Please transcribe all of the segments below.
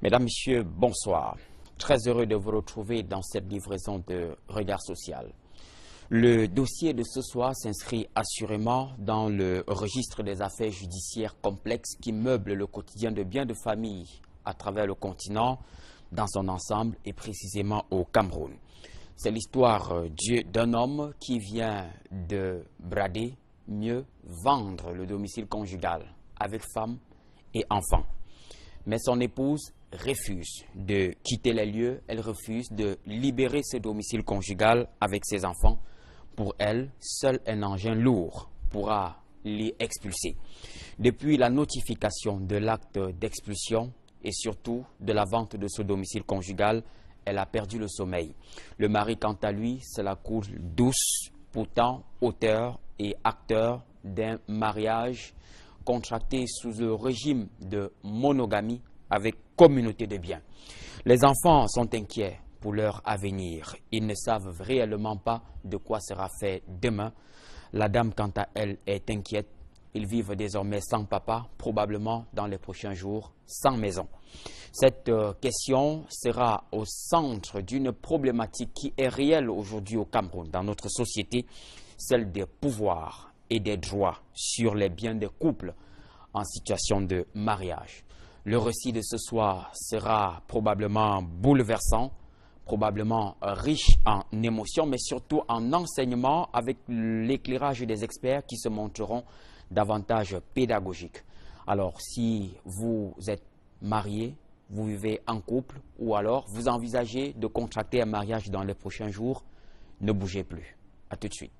Mesdames, Messieurs, bonsoir. Très heureux de vous retrouver dans cette livraison de Regard Social. Le dossier de ce soir s'inscrit assurément dans le registre des affaires judiciaires complexes qui meublent le quotidien de bien de familles à travers le continent, dans son ensemble et précisément au Cameroun. C'est l'histoire d'un homme qui vient de brader, mieux vendre le domicile conjugal avec femme et enfants. Mais son épouse refuse de quitter les lieux, elle refuse de libérer ce domicile conjugal avec ses enfants. Pour elle, seul un engin lourd pourra l'y expulser. Depuis la notification de l'acte d'expulsion et surtout de la vente de ce domicile conjugal, elle a perdu le sommeil. Le mari, quant à lui, c'est la coule douce, pourtant auteur et acteur d'un mariage contracté sous le régime de monogamie avec communauté de biens. Les enfants sont inquiets pour leur avenir. Ils ne savent réellement pas de quoi sera fait demain. La dame, quant à elle, est inquiète. Ils vivent désormais sans papa, probablement dans les prochains jours, sans maison. Cette question sera au centre d'une problématique qui est réelle aujourd'hui au Cameroun, dans notre société, celle des pouvoirs et des droits sur les biens des couples en situation de mariage. Le récit de ce soir sera probablement bouleversant, probablement riche en émotions, mais surtout en enseignements avec l'éclairage des experts qui se montreront davantage pédagogiques. Alors, si vous êtes marié, vous vivez en couple ou alors vous envisagez de contracter un mariage dans les prochains jours, ne bougez plus. À tout de suite.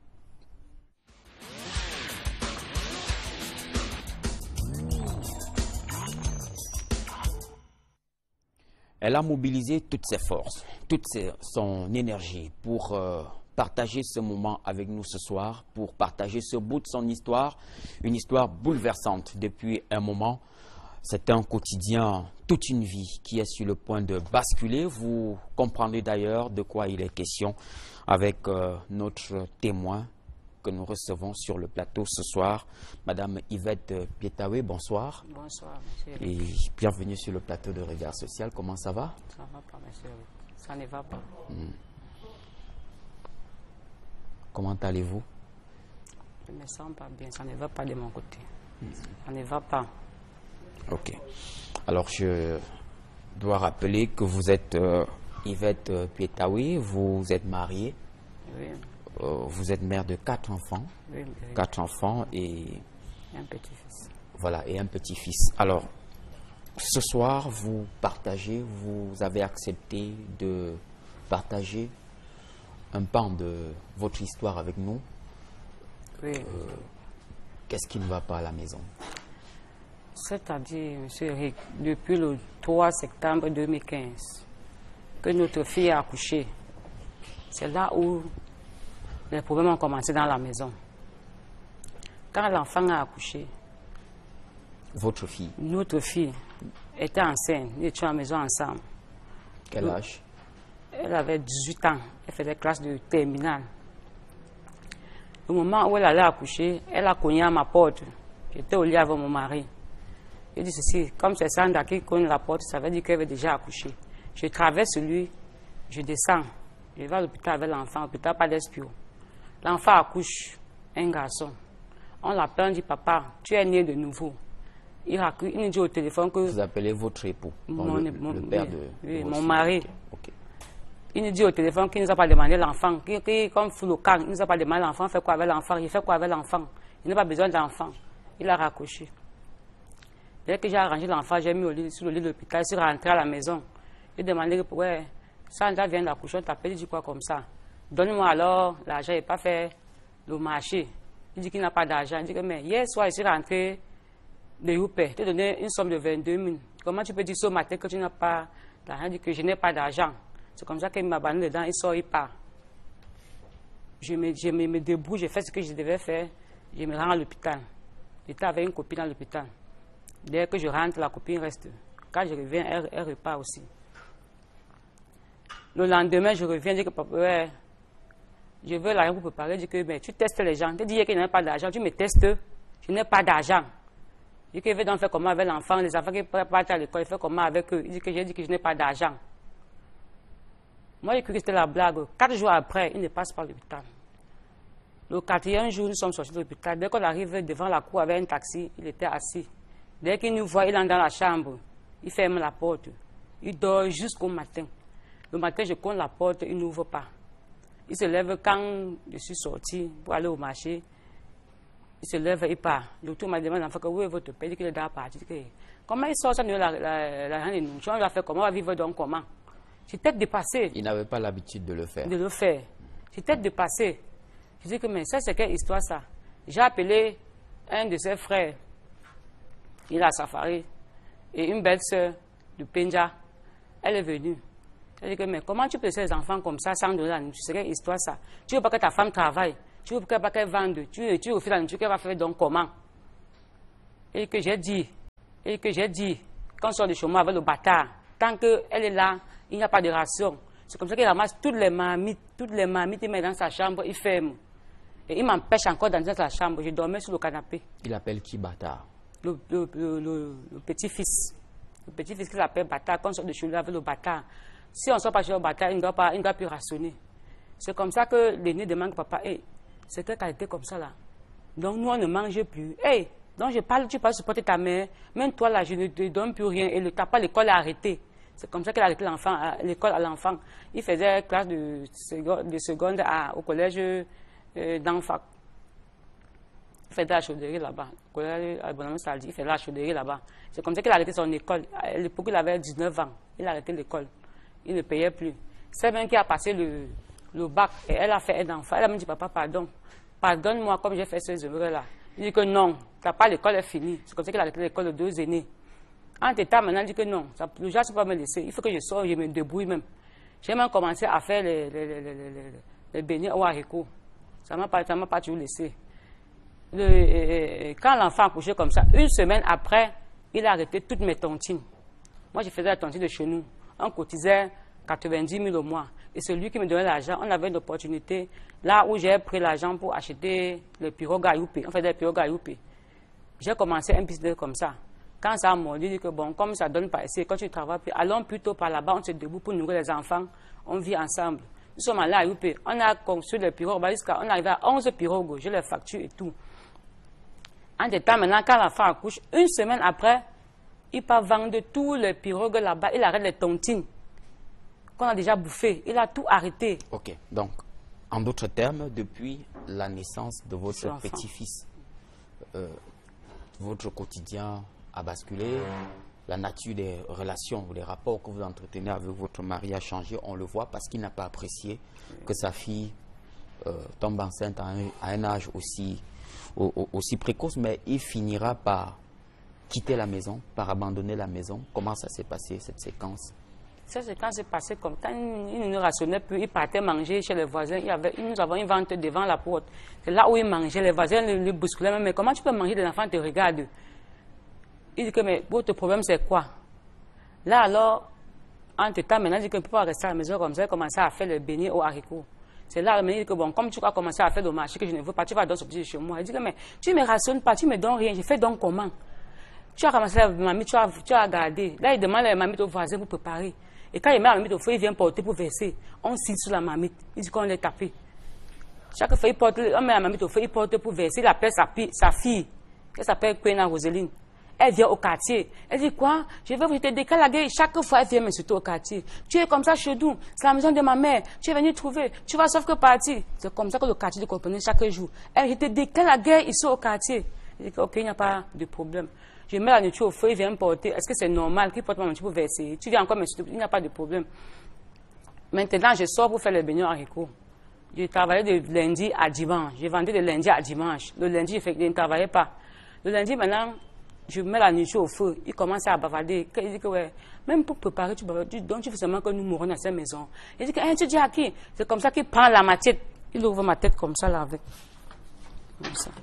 Elle a mobilisé toutes ses forces, son énergie pour partager ce moment avec nous ce soir, pour partager ce bout de son histoire, une histoire bouleversante depuis un moment. C'est un quotidien, toute une vie qui est sur le point de basculer. Vous comprendrez d'ailleurs de quoi il est question avec notre témoin que nous recevons sur le plateau ce soir, Madame Yvette Pietawe, bonsoir. Bonsoir, monsieur. Et bienvenue sur le plateau de Regard Social. Comment ça va? Ça va pas, monsieur. Ça ne va pas. Comment allez-vous? Je ne me sens pas bien. Ça ne va pas de mon côté. Ça ne va pas. Ok. Alors, je dois rappeler que vous êtes Yvette Pietawe, vous êtes mariée. Oui. Vous êtes mère de 4 enfants. Oui, 4 enfants et un petit-fils. Voilà, et un petit-fils. Alors, ce soir, vous avez accepté de partager un pan de votre histoire avec nous. Oui. Qu'est-ce qui ne va pas à la maison? C'est-à-dire, monsieur Eric, depuis le 3 septembre 2015, que notre fille a accouché, c'est là où les problèmes ont commencé dans la maison. Quand l'enfant a accouché, votre fille? Notre fille était enceinte, nous étions à la maison ensemble. Quel âge? Elle avait 18 ans, elle faisait classe de terminale. Au moment où elle allait accoucher, elle a cogné à ma porte. J'étais au lit avec mon mari. Je dis ceci, comme c'est Sandra qui cogne la porte, ça veut dire qu'elle avait déjà accouché. Je traverse lui, je descends, je vais à l'hôpital avec l'enfant, l'hôpital pas d'espion. L'enfant accouche, un garçon. On l'appelle, on dit papa, tu es né de nouveau. Il nous dit au téléphone que... Vous appelez votre époux, le père de... Oui, mon mari. Okay. Il nous dit au téléphone qu'il ne nous a pas demandé l'enfant. Comme sous le camp, il ne nous a pas demandé l'enfant. Fait quoi avec l'enfant? Il fait quoi avec l'enfant? Il n'a pas besoin d'enfant. Il a raccroché. Dès que j'ai arrangé l'enfant, j'ai mis au lit, sur le lit de l'hôpital. Je suis rentré à la maison. J'ai demandé que, ouais, Sandra vient d'accoucher, on t'appelle, il dit quoi comme ça? Donne-moi alors l'argent, il n'a pas fait le marché. Il dit qu'il n'a pas d'argent. Il dit que, mais hier soir, je suis rentré de Youpé. Je t'ai donné une somme de 22 000. Comment tu peux dire ce matin que tu n'as pas d'argent? Il dit que je n'ai pas d'argent. C'est comme ça qu'il m'a banni dedans, il sort, il part. Je me débrouille, je fais ce que je devais faire. Je me rends à l'hôpital. J'étais avec une copine à l'hôpital. Dès que je rentre, la copine reste. Quand je reviens, elle repart aussi. Le lendemain, je reviens, je dis que papa, ouais, je veux l'argent pour préparer. Je dis que mais tu testes les gens. Tu dis qu'il n'y a pas d'argent, tu me testes. Je n'ai pas d'argent. Il dit qu'il veut donc faire comment avec l'enfant, les enfants qui partent à l'école, il fait comment avec eux. Il dit que j'ai dit que je n'ai pas d'argent. Moi, j'ai cru que c'était la blague. 4 jours après, il ne passe pas à l'hôpital. Le 4e jour, nous sommes sortis de l'hôpital. Dès qu'on arrive devant la cour avec un taxi, il était assis. Dès qu'il nous voit, il entre dans la chambre. Il ferme la porte. Il dort jusqu'au matin. Le matin, je cogne la porte, il n'ouvre pas. Il se lève quand je suis sorti pour aller au marché. Il se lève et part. Le docteur m'a demandé l'enfant que où est votre père? Il dit qu'il est déjà parti. Comment il sort ça de la reine de nous? On va faire comment? On va vivre donc comment? J'étais dépassé. Il n'avait pas l'habitude de le faire. De le faire. J'étais dépassé. Je dis que mais ça c'est quelle histoire ça? J'ai appelé un de ses frères. Il a Safari. Et une belle sœur de Penja. Elle est venue. Elle dit que mais comment tu peux laisser les enfants comme ça sans donner la nourriture? C'est quelle histoire ça? Tu veux pas que ta femme travaille? Tu veux pas qu'elle vende? Tu refuses la nourriture qu'elle va faire donc comment? Et que j'ai dit, quand on sort du chômage avec le bâtard, tant qu'elle est là, il n'y a pas de ration. C'est comme ça qu'il ramasse toutes les marmites, il met dans sa chambre, il ferme. Et il m'empêche encore d'entrer dans sa chambre. Je dormais sur le canapé. Il appelle qui bâtard? Le petit-fils. Le petit-fils qu'il appelle bâtard, quand on sort de chez lui avec le bâtard. Si on ne sort pas chez le bâtard, il ne doit plus rationner. C'est comme ça que l'aîné demande papa, hey, c'est quelle qualité comme ça là? Donc nous on ne mange plus. Hey, donc je parle, tu peux supporter ta mère, même toi là, je ne te donne plus rien. Et le tapas, l'école est arrêtée. C'est comme ça qu'il a arrêté l'école à l'enfant. Il faisait classe de seconde au collège d'enfant. Il faisait la chauderie là-bas. Au collège Bonhomme-Saldi, il faisait la chauderie là-bas. C'est comme ça qu'il a arrêté son école. À l'époque, il avait 19 ans. Il a arrêté l'école. Il ne payait plus. C'est même qui a passé le bac et elle a fait un enfant. Elle a me dit, papa, pardon. Pardonne-moi comme j'ai fait ces œuvres-là. Il dit que non, pas l'école est finie. C'est comme ça qu'il a arrêté l'école de 2 aînés. En état, maintenant, il dit que non, le gars ne peut pas me laisser. Il faut que je sorte, je me débrouille même. J'ai même commencé à faire les beignets au haricot. Ça ne m'a pas toujours laissé. Quand l'enfant a couché comme ça, 1 semaine après, il a arrêté toutes mes tontines. Moi, je faisais la tontine de chez nous. On cotisait 90 000 au mois. Et celui qui me donnait l'argent, on avait une opportunité. Là où j'ai pris l'argent pour acheter les pirogues à Youpé. On faisait des pirogues à Youpé. J'ai commencé un business comme ça. Quand ça a mordu, il dit que bon, comme ça ne donne pas assez, quand tu travailles, allons plutôt par là-bas, on se debout pour nourrir les enfants, on vit ensemble. Nous sommes allés à Youpé, on a construit les pirogues, on est arrivé à 11 pirogues, j'ai les factures et tout. En détail, maintenant, quand l'enfant accouche, 1 semaine après, il part vendre tous les pirogues là-bas, il arrête les tontines qu'on a déjà bouffées, il a tout arrêté. Ok, donc, en d'autres termes, depuis la naissance de votre petit-fils, votre quotidien a basculé, la nature des relations ou des rapports que vous entretenez avec votre mari a changé, on le voit parce qu'il n'a pas apprécié que sa fille tombe enceinte à un âge aussi précoce, mais il finira par quitter la maison, par abandonner la maison. Comment ça s'est passé, cette séquence? Cette séquence s'est passée comme quand il ne rationnait plus, il partait manger chez les voisins, nous avons une vente devant la porte. C'est là où il mangeait, les voisins le bousculaient, mais comment tu peux manger, les enfants te regardent? Il dit que, mais votre problème c'est quoi? Là alors, entre temps, maintenant, il dit qu'il ne peut pas rester à la maison comme ça, il commençait à faire le beignet au haricot. C'est là, il dit que bon, comme tu vas commencer à faire le marché que je ne veux pas, tu vas donc sortir chez moi. Il dit que, mais tu ne me rationnes pas, tu ne me donnes rien, je fais donc comment? Tu as ramassé la mamie, tu as gardé. Là, il demande la mamie au voisin pour préparer. Et quand il met la mamie au feu, il vient porter pour verser. On signe sur la mamie. Il dit qu'on l'a tapé. Chaque fois, on met la mamie au feu, il porte pour verser. Il appelle sa fille, qui s'appelle Quena Roseline. Elle vient au quartier. Elle dit quoi? Je vais vous t'aider. Chaque fois, elle vient m'insulter au quartier. Tu es comme ça chez nous. C'est la maison de ma mère. Tu es venu trouver. Tu vas sauf que partir. C'est comme ça que le quartier comprenait chaque jour. Elle te déclare la guerre ici au quartier. Elle dit ok, il n'y a pas de problème. Je mets la nourriture au feu, il vient me porter. Est-ce que c'est normal qu'il porte ma nourriture pour verser? Tu viens encore m'insulter. Il n'y a pas de problème. Maintenant, je sors pour faire les beignets haricots. Je travaillais de lundi à dimanche. Je vendais de lundi à dimanche. Le lundi, je ne travaillais pas. Le lundi, maintenant, je mets la nourriture au feu, il commence à bavarder. Il dit que ouais, même pour préparer, donc tu veux seulement que nous mourons dans cette maison. Il dit que tu dis à qui? C'est comme ça qu'il prend la machette. Il ouvre ma tête comme ça là avec. Comme ça.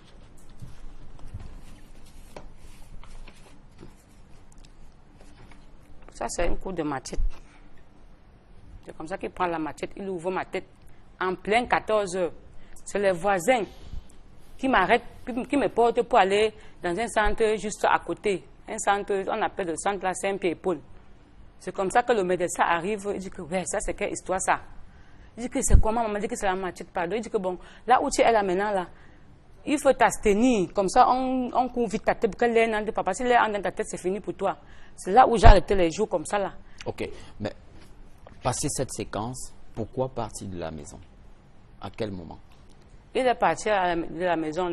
Ça c'est un coup de machette. C'est comme ça qu'il prend la machette, il ouvre ma tête en plein 14 heures. C'est les voisins qui m'arrête, qui me porte pour aller dans un centre juste à côté. Un centre, on appelle le centre là, Saint-Pierre-Paul. C'est comme ça que le médecin arrive, il dit que ouais, ça c'est quelle histoire ça? Il dit que c'est comment? Maman dit que c'est la matite, pardon. Il dit que bon, là où tu es là maintenant là, il faut t'abstenir. Comme ça, on couvre vite ta tête. Parce que l'air dans papa, si l'air dans ta tête, c'est fini pour toi. C'est là où j'ai arrêté les jours comme ça là. Ok, mais passer cette séquence, pourquoi partir de la maison? À quel moment? Il est parti de la maison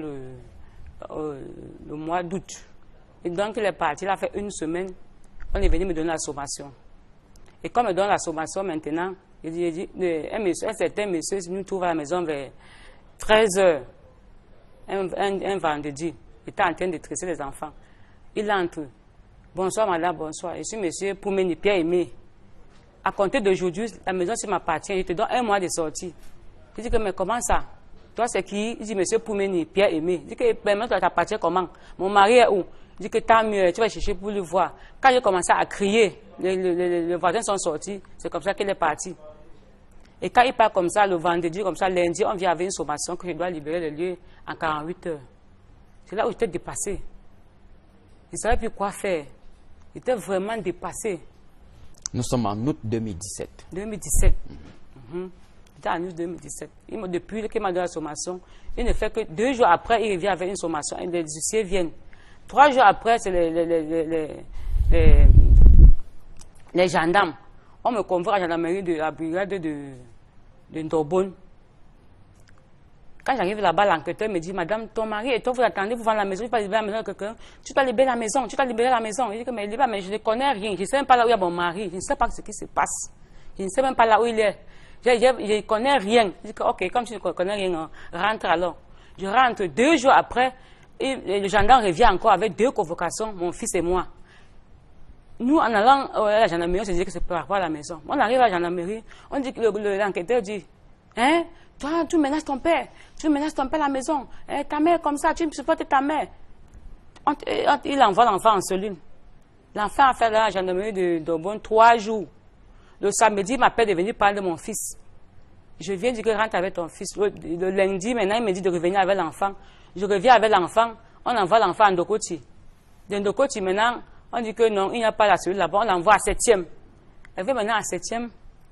le mois d'août. Et donc il est parti, il a fait une semaine. On est venu me donner la sommation. Et comme il me donne la sommation maintenant, il dit un certain monsieur nous trouve à la maison vers 13h, un vendredi. Il était en train de tresser les enfants. Il entre. Bonsoir madame, bonsoir. Je suis monsieur Poumeni Pierre-Aimé. À compter d'aujourd'hui, la maison si m'appartient, je te donne un mois de sortie. Il dit que mais comment ça? Toi c'est qui? Il dit monsieur Poumeni Pierre-Aimé. Il dit que maintenant tu t'appartiens comment? Mon mari est où? Il dit que tant mieux, tu vas chercher pour le voir. Quand j'ai commencé à crier, les voisins sont sortis. C'est comme ça qu'il est parti. Et quand il part comme ça, le vendredi, comme ça, lundi, on vient avec une sommation que je dois libérer le lieu en 48 heures. C'est là où j'étais dépassé. Je ne savais plus quoi faire. J'étais vraiment dépassé. Nous sommes en août 2017. 2017. J'étais en août 2017. Depuis qu'il m'a donné la sommation, il ne fait que 2 jours après, il revient avec une sommation. Et les huissiers viennent. 3 jours après, c'est les gendarmes. On me convoque à la gendarmerie de la brigade de Ndobon. Quand j'arrive là-bas, l'enquêteur me dit, madame, ton mari et toi, vous attendez, vous vendez la maison, tu vas libérer la maison de quelqu'un, tu dois libérer la maison, tu dois libérer la maison. Il dit que, mais je ne connais rien, je ne sais même pas là où il y a mon mari, je ne sais pas ce qui se passe, je ne sais même pas là où il est. Je ne connais rien. Il dit que, ok, comme tu ne connais rien, rentre alors. Je rentre 2 jours après, et le gendarme revient encore avec 2 convocations, mon fils et moi. Nous, en allant à la gendarmerie, on se dit que c'est par rapport à la maison. On arrive à la gendarmerie, on dit que l'enquêteur dit, hein, toi, tu menaces ton père à la maison. Hein, ta mère comme ça, tu supportes ta mère. Il envoie l'enfant en cellule. L'enfant a fait la gendarmerie de Dobon 3 jours. Le samedi, il m'appelle de venir parler de mon fils. Je viens dire que rentre avec ton fils. Le lundi, maintenant, il me dit de revenir avec l'enfant. Je reviens avec l'enfant. On envoie l'enfant à Ndokoti. De Ndokoti, maintenant, on dit que non, il n'y a pas la cellule là-bas. On l'envoie à 7e. Elle vient maintenant à 7e.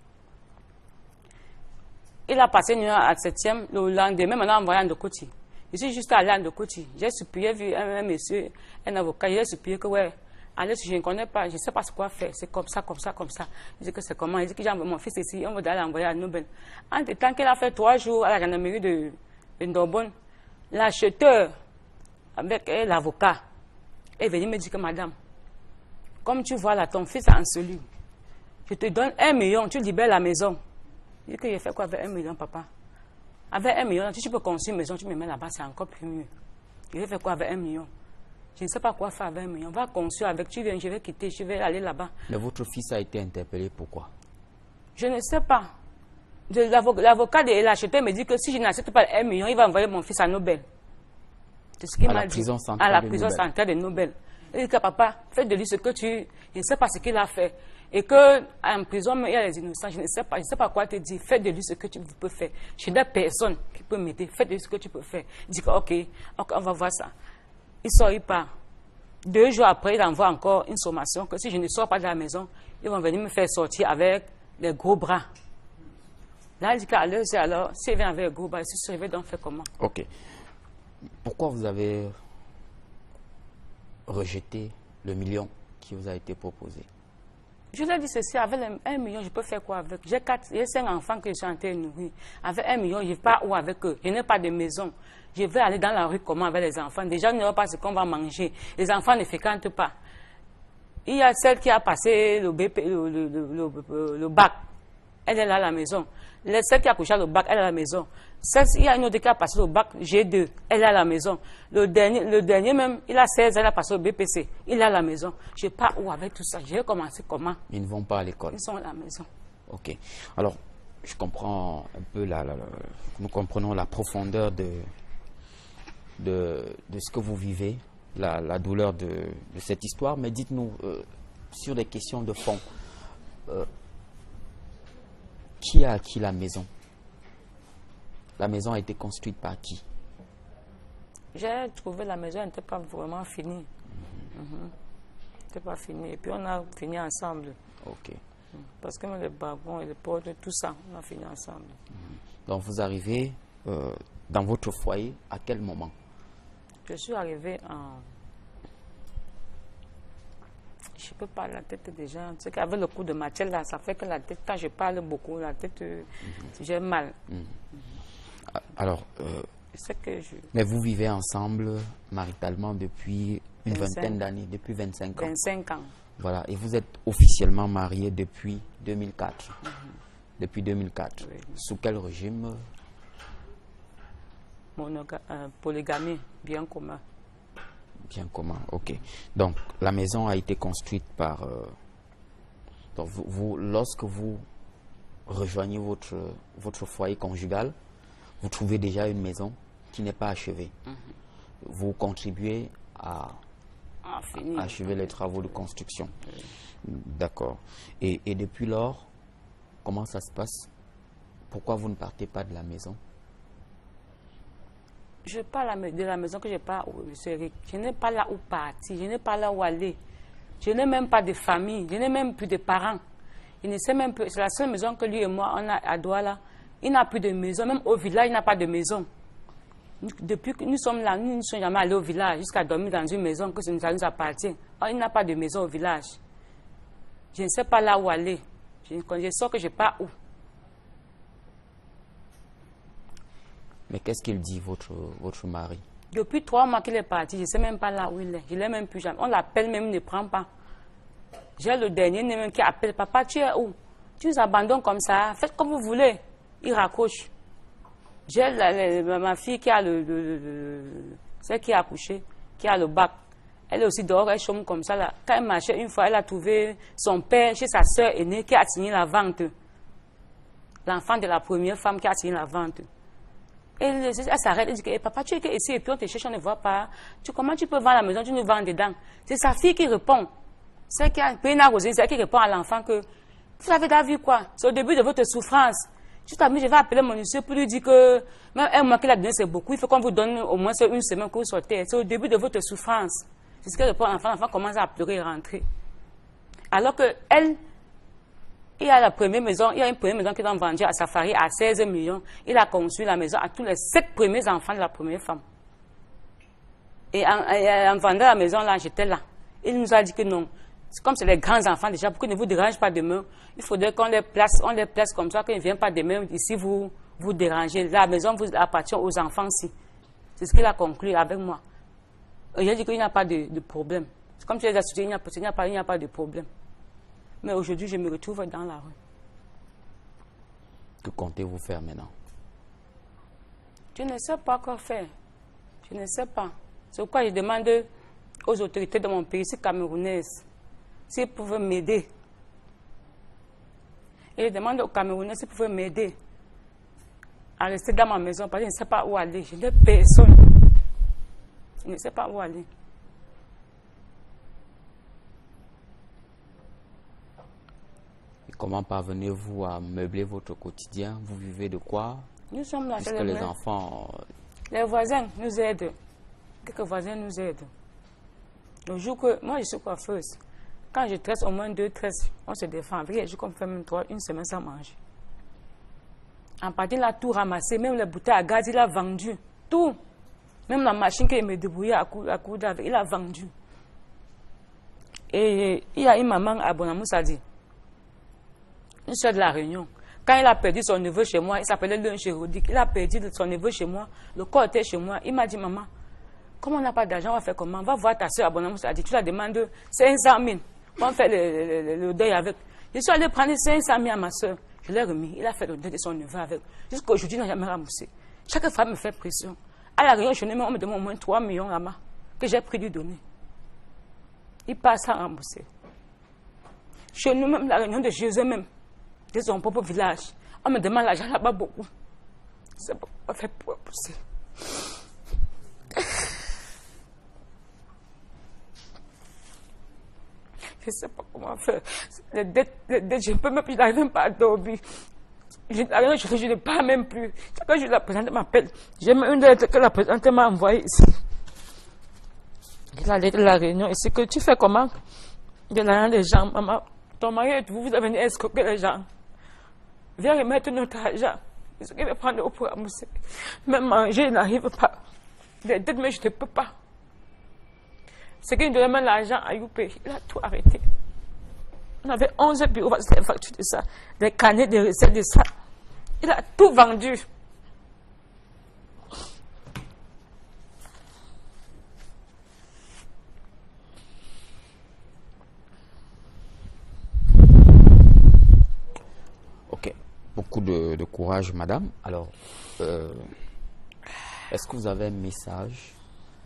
Il a passé une nuit à 7e. Le lendemain, maintenant, on envoie à Ndokoti. Je suis juste allé à Ndokoti. J'ai supplié, vu un monsieur, un avocat. J'ai supplié que, ouais, allez, je ne connais pas, je ne sais pas ce quoi faire. C'est comme ça, comme ça, comme ça. Il dit que c'est comment? Il dit que j'ai envoyé mon fils ici. On va aller l'envoyer à Nobel. Entre temps qu'il a fait 3 jours à la gendarmerie de Ndobon, l'acheteur, avec l'avocat, est venu me dire que, madame, comme tu vois là, ton fils est en cellule. Je te donne 1 million, tu libères la maison. Il dit que j'ai fait quoi avec 1 million, papa? Avec 1 million, si tu peux construire une maison, tu me mets là-bas, c'est encore plus mieux. J'ai fait quoi avec 1 million? Je ne sais pas quoi faire avec 1 million. On va construire avec, tu viens, je vais quitter, je vais aller là-bas. Mais votre fils a été interpellé, pourquoi? Je ne sais pas. L'avocat de l'acheteur me dit que si je n'accepte pas 1 million, il va envoyer mon fils à Nobel. C'est ce qu'il m'a dit. À la prison centrale de Nobel. Il dit que papa, fais de lui ce que tu... Je ne sais pas ce qu'il a fait. Et qu'en prison, il y a les innocents. Je ne sais pas quoi te dire. Fais de lui ce que tu peux faire. Je n'ai personne qui peut m'aider. Fais de lui ce que tu peux faire. Il dit que ok, on va voir ça. Il sort, il part. 2 jours après, il envoie encore une sommation que si je ne sors pas de la maison, ils vont venir me faire sortir avec les gros bras. Là, il dit qu'alors, s'il vient avec les gros bras, il se réveille, donc fait comment? Ok. Pourquoi vous avez rejeté le million qui vous a été proposé? Je lui ai dit ceci, avec 1 million, je peux faire quoi avec? J'ai 5 enfants que je suis en train de nourrir. Avec 1 million, je ne vais pas où avec eux. Je n'ai pas de maison. Je vais aller dans la rue comment avec les enfants? Déjà, je ne sais pas ce qu'on va manger. Les enfants ne fréquentent pas. Il y a celle qui a passé le bac. Elle est là à la maison. Celle qui a couché le bac, elle est à la maison. Il y a une autre qui a passé le bac G2, elle est à la maison. Le dernier même, il a 16 ans, il a passé au BPC, il est à la maison. Je ne sais pas où avec tout ça. Je vais commencer comment? Ils ne vont pas à l'école. Ils sont à la maison. Ok. Alors, je comprends un peu, nous comprenons la profondeur de ce que vous vivez, la douleur de cette histoire, mais dites-nous, sur des questions de fond, qui a acquis la maison? La maison a été construite par qui? J'ai trouvé la maison, elle n'était pas vraiment finie. C'était pas fini. Et puis on a fini ensemble. Ok. Parce que les balcons et les portes, tout ça, on a fini ensemble. Donc vous arrivez dans votre foyer à quel moment? Je suis arrivée en... Je ne peux pas la tête déjà. Tu sais qu'avec le coup de matière là, ça fait que la tête, quand je parle beaucoup, la tête, j'ai mal. Alors, c'est que mais vous vivez ensemble maritalement depuis une vingtaine d'années, depuis 25 ans. 25 ans. Voilà, et vous êtes officiellement marié depuis 2004. Depuis 2004. Oui. Sous quel régime? Polygamie, bien commun. Bien commun, ok. Donc, la maison a été construite par... donc lorsque vous rejoignez votre foyer conjugal, vous trouvez déjà une maison qui n'est pas achevée. Vous contribuez à achever les travaux de construction. D'accord. Et depuis lors, comment ça se passe? Pourquoi vous ne partez pas de la maison? Je parle de la maison que je pars, je n'ai pas là où partir, je n'ai pas là où aller. Je n'ai même pas de famille, je n'ai même plus de parents. Il ne sait même plus, c'est la seule maison que lui et moi, on a à Douala. Il n'a plus de maison, même au village, il n'a pas de maison. Depuis que nous sommes là, nous ne sommes jamais allés au village, jusqu'à dormir dans une maison que ça nous appartient. Or, il n'a pas de maison au village. Je ne sais pas là où aller. Quand je sors que je pars où. Mais qu'est-ce qu'il dit, votre mari? Depuis 3 mois qu'il est parti, je ne sais même pas là où il est. Je ne l'ai même plus jamais. On l'appelle même, il ne prend pas. J'ai le dernier même qui appelle, papa, tu es où? Tu nous abandonnes comme ça, faites comme vous voulez. Il raccroche. J'ai ma fille qui a celle qui a accouché, qui a le bac. Elle est aussi dehors, elle chôme comme ça. Là. Quand elle marchait une fois, elle a trouvé son père chez sa soeur aînée qui a signé la vente. L'enfant de la première femme qui a signé la vente. Elle s'arrête, elle dit que papa, tu es ici et puis on te cherche, on ne voit pas. Comment tu peux vendre la maison, tu nous vends dedans? C'est sa fille qui répond. C'est qui a payé c'est qui répond à l'enfant que vous avez vu quoi? C'est au début de votre souffrance. Je vais appeler mon monsieur pour lui dire que même un mois qu'il a donné, c'est beaucoup. Il faut qu'on vous donne au moins une semaine que vous sortez. C'est au début de votre souffrance. C'est ce qu'elle répond à l'enfant. L'enfant commence à pleurer et rentrer. Alors que elle, il y a la première maison, il y a une première maison qu'il a vendue à Safari à 16 millions. Il a construit la maison à tous les 7 premiers enfants de la première femme. Et en vendant la maison là, j'étais là. Il nous a dit que non. Comme c'est les grands enfants déjà, pour qu'ils ne vous dérangent pas demain, il faudrait qu'on les place comme ça, qu'ils ne viennent pas demain ici vous déranger. La maison vous appartient aux enfants-ci. C'est ce qu'il a conclu avec moi. Il a dit qu'il n'y a pas de problème. C'est comme tu les as soutiennus, il n'y a pas de problème. Mais aujourd'hui, je me retrouve dans la rue. Que comptez-vous faire maintenant? Je ne sais pas quoi faire. Je ne sais pas. C'est pourquoi je demande aux autorités de mon pays, ici camerounaises, s'ils pouvaient m'aider. Et je demande aux Camerounais s'ils pouvaient m'aider à rester dans ma maison parce que je ne sais pas où aller. Je n'ai personne. Je ne sais pas où aller. Et comment parvenez-vous à meubler votre quotidien? Vous vivez de quoi? Nous sommes là. Puisque les enfants... Les voisins nous aident. Quelques voisins nous aident. Le jour que... Moi, je suis coiffeuse. Quand je tresse au moins 2 tresses, on se défend. Avec les jours qu'on fait même 3, une semaine sans manger. En partie, il a tout ramassé. Même les bouteilles à gaz, il a vendu. Tout. Même la machine qu'il me débrouillait à coudre avec, il a vendu. Et il y a une maman à Bonamoussa dit, une soeur de la Réunion. Quand il a perdu son neveu chez moi, il s'appelait Léon Chérodique. Il a perdu son neveu chez moi. Le corps était chez moi. Il m'a dit, maman, comme on n'a pas d'argent, on va faire comment? Va voir ta soeur à Bonamoussa. Elle dit, tu la demandes 500 000. On fait le deuil avec. Je suis allé prendre 500 000 à ma soeur. Je l'ai remis. Il a fait le deuil de son neveu avec. Jusqu'à aujourd'hui, il n'a jamais remboursé. Chaque fois, il me fait pression. À la Réunion, on me demande au moins 3 millions là-bas que j'ai pris du donner. Il passe à rembourser. Chez nous, même la Réunion de Jésus, même, de son propre village, on me demande l'argent là-bas beaucoup. C'est pas on fait pour rembourser. Je ne sais pas comment faire. Les dettes, je ne peux même pas à dormir. Je ne parle même plus. Quand je la présente, m'appelle. J'ai même une lettre que la présidente m'a envoyée ici. La lettre de la réunion ici. Que tu fais comment? Il y a des gens, maman. Ton mari, vous avez venu escroquer les gens. Viens remettre notre argent. Ce qu'il va prendre pour amousser. Même manger, il n'arrive pas. Les dettes, mais je ne peux pas. C'est qu'il donnait même l'argent à Youpé. Il a tout arrêté. On avait 11 bureaux, c'était les factures de ça. Des carnets de recettes de ça. Il a tout vendu. Ok. Beaucoup de courage, madame. Alors, est-ce que vous avez un message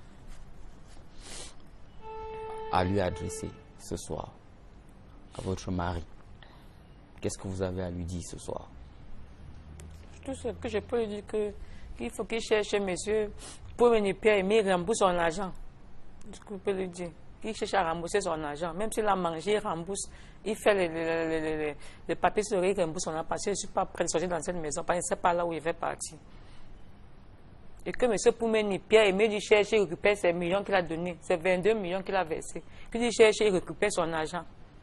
à lui adresser ce soir, à votre mari? Qu'est-ce que vous avez à lui dire ce soir? Tout ce que je peux lui dire, qu'il faut qu'il cherche monsieur pour venir payer, mais il rembourse son argent. Ce que je peux lui dire. Qu'il cherche à rembourser son argent. Même s'il a mangé, il rembourse. Il fait les papiers sur il rembourse son argent. Parce que je ne suis pas prêt de sortir dans cette maison. Parce que je ne sais pas là où il va partir. Et que monsieur Poumeni Pierre aimait lui chercher et récupérer ces millions qu'il a donnés. C'est 22 millions qu'il a versés. Qu'il lui cherche et récupère son argent.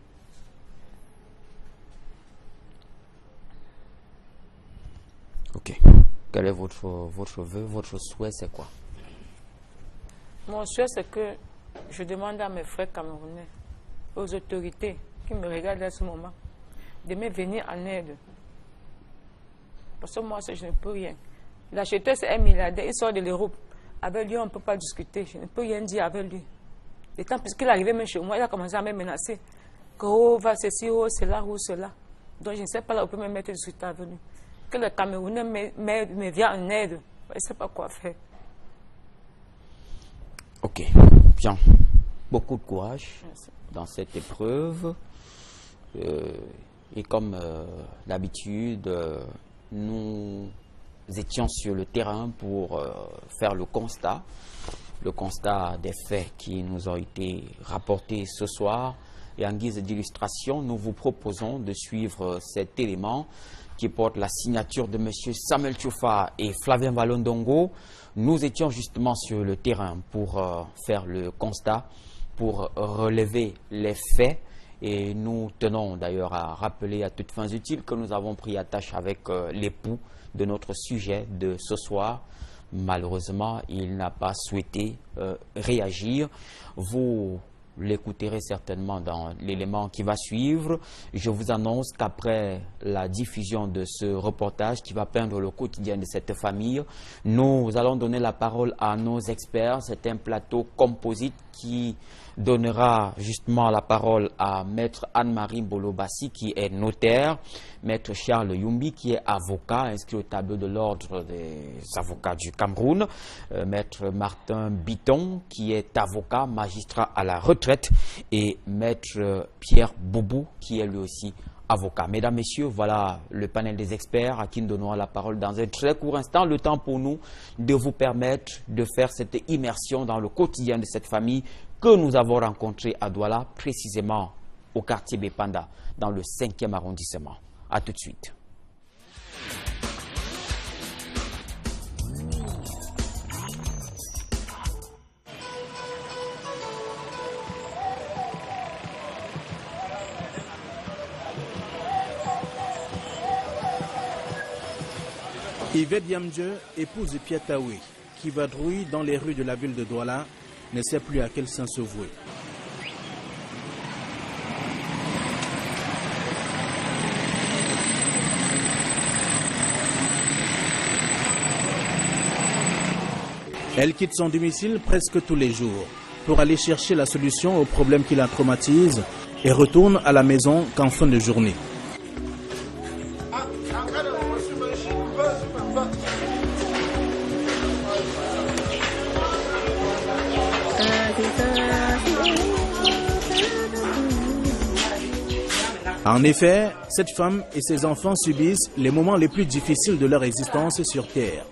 Ok. Quel est votre vœu, votre souhait, c'est quoi? Mon souhait, c'est que je demande à mes frères camerounais, aux autorités qui me regardent à ce moment, de me venir en aide. Parce que moi, je ne peux rien. L'acheteur, c'est un milliardaire, il sort de l'Europe. Avec lui, on ne peut pas discuter. Je ne peux rien dire avec lui. Et tant puisqu'il est arrivé même chez moi, il a commencé à me menacer. Que oh, va ceci, oh, cela, ou cela. Donc je ne sais pas là où on peut me mettre de suite avec lui. Que le Camerounais me vient en aide. Je ne sais pas quoi faire. Ok, bien. Beaucoup de courage dans cette épreuve. Et comme d'habitude, nous étions sur le terrain pour faire le constat des faits qui nous ont été rapportés ce soir. Et en guise d'illustration, nous vous proposons de suivre cet élément qui porte la signature de M. Samuel Tchoufa et Flavien Valondongo. Nous étions justement sur le terrain pour faire le constat, pour relever les faits. Et nous tenons d'ailleurs à rappeler à toutes fins utiles que nous avons pris attache avec l'époux de notre sujet de ce soir. Malheureusement, il n'a pas souhaité réagir. Vous l'écouterez certainement dans l'élément qui va suivre. Je vous annonce qu'après la diffusion de ce reportage qui va peindre le quotidien de cette famille, nous allons donner la parole à nos experts. C'est un plateau composite qui donnera justement la parole à Maître Anne-Marie Bolobassi qui est notaire, Maître Charles Yumbi qui est avocat inscrit au tableau de l'ordre des avocats du Cameroun, Maître Martin Biton qui est avocat, magistrat à la retraite et Maître Pierre Boubou qui est lui aussi avocat. Mesdames, Messieurs, voilà le panel des experts à qui nous donnons la parole dans un très court instant. Le temps pour nous de vous permettre de faire cette immersion dans le quotidien de cette famille que nous avons rencontrée à Douala, précisément au quartier Bepanda, dans le 5e arrondissement. A tout de suite. Yvette Yamdje, épouse de Piataoué, qui vadrouille dans les rues de la ville de Douala, ne sait plus à quel sens se vouer. Elle quitte son domicile presque tous les jours pour aller chercher la solution aux problèmes qui la traumatisent et retourne à la maison qu'en fin de journée. En effet, cette femme et ses enfants subissent les moments les plus difficiles de leur existence sur Terre.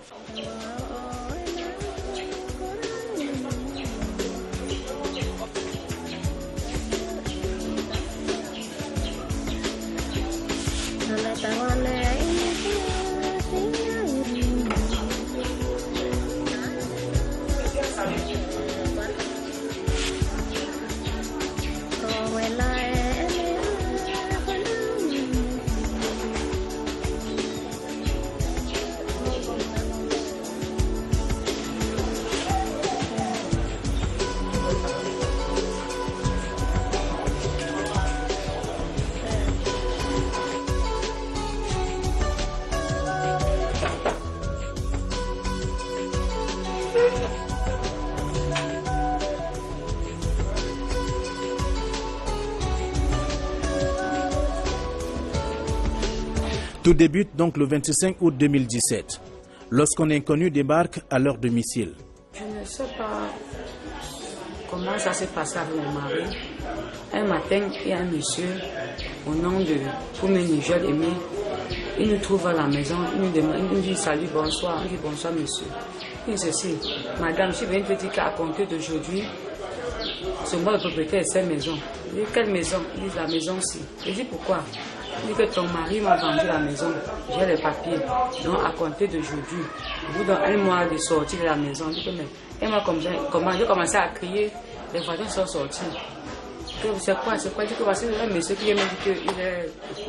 Tout débute donc le 25 août 2017, lorsqu'un inconnu débarque à leur domicile. Je ne sais pas comment ça s'est passé avec mon mari. Un matin, il y a un monsieur au nom de Koumé Nigel Aimé. Il nous trouve à la maison, il nous demande, il nous dit salut, bonsoir. Il dit bonsoir monsieur. Il dit ceci, madame, je viens de te dire qu'à compter d'aujourd'hui, c'est moi le propriétaire de cette maison. Il dit quelle maison? Il dit la maison-ci. Il dit pourquoi? Il dit que ton mari m'a vendu la maison, j'ai les papiers. Donc à compter d'aujourd'hui, je vous donne un mois de sortie de la maison. Il dit que mais, et moi j'ai commencé à crier, les voisins sont sortis. C'est quoi? Il dit que voici un monsieur qui m'a dit qu'il est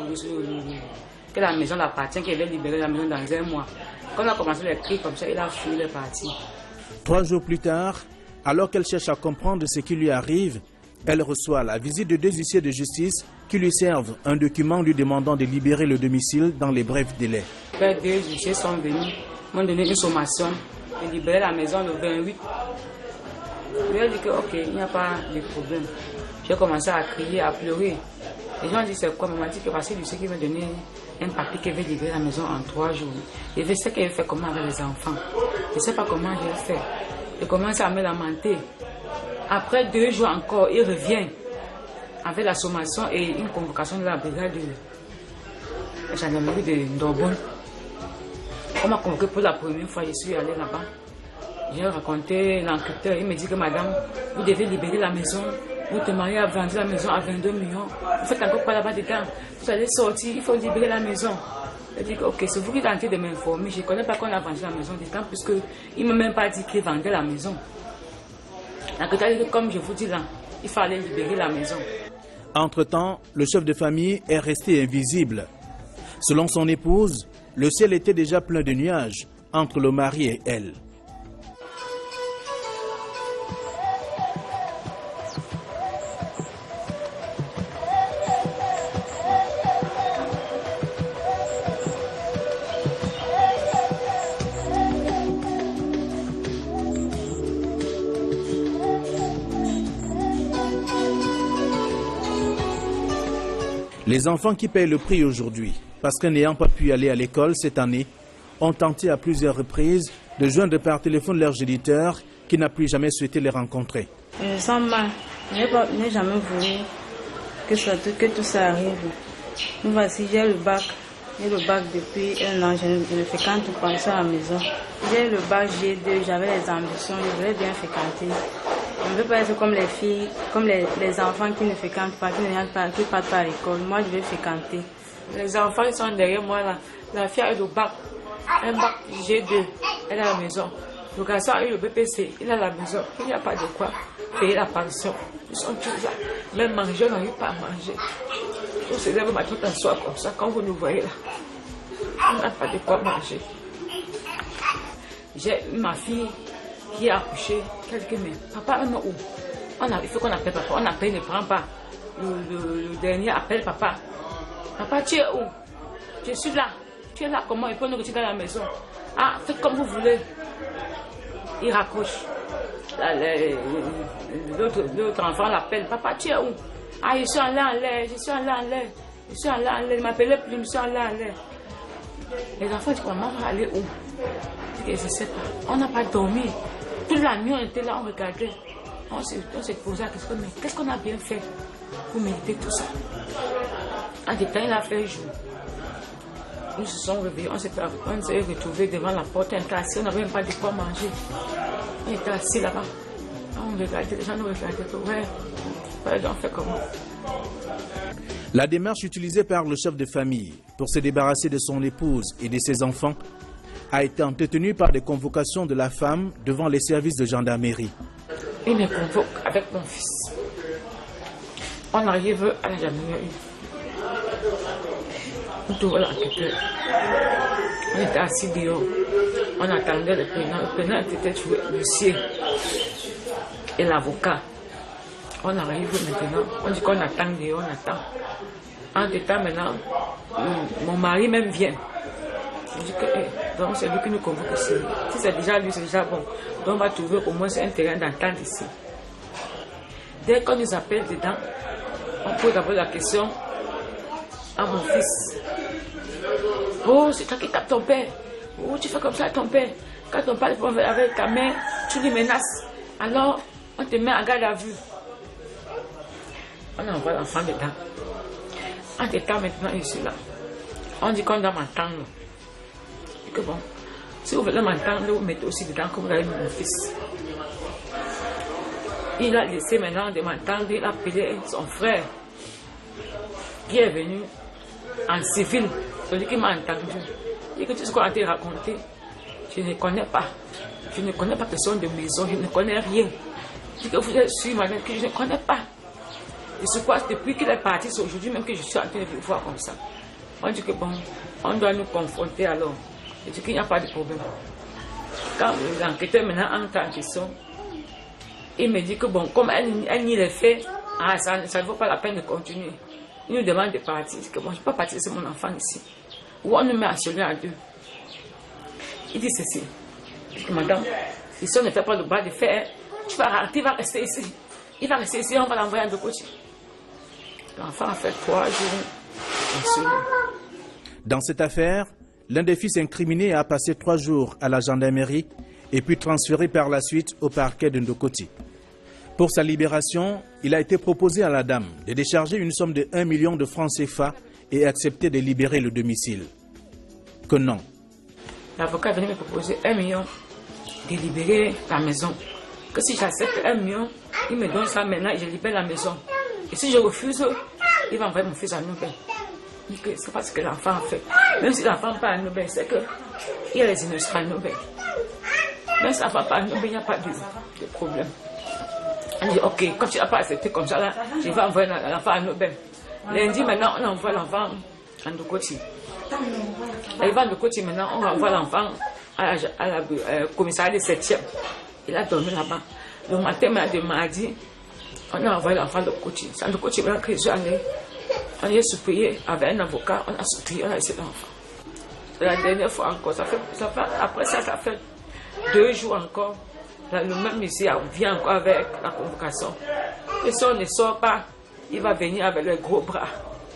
que la maison l'appartient, qu'il va libérer la maison dans un mois. Quand on a commencé les cris comme ça, il a fui, il est parti. 3 jours plus tard, alors qu'elle cherche à comprendre ce qui lui arrive, elle reçoit la visite de 2 huissiers de justice qui lui servent un document lui demandant de libérer le domicile dans les brefs délais. Les 2 huissiers sont venus, m'ont donné une sommation de libérer la maison le 28. Je lui ai dit que ok, il n'y a pas de problème. J'ai commencé à crier, à pleurer. Les gens ont dit c'est quoi? Maman m'a dit que parce que lui qui m'a donné un papier qui veut libérer la maison en 3 jours. Et je sais qu'elle fait comment avec les enfants. Je ne sais pas comment j'ai fait. Je commence à me lamenter. Après 2 jours encore, il revient avec la sommation et une convocation de la brigade de la gendarmerie de Ndobon. On m'a convoqué pour la première fois, je suis allé là-bas. J'ai raconté l'enquêteur, il me dit que madame, vous devez libérer la maison. Votre mari a vendu la maison à 22 millions. Vous faites encore quoi là-bas dedans? Vous allez sortir, il faut libérer la maison. Je dis que ok, c'est vous qui tentez de m'informer. Je ne connais pas qu'on a vendu la maison dedans, puisqu'il ne m'a même pas dit qu'il vendait la maison. L'enquêteur dit que comme je vous dis là, il fallait libérer la maison. Entre-temps, le chef de famille est resté invisible. Selon son épouse, le ciel était déjà plein de nuages entre le mari et elle. Les enfants qui payent le prix aujourd'hui, parce que n'ayant pas pu aller à l'école cette année, ont tenté à plusieurs reprises de joindre par téléphone leur géniteur qui n'a plus jamais souhaité les rencontrer. Je me sens mal. Je n'ai jamais voulu que tout ça arrive. Nous voici, j'ai le bac. J'ai le bac depuis 1 an. Je ne fréquente pas ça à la maison. J'ai le bac G2, j'avais les ambitions, je voulais bien fréquenter. Je ne veux pas être comme les filles, comme les enfants qui ne fréquentent pas, qui partent pas à l'école. Moi, je veux fréquenter. Les enfants ils sont derrière moi là. La fille a eu le bac, un bac G2, elle est à la maison. Le garçon a eu le BPC, il est à la maison. Il n'y a pas de quoi payer la pension. Ils sont tous là. Même manger, on n'arrive pas à manger. On se lève matin à soir comme ça, quand vous nous voyez là. On n'a pas de quoi manger. J'ai ma fille qui a accouché quelques mois. Papa, on est où? Il faut qu'on appelle papa. On appelle, il ne prend pas. Le dernier appelle papa. Papa, tu es où? Je suis là. Tu es là, comment? Il peut nous retirer dans la maison. Ah, faites comme vous voulez. Il raccroche. L'autre enfant l'appelle. Papa, tu es où? Ah, je suis en l'air, je suis en l'air. Je suis en l'air. Il ne m'appelait plus, je suis en l'air. Les enfants disent, maman va aller où? Je ne sais pas. On n'a pas dormi. Toute la nuit, on était là, on regardait. On s'est posé la question, mais qu'est-ce qu'on a bien fait pour mériter tout ça? En détail, il a fait jour. Nous se sommes réveillés, on s'est retrouvés devant la porte, on était assis, on n'avait même pas de quoi manger. On était assis là-bas. On regardait, les gens nous regardaient. Ouais, on fait comment? La démarche utilisée par le chef de famille pour se débarrasser de son épouse et de ses enfants a été entretenue par des convocations de la femme devant les services de gendarmerie. Il me convoque avec mon fils. On arrive à la gendarmerie. On trouve l'enquêteur. On était assis dehors. On attendait le président. Le président était huissier et l'avocat. On arrive maintenant. On dit qu'on attend dehors, on attend. En temps maintenant, mon mari même vient. Je dis que donc c'est lui qui nous convoque ici. Si c'est déjà lui, c'est déjà bon. Donc on va trouver au moins un terrain d'entente ici. Dès qu'on nous appelle dedans, on pose d'abord la question à mon fils. Oh, c'est toi qui tapes ton père. Oh, tu fais comme ça à ton père. Quand ton père répond avec ta main, tu lui menaces. Alors, on te met en garde à vue. On envoie l'enfant dedans. En étant maintenant ici là, on dit qu'on doit m'entendre. Et que bon, si vous voulez m'entendre, vous mettez aussi dedans que vous avez mon fils. Il a laissé maintenant de m'entendre, il a appelé son frère qui est venu en civil, celui qui m'a entendu. Il dit que tout ce qu'on a été raconté, je ne connais pas. Je ne connais pas question de maison, je ne connais rien. Il dit que vous êtes sûr, madame, que je ne connais pas. Et c'est quoi, depuis qu'il est parti, c'est aujourd'hui même que je suis en train de le voir comme ça. On dit que bon, on doit nous confronter alors. Je dis qu'il n'y a pas de problème. Quand l'enquêteur maintenant entre en question, il me dit que bon, comme elle n'y les fait, ça ne vaut pas la peine de continuer. Il nous demande de partir. Je dis que bon, je ne peux pas partir, c'est mon enfant ici. Ou on nous met à celui à deux. Il dit ceci. Je dis que madame, si on ne fait pas le bras de fer, tu vas rentrer, il va rester ici. Il va rester ici, on va l'envoyer à deux côtés. L'enfant a fait 3 jours. Dans cette affaire, l'un des fils incriminés a passé 3 jours à la gendarmerie et puis transféré par la suite au parquet de Ndokoti. Pour sa libération, il a été proposé à la dame de décharger une somme de 1 million de francs CFA et accepter de libérer le domicile. Que non. L'avocat est venu me proposer 1 million de libérer la maison. Que si j'accepte 1 million, il me donne ça maintenant et je libère la maison. Et si je refuse, il va envoyer mon fils à Nobel. C'est pas ce que l'enfant a fait. Même si l'enfant part à Nobel, c'est qu'il y a les innocents à Nobel. Même si l'enfant part à Nobel, il n'y a pas de problème. On dit, ok, quand tu n'as pas accepté comme ça, là, je vais envoyer l'enfant à Nobel. Lundi, maintenant, on envoie l'enfant à Ndokoti. Il va à Ndokoti, maintenant, on envoie l'enfant à la commissariat de 7e. Il a dormi là-bas. Le matin, de mardi, on a envoyé l'enfant de Ndokoti. C'est à Ndokoti que je suis allé. On est supplié avec un avocat, on a supplié, on a laissé l'enfant. La dernière fois encore, après ça fait 2 jours encore. Le même monsieur vient encore avec la convocation. Et si on ne sort pas, il va venir avec les gros bras.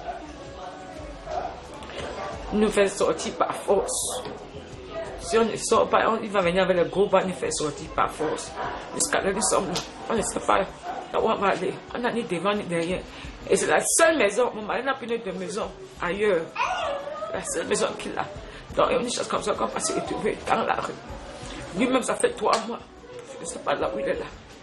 Il nous fait sortir par force. Si on ne sort pas, il va venir avec les gros bras, nous fait sortir par force. Jusqu'à là, nous sommes là. On ne sait pas là où on va aller. On n'a ni devant ni derrière. Et c'est la seule maison. Mon mari n'a plus de maison ailleurs. La seule maison qu'il a. Donc, il y a une chose comme ça qu'on va se retrouver dans la rue. Lui-même, ça fait 3 mois. Je ne sais pas là où il est là.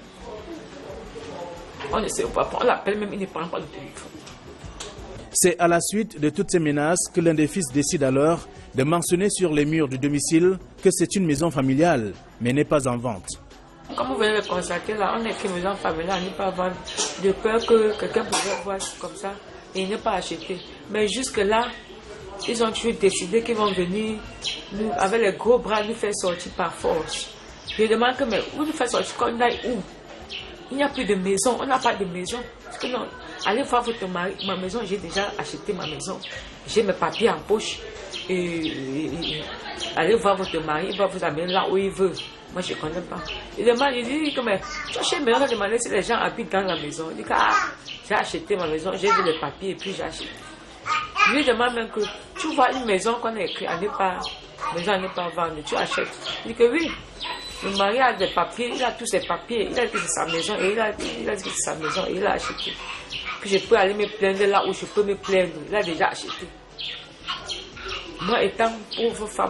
On ne sait pas. On l'appelle même, il ne prend pas le téléphone. C'est à la suite de toutes ces menaces que l'un des fils décide alors de mentionner sur les murs du domicile que c'est une maison familiale, mais n'est pas en vente. Comme vous venez le constater, là, on n'est qu'une maison familiale, on n'est pas vendre. De peur que quelqu'un pourrait voir comme ça et ne pas acheter. Mais jusque-là, ils ont toujours décidé qu'ils vont venir nous, avec les gros bras, nous faire sortir par force. Je demande que, mais où nous faire sortir, qu'on aille où? Il n'y a plus de maison, on n'a pas de maison. Parce que non, allez voir votre mari, ma maison, j'ai déjà acheté ma maison. J'ai mes papiers en poche. Et allez voir votre mari, il va vous amener là où il veut. Moi, je ne connais pas. Il dit que, mais tu achètes une maison, il demande si les gens habitent dans la maison. Il dit que, j'ai acheté ma maison, j'ai vu les papiers et puis j'ai acheté. Je lui demande même que, tu vois une maison qu'on a écrite, elle n'est pas vendue, tu achètes. Il dit que oui. Le mari a des papiers, il a tous ses papiers, il a dit que c'est sa maison, et il a dit que c'est sa maison, et il a acheté. Puis je peux aller me plaindre là où je peux me plaindre, il a déjà acheté. Moi étant pauvre femme,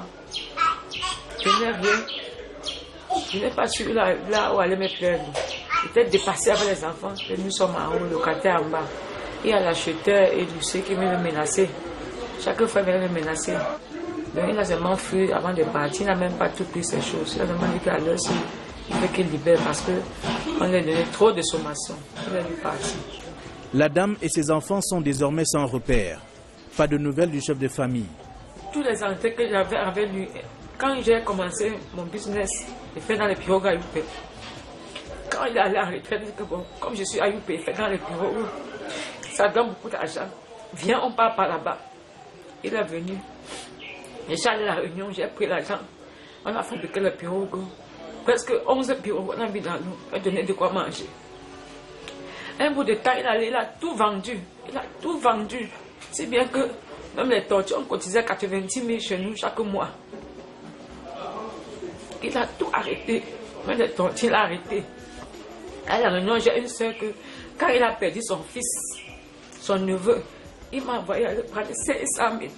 je n'ai rien, je n'ai pas su là où aller me plaindre. Peut-être dépasser avec les enfants, et nous sommes en haut, locataires en bas. Il y a l'acheteur et ceux qui me menacer. Chaque fois, il me menacer. Donc, il a seulement fui avant de partir, il n'a même pas tout pris ces choses. Il a demandé qu'à l'heure, il veut qu'il libère parce qu'on lui a donné trop de sommations. Il a dû partir. La dame et ses enfants sont désormais sans repère. Pas de nouvelles du chef de famille. Tous les entrées que j'avais avec lui, quand j'ai commencé mon business, j'ai fait dans les pirogues à Youpé. Quand il est allé en retraite, il dit que bon, comme je suis à Youpé, il fait dans les pirogues, ça donne beaucoup d'argent. Viens, on part par là-bas. Il est venu. J'ai allé à la réunion, j'ai pris l'argent. On a fabriqué le pirogue. Presque 11 pirogues, on a mis dans l'eau. On a donné de quoi manger. Un bout de temps, il a tout vendu. Il a tout vendu. Si bien que Même les tortures, on cotisait 90 000 chez nous chaque mois. Il a tout arrêté. Même les tortures, il a arrêté. À la réunion, j'ai une soeur que, quand il a perdu son fils, son neveu, il m'a envoyé aller prendre 500 000.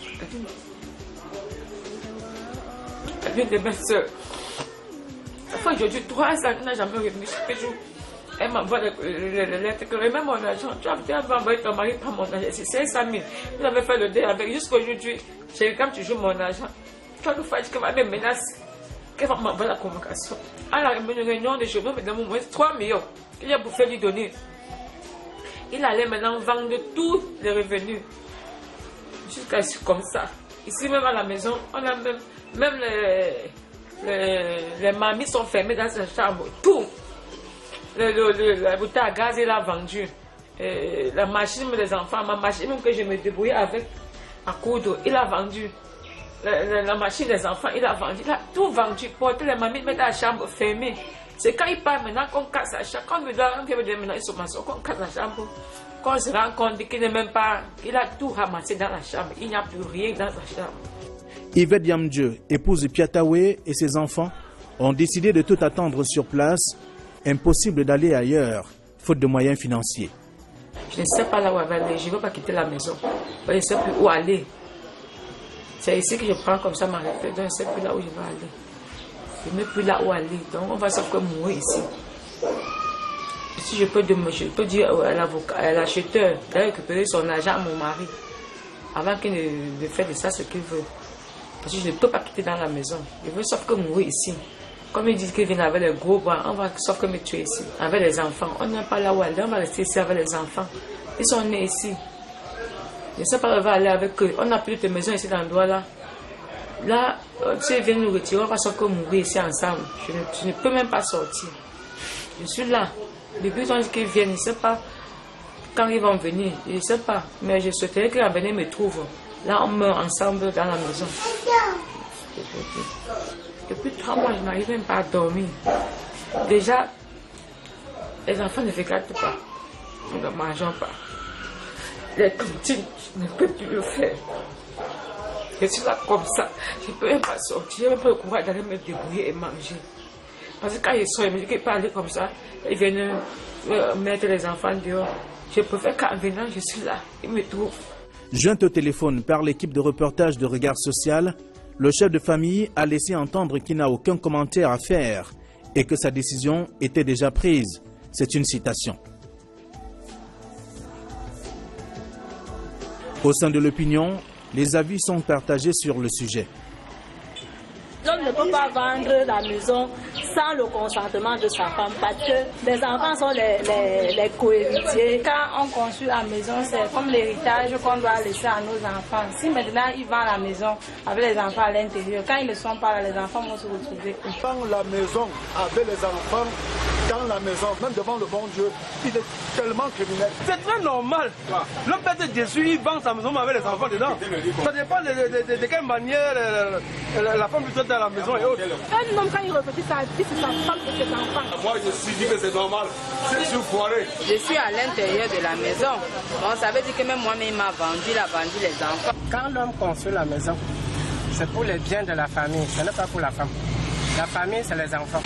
L'une de mes soeurs. Ça fait aujourd'hui 3 ans qu'elle n'a jamais remis chaque jour. Elle m'envoie les lettres que remets mon argent. Tu as envoyé ton mari par mon argent. C'est 500 000. Il avait fait le dé avec. Jusqu'aujourd'hui, j'ai quand tu joues mon argent. Tu vas nous faire qu'elle va me menacer. Qu'elle va m'envoyer la convocation. À la réunion de cheveux, me donne au moins 3 millions. Il a bouffé lui donner. Il allait maintenant vendre tous les revenus. Jusqu'à ce comme ça. Ici même à la maison, on a même les mamies sont fermées dans sa chambre. Tout. La bouteille à gaz, il a vendu. La machine des enfants, ma machine même que je me débrouillais avec à coudre, il a vendu. La machine des enfants, il a vendu. Il a tout vendu. Porter les mamies mettre dans la chambre fermée. C'est quand il part maintenant qu'on casse la chambre. Quand on me dit maintenant ils sont maçons, qu'on casse la chambre. Quand on se rend compte qu'il n'est même pas. Il a tout ramassé dans la chambre. Il n'y a plus rien dans la chambre. Yvette Yamdje, épouse de Piatawe et ses enfants, ont décidé de tout attendre sur place. Impossible d'aller ailleurs, faute de moyens financiers. Je ne sais pas là où elle va aller. Je ne veux pas quitter la maison. Je ne sais plus où aller. C'est ici que je prends comme ça ma retraite. Je ne sais plus là où je vais aller. Je ne sais plus là où aller. Donc on va sauf que mourir ici. Si je peux dire à l'avocat, à l'acheteur de récupérer son argent à mon mari avant qu'il ne fasse de ça ce qu'il veut. Parce que je ne peux pas quitter dans la maison. Je veux sauf que mourir ici. Comme ils disent qu'ils viennent avec les gros bras, on va sauf que me tuer ici. Avec les enfants. On n'est pas là où aller. On va rester ici avec les enfants. Ils sont nés ici. Je ne sais pas où on va aller avec eux. On n'a plus de maison ici dans l'endroit là. Là, si ils viennent nous retirer, on va sauf que mourir ici ensemble. Je ne peux même pas sortir. Je suis là. Depuis qu'ils viennent, je ne sais pas quand ils vont venir. Je ne sais pas. Mais je souhaiterais qu'ils viennent me trouvent. Là, on meurt ensemble dans la maison. Depuis 3 mois, je n'arrive même pas à dormir. Déjà, les enfants ne fréquentent pas. Nous ne mangeons pas. Les cantines, je ne peux plus le faire. Je suis là comme ça. Je ne peux même pas sortir. Je n'ai même pas le courage d'aller me débrouiller et manger. Parce que quand ils sont, ils me disent qu'ils parlent comme ça. Ils viennent mettre les enfants dehors. Je préfère qu'en venant, je suis là. Ils me trouvent. Joint au téléphone par l'équipe de reportage de Regard Social, le chef de famille a laissé entendre qu'il n'a aucun commentaire à faire et que sa décision était déjà prise. C'est une citation. Au sein de l'opinion, les avis sont partagés sur le sujet. L'homme ne peut pas vendre la maison sans le consentement de sa femme parce que les enfants sont les cohéritiers. Quand on construit la maison, c'est comme l'héritage qu'on doit laisser à nos enfants. Si maintenant ils vendent la maison avec les enfants à l'intérieur, quand ils ne sont pas là, les enfants vont se retrouver. Dans la maison avec les enfants, dans la maison, même devant le bon Dieu, il est tellement criminel. C'est très normal. Le père de Jésus, il vend sa maison avec les enfants dedans. Ça dépend de quelle manière la femme lui traite dans la maison et autres. Un homme, quand il refait sa vie, c'est sa femme et ses enfants. Moi, je suis dit que c'est normal. C'est sur foiré. Je suis à l'intérieur de la maison. Donc, ça veut dire que même moi-même, il m'a vendu, il a vendu les enfants. Quand l'homme construit la maison, c'est pour les biens de la famille, ce n'est pas pour la femme. La famille, c'est les enfants.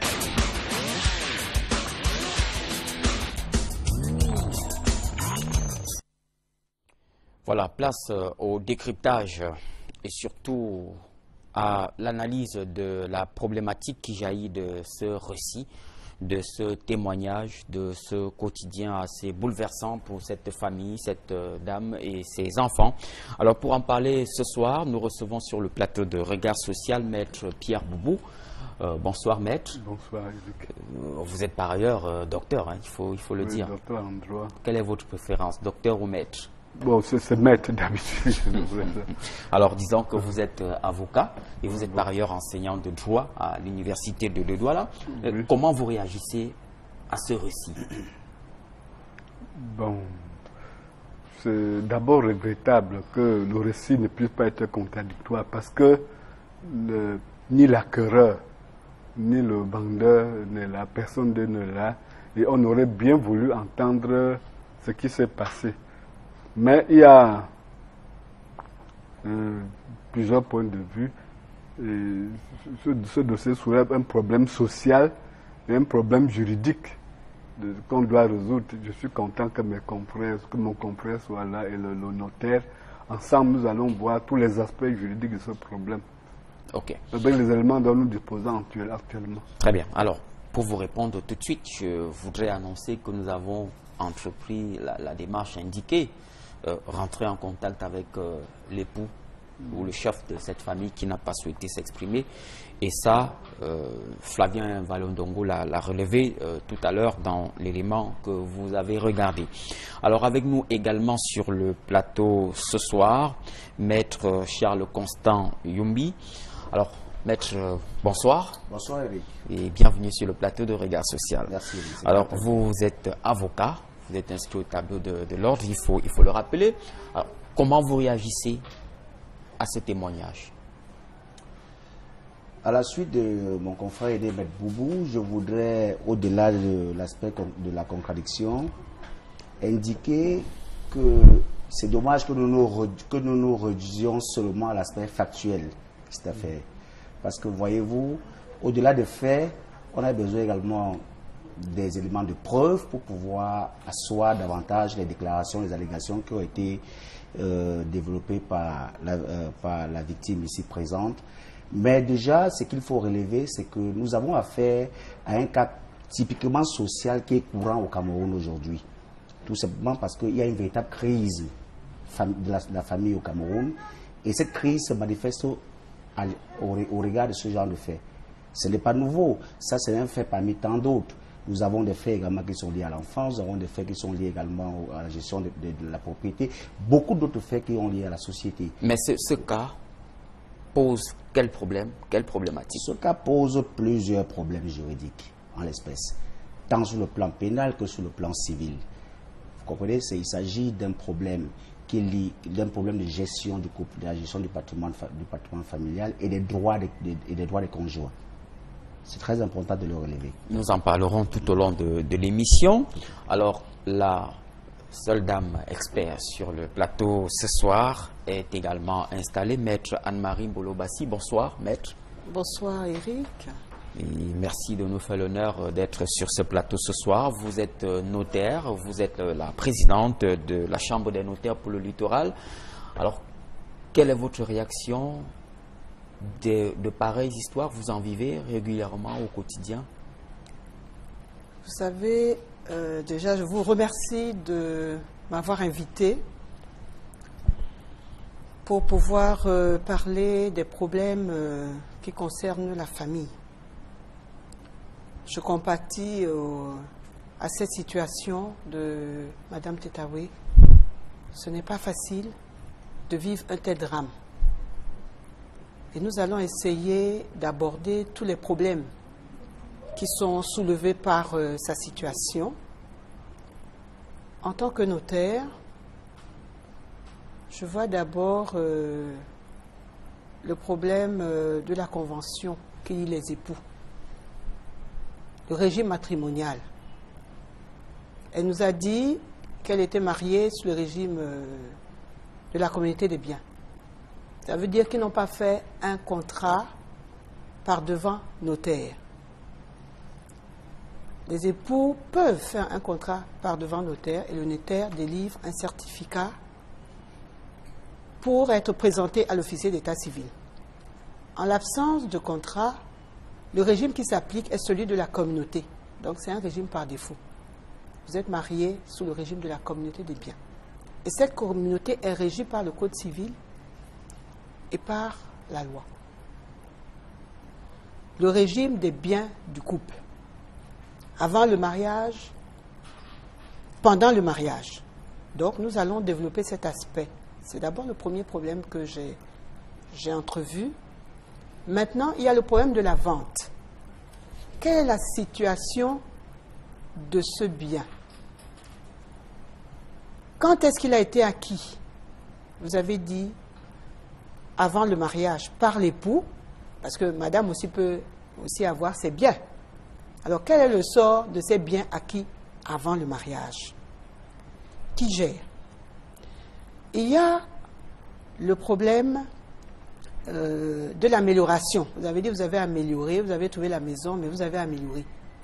Voilà, place au décryptage et surtout à l'analyse de la problématique qui jaillit de ce récit, de ce témoignage, de ce quotidien assez bouleversant pour cette famille, cette dame et ses enfants. Alors pour en parler ce soir, nous recevons sur le plateau de Regard Social Maître Pierre Boubou. Bonsoir Maître. Bonsoir Eric. Vous êtes par ailleurs docteur, hein, il faut le dire. Docteur en droit. Quelle est votre préférence, docteur ou maître? Bon, c'est maître d'habitude. Alors, disons que vous êtes avocat et vous êtes par ailleurs enseignant de droit à l'université de Douala. Oui. Comment vous réagissez à ce récit? Bon, c'est d'abord regrettable que le récit ne puisse pas être contradictoire parce que ni l'acquéreur, ni le vendeur, ni la personne ne l'a. Et on aurait bien voulu entendre ce qui s'est passé. Mais il y a plusieurs points de vue. Et ce dossier soulève un problème social et un problème juridique qu'on doit résoudre. Je suis content que mon confrère soit là et le notaire. Ensemble, nous allons voir tous les aspects juridiques de ce problème. Ok. Avec les éléments dont nous disposons actuellement. Très bien. Alors, pour vous répondre tout de suite, je voudrais annoncer que nous avons entrepris la démarche indiquée, rentrer en contact avec l'époux ou le chef de cette famille qui n'a pas souhaité s'exprimer. Et ça, Flavien Valondongo l'a relevé tout à l'heure dans l'élément que vous avez regardé. Alors avec nous également sur le plateau ce soir, Maître Charles Constant Yumbi. Alors Maître, bonsoir. Bonsoir Eric. Et bienvenue sur le plateau de Regard Social. Merci. Alors vous êtes avocat, vous êtes inscrit au tableau de l'ordre, il faut le rappeler. Alors, comment vous réagissez à ce témoignage? À la suite de mon confrère aidé Maître Boubou, je voudrais, au-delà de l'aspect de la contradiction, indiquer que c'est dommage que nous nous réduisions seulement à l'aspect factuel de cette affaire. Parce que, voyez-vous, au-delà des faits, on a besoin également des éléments de preuve pour pouvoir asseoir davantage les déclarations, les allégations qui ont été développées par la victime ici présente. Mais déjà, ce qu'il faut relever, c'est que nous avons affaire à un cas typiquement social qui est courant au Cameroun aujourd'hui. Tout simplement parce qu'il y a une véritable crise de la famille au Cameroun. Et cette crise se manifeste au regard de ce genre de faits. Ce n'est pas nouveau. Ça, c'est un fait parmi tant d'autres. Nous avons des faits également qui sont liés à l'enfance, nous avons des faits qui sont liés également à la gestion de la propriété, beaucoup d'autres faits qui sont liés à la société. Mais ce cas pose quel problème, quelle problématique? Ce cas pose plusieurs problèmes juridiques, en l'espèce, tant sur le plan pénal que sur le plan civil. Vous comprenez, il s'agit d'un problème qui est lié, d'un problème de gestion du couple, de la gestion du patrimoine familial et des droits des conjoints. C'est très important de le relever. Nous en parlerons tout au long de l'émission. Alors, la seule dame expert sur le plateau ce soir est également installée, Maître Anne-Marie Bolobassi. Bonsoir, Maître. Bonsoir, Eric. Et merci de nous faire l'honneur d'être sur ce plateau ce soir. Vous êtes notaire, vous êtes la présidente de la Chambre des notaires pour le littoral. Alors, quelle est votre réaction de pareilles histoires? Vous en vivez régulièrement au quotidien? Vous savez, déjà je vous remercie de m'avoir invité pour pouvoir parler des problèmes qui concernent la famille. Je compatis à cette situation de Madame Tetaoué. Ce n'est pas facile de vivre un tel drame. Et nous allons essayer d'aborder tous les problèmes qui sont soulevés par sa situation. En tant que notaire, je vois d'abord le problème de la convention qui lie les époux, le régime matrimonial. Elle nous a dit qu'elle était mariée sous le régime de la communauté des biens. Ça veut dire qu'ils n'ont pas fait un contrat par devant notaire. Les époux peuvent faire un contrat par devant notaire et le notaire délivre un certificat pour être présenté à l'officier d'état civil. En l'absence de contrat, le régime qui s'applique est celui de la communauté. Donc c'est un régime par défaut. Vous êtes marié sous le régime de la communauté des biens. Et cette communauté est régie par le code civil et par la loi. Le régime des biens du couple. Avant le mariage, pendant le mariage. Donc nous allons développer cet aspect. C'est d'abord le premier problème que j'ai entrevu. Maintenant, il y a le problème de la vente. Quelle est la situation de ce bien? Quand est-ce qu'il a été acquis? Vous avez dit avant le mariage, par l'époux, parce que madame aussi peut aussi avoir ses biens. Alors, quel est le sort de ces biens acquis avant le mariage? Qui gère? Il y a le problème de l'amélioration. Vous avez dit vous avez amélioré, vous avez trouvé la maison, mais vous avez amélioré.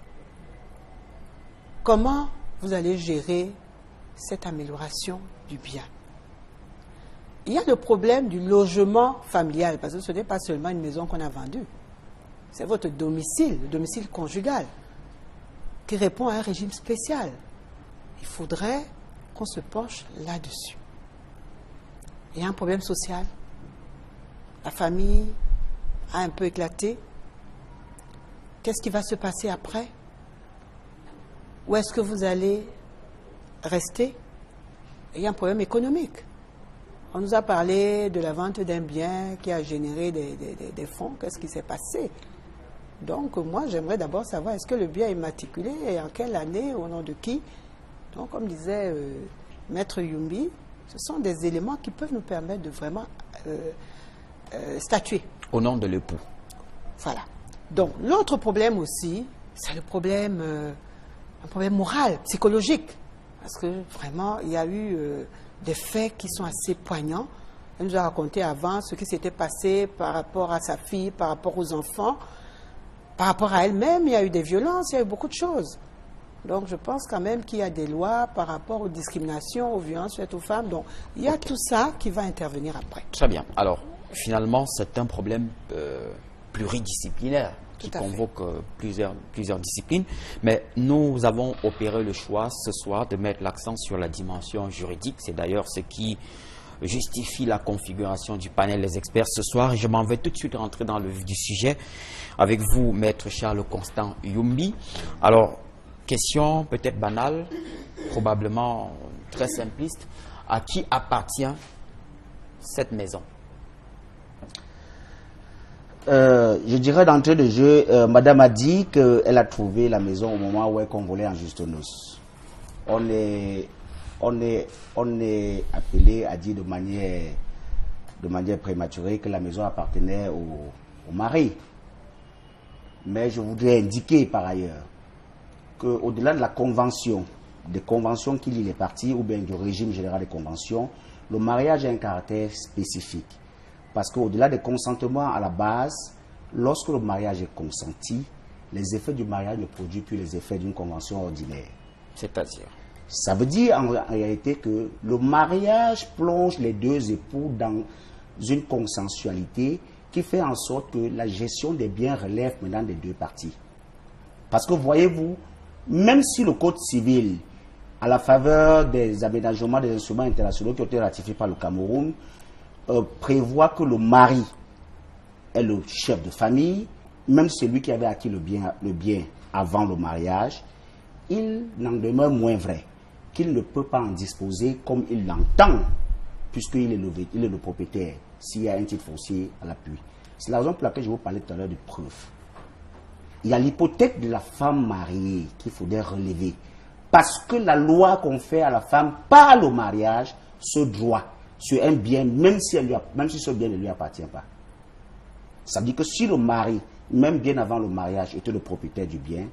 Comment vous allez gérer cette amélioration du bien? Il y a le problème du logement familial, parce que ce n'est pas seulement une maison qu'on a vendue. C'est votre domicile, le domicile conjugal, qui répond à un régime spécial. Il faudrait qu'on se penche là-dessus. Il y a un problème social. La famille a un peu éclaté. Qu'est-ce qui va se passer après? Où est-ce que vous allez rester? Il y a un problème économique. On nous a parlé de la vente d'un bien qui a généré des fonds. Qu'est-ce qui s'est passé? Donc, moi, j'aimerais d'abord savoir, est-ce que le bien est immatriculé et en quelle année, au nom de qui? Donc, comme disait Maître Yumbi, ce sont des éléments qui peuvent nous permettre de vraiment statuer. Au nom de l'époux. Voilà. Donc, l'autre problème aussi, c'est le problème, un problème moral, psychologique. Parce que vraiment, il y a eu des faits qui sont assez poignants. Elle nous a raconté avant ce qui s'était passé par rapport à sa fille, par rapport aux enfants, par rapport à elle-même. Il y a eu des violences, il y a eu beaucoup de choses. Donc, je pense quand même qu'il y a des lois par rapport aux discriminations, aux violences faites aux femmes. Donc, il y a tout ça qui va intervenir après. Très bien. Alors, finalement, c'est un problème pluridisciplinaire qui convoque plusieurs disciplines. Mais nous avons opéré le choix ce soir de mettre l'accent sur la dimension juridique. C'est d'ailleurs ce qui justifie la configuration du panel des experts ce soir. Et je m'en vais tout de suite rentrer dans le vif du sujet avec vous, Maître Charles Constant Yumbi. Alors, question peut-être banale, probablement très simpliste. À qui appartient cette maison? Je dirais d'entrée de jeu, Madame a dit qu'elle a trouvé la maison au moment où elle convolait en juste noces. On est appelé à dire de manière prématurée que la maison appartenait au mari. Mais je voudrais indiquer par ailleurs qu'au-delà de la convention, des conventions qui lient les parties ou bien du régime général des conventions, le mariage a un caractère spécifique. Parce qu'au-delà des consentements à la base, lorsque le mariage est consenti, les effets du mariage ne produisent plus les effets d'une convention ordinaire. C'est-à-dire? Ça veut dire en réalité que le mariage plonge les deux époux dans une consensualité qui fait en sorte que la gestion des biens relève maintenant des deux parties. Parce que voyez-vous, même si le Code civil, à la faveur des aménagements des instruments internationaux qui ont été ratifiés par le Cameroun, prévoit que le mari est le chef de famille, même celui qui avait acquis le bien avant le mariage, il n'en demeure moins vrai qu'il ne peut pas en disposer comme il l'entend, puisqu'il est le propriétaire, s'il y a un titre foncier à l'appui. C'est la raison pour laquelle je vous parlais tout à l'heure de preuve. Il y a l'hypothèque de la femme mariée qu'il faudrait relever, parce que la loi confère à la femme par le mariage ce droit sur un bien, même si ce bien ne lui appartient pas. Ça veut dire que si le mari, même bien avant le mariage, était le propriétaire du bien,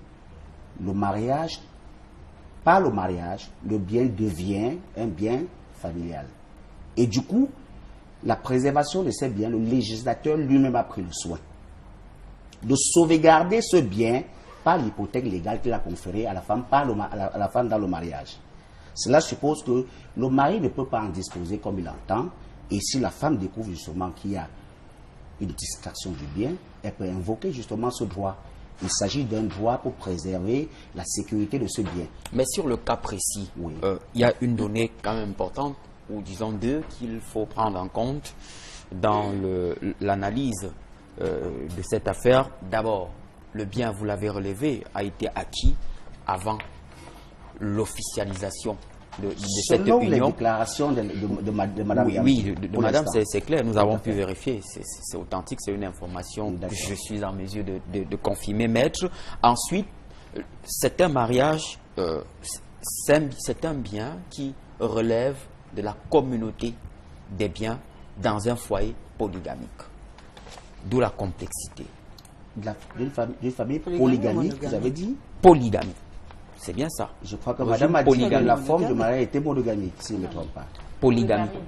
par le mariage, le bien devient un bien familial. Et du coup, la préservation de ces biens, le législateur lui-même a pris le soin de sauvegarder ce bien par l'hypothèque légale qu'il a conférée à la femme, à la femme dans le mariage. Cela suppose que le mari ne peut pas en disposer comme il entend, et si la femme découvre justement qu'il y a une distraction du bien, elle peut invoquer justement ce droit. Il s'agit d'un droit pour préserver la sécurité de ce bien. Mais sur le cas précis, oui, il y a une donnée quand même importante, ou disons deux, qu'il faut prendre en compte dans l'analyse de cette affaire. D'abord, le bien, vous l'avez relevé, a été acquis avant l'officialisation de cette union. Les déclarations de Madame. Oui, de Madame, c'est clair, nous avons pu vérifier, c'est authentique, c'est une information que je suis en mesure de confirmer, maître. Ensuite, c'est un mariage, c'est un bien qui relève de la communauté des biens dans un foyer polygamique. D'où la complexité. D'une famille polygamique, vous avez dit? Polygamie. C'est bien ça. Je crois que Madame a dit que la forme de mariage était monogamique, si je ne me trompe pas. Polygamie.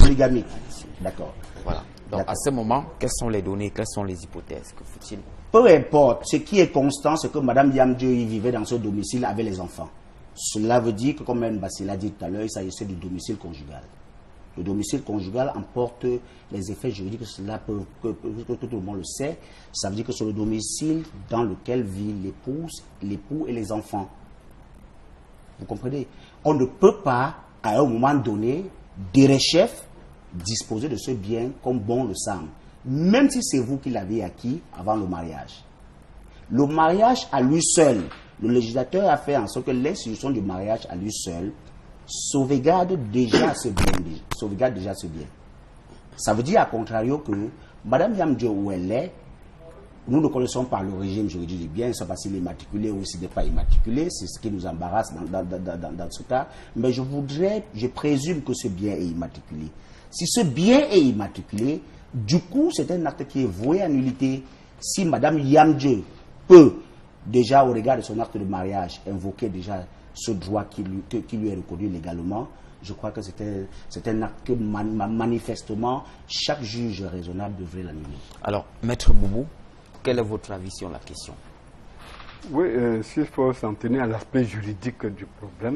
polygamique. D'accord. Voilà. Donc à ce moment, quelles sont les données, quelles sont les hypothèses? Que faut-il? Peu importe, ce qui est constant, c'est que Mme Yamdje vivait dans ce domicile avec les enfants. Cela veut dire que, comme Mme Bassi l'a dit tout à l'heure, il s'agissait du domicile conjugal. Le domicile conjugal emporte les effets juridiques, que tout le monde le sait. Ça veut dire que c'est le domicile dans lequel vit l'épouse, l'époux et les enfants. Vous comprenez? On ne peut pas, à un moment donné, derechef, disposer de ce bien comme bon le semble. Même si c'est vous qui l'avez acquis avant le mariage. Le mariage à lui seul, le législateur a fait en sorte que l'institution du mariage à lui seul sauvegarde déjà ce bien. Ça veut dire, à contrario, que Mme Yamdje, où elle est, nous ne connaissons pas le régime juridique du bien, c'est pas s'il est immatriculé ou s'il n'est pas immatriculé, c'est ce qui nous embarrasse dans ce cas. Mais je présume que ce bien est immatriculé. Si ce bien est immatriculé, du coup, c'est un acte qui est voué à nullité. Si Mme Yamdje peut, déjà au regard de son acte de mariage, invoquer déjà ce droit qui lui est reconnu légalement, je crois que c'est un acte que manifestement chaque juge raisonnable devrait l'annuler. Alors, Maître Boubou, quel est votre avis sur la question? Oui, s'il faut s'en tenir à l'aspect juridique du problème,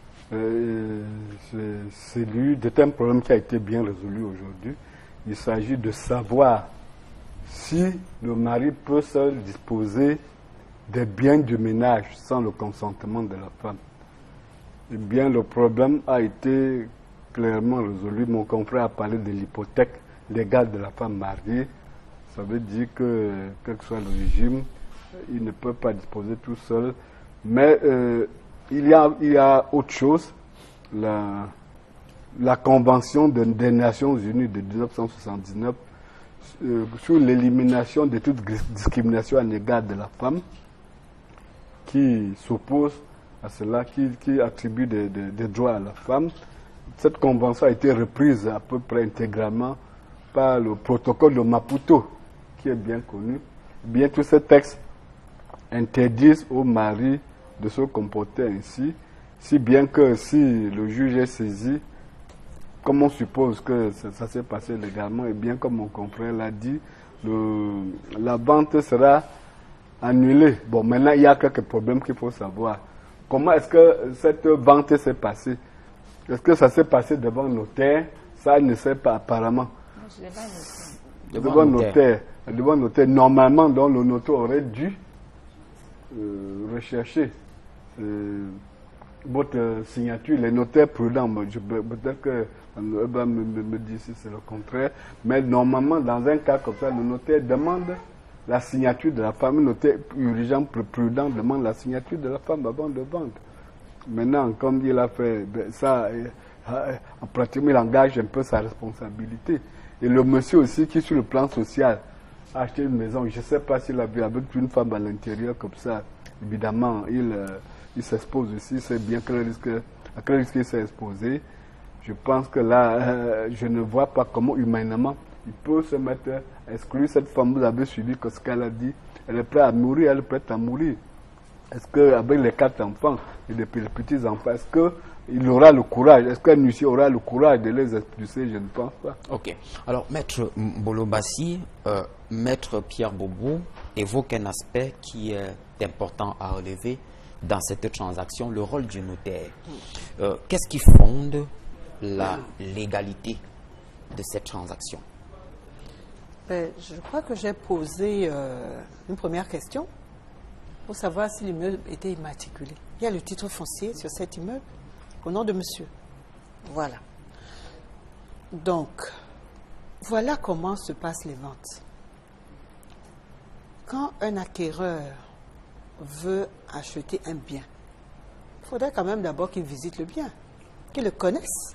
c'est un problème qui a été bien résolu aujourd'hui. Il s'agit de savoir si le mari peut seul disposer des biens du ménage sans le consentement de la femme. Eh bien, le problème a été clairement résolu. Mon confrère a parlé de l'hypothèque légale de la femme mariée. Ça veut dire que, quel que soit le régime, il ne peut pas disposer tout seul. Mais il y a autre chose. La Convention des Nations Unies de 1979 sur l'élimination de toute discrimination à l'égard de la femme, qui s'oppose à cela, qui attribue des droits à la femme. Cette convention a été reprise à peu près intégralement par le protocole de Maputo, qui est bien connu. Bien, tous ces textes interdisent aux maris de se comporter ainsi, si bien que si le juge est saisi, comme on suppose que ça s'est passé légalement, et bien comme mon confrère l'a dit, la vente sera annulée. Bon, maintenant, il y a quelques problèmes qu'il faut savoir. Comment est-ce que cette vente s'est passée? Est-ce que ça s'est passé devant un notaire? Ça ne sait pas apparemment. Devant notaire. Devant notaire. Normalement, donc, le notaire aurait dû rechercher votre signature. Les notaires prudents, peut-être que va me dire si c'est le contraire, mais normalement, dans un cas comme ça, le notaire demande la signature de la femme. Le notaire urgent, prudent, demande la signature de la femme avant de vendre. Maintenant, comme il a fait ça, en pratique, il engage un peu sa responsabilité. Et le monsieur aussi, qui sur le plan social a acheté une maison, je ne sais pas s'il a vu avec une femme à l'intérieur comme ça, évidemment, il s'expose aussi, c'est bien à quel risque il s'est exposé. Je pense que là, je ne vois pas comment humainement il peut se mettre à exclure cette femme. Vous avez suivi que ce qu'elle a dit, elle est prête à mourir, elle est prête à mourir. Est-ce qu'avec les 4 enfants et les petits enfants, est-ce qu'il aura le courage, est-ce qu'un huissier aura le courage de les expulser? Je ne pense pas. Ok. Alors, Maître Bolobassi, Maître Pierre Boubou évoque un aspect qui est important à relever dans cette transaction, le rôle du notaire. Qu'est-ce qui fonde la légalité de cette transaction? Je crois que j'ai posé une première question pour savoir si l'immeuble était immatriculé. Il y a le titre foncier sur cet immeuble au nom de monsieur. Voilà. Donc, voilà comment se passent les ventes. Quand un acquéreur veut acheter un bien, il faudrait quand même d'abord qu'il visite le bien, qu'il le connaisse.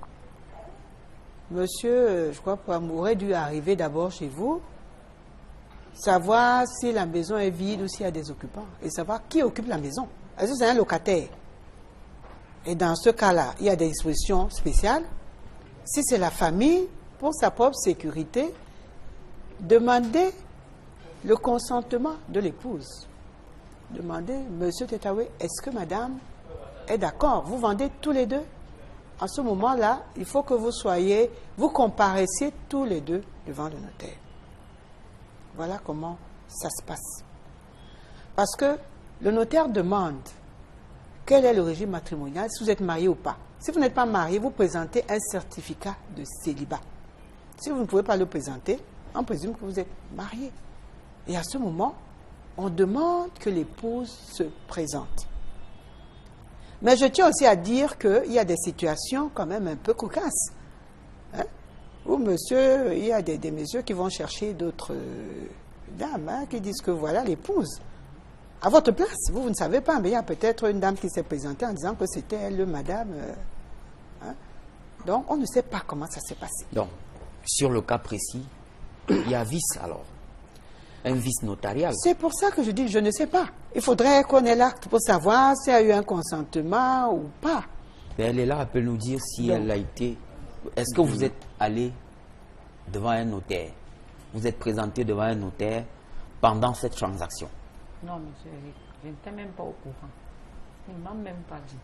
Monsieur, je crois, aurait dû arriver d'abord chez vous, savoir si la maison est vide ou s'il y a des occupants, et savoir qui occupe la maison. Est-ce que c'est un locataire? Et dans ce cas-là, il y a des dispositions spéciales. Si c'est la famille, pour sa propre sécurité, demandez le consentement de l'épouse. Demandez, monsieur Tetaoué, est-ce que madame est d'accord? Vous vendez tous les deux en ce moment-là, il faut que vous comparaissiez tous les deux devant le notaire. Voilà comment ça se passe. Parce que le notaire demande quel est le régime matrimonial, si vous êtes marié ou pas. Si vous n'êtes pas marié, vous présentez un certificat de célibat. Si vous ne pouvez pas le présenter, on présume que vous êtes marié. Et à ce moment, on demande que l'épouse se présente. Mais je tiens aussi à dire qu'il y a des situations quand même un peu cocasses. Hein? Où monsieur, il y a des messieurs qui vont chercher d'autres dames, hein, qui disent que voilà l'épouse. À votre place, vous ne savez pas, mais il y a peut-être une dame qui s'est présentée en disant que c'était elle, le madame. Hein? Donc, on ne sait pas comment ça s'est passé. Donc, sur le cas précis, il y a vice alors. Un vice notarial. C'est pour ça que je dis, je ne sais pas. Il faudrait qu'on ait l'acte pour savoir s'il y a eu un consentement ou pas. Mais elle est là, elle peut nous dire si elle a été... Est-ce que vous êtes allé devant un notaire? Vous êtes présenté devant un notaire pendant cette transaction? Non, monsieur Eric, je n'étais même pas au courant. Il ne m'a même pas dit.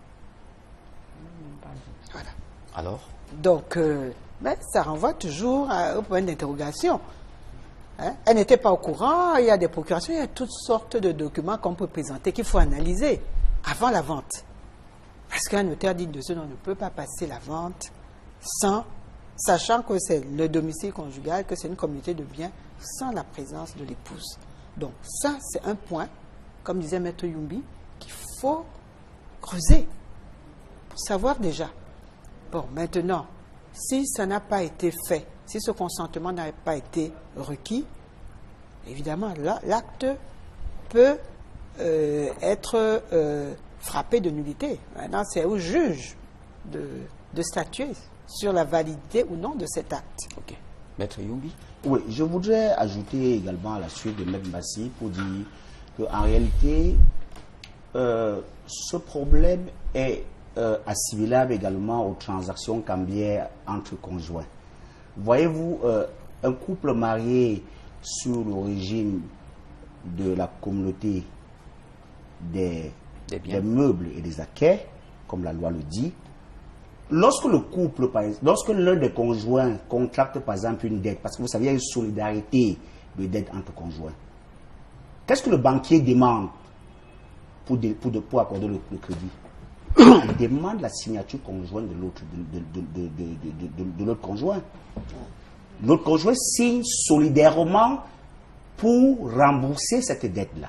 Voilà. Alors? Donc, ben, ça renvoie toujours au point d'interrogation. Hein? Elle n'était pas au courant, il y a des procurations, il y a toutes sortes de documents qu'on peut présenter, qu'il faut analyser avant la vente. Parce qu'un notaire digne de ce nom ne peut pas passer la vente sans, sachant que c'est le domicile conjugal, que c'est une communauté de biens, sans la présence de l'épouse. Donc ça, c'est un point, comme disait Maître Yumbi, qu'il faut creuser pour savoir déjà. Bon, maintenant, si ça n'a pas été fait, si ce consentement n'a pas été requis, évidemment, l'acte peut être frappé de nullité. Maintenant, c'est au juge de statuer sur la validité ou non de cet acte. Ok. Maître Yumbi? Oui, je voudrais ajouter également à la suite de Maître Bassi pour dire qu'en réalité, ce problème est assimilable également aux transactions cambiaires entre conjoints. Voyez-vous, un couple marié sur le régime de la communauté des meubles et des acquets, comme la loi le dit, lorsque le couple, lorsque l'un des conjoints contracte par exemple une dette, parce que vous savez, il y a une solidarité de dette entre conjoints, qu'est-ce que le banquier demande pour accorder le crédit? Il demande la signature conjointe de l'autre conjoint. L'autre conjoint signe solidairement pour rembourser cette dette-là.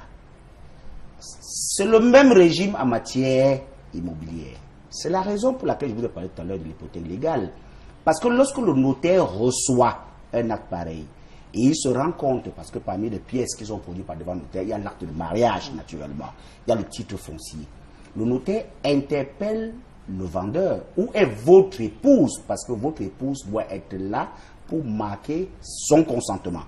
C'est le même régime en matière immobilière. C'est la raison pour laquelle je vous ai parlé tout à l'heure de l'hypothèque légale. Parce que lorsque le notaire reçoit un acte pareil, et il se rend compte, parce que parmi les pièces qui sont produites par devant le notaire, il y a l'acte de mariage, naturellement. Il y a le titre foncier. Le notaire interpelle le vendeur. Où est votre épouse? Parce que votre épouse doit être là pour marquer son consentement.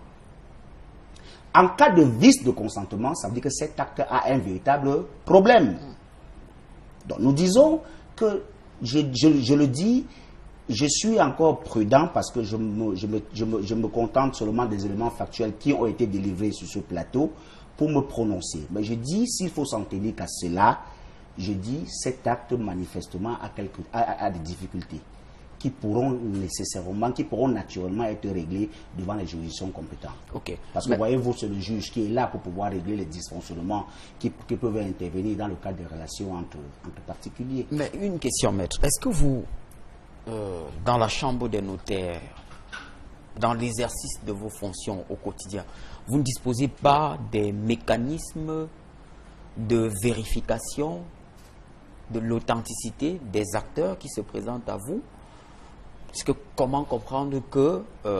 En cas de vice de consentement, ça veut dire que cet acte a un véritable problème. Donc nous disons que, je le dis, je suis encore prudent parce que je me contente seulement des éléments factuels qui ont été délivrés sur ce plateau pour me prononcer. Mais je dis, s'il faut s'en tenir qu'à cela, je dis, cet acte manifestement a des difficultés qui pourront naturellement être réglées devant les juridictions compétentes. Okay. Parce que voyez-vous, c'est le juge qui est là pour pouvoir régler les dysfonctionnements qui peuvent intervenir dans le cadre des relations entre particuliers. Mais une question, maître. Est-ce que vous, dans la chambre des notaires, dans l'exercice de vos fonctions au quotidien, vous ne disposez pas des mécanismes de vérification de l'authenticité des acteurs qui se présentent à vous? Parce que comment comprendre que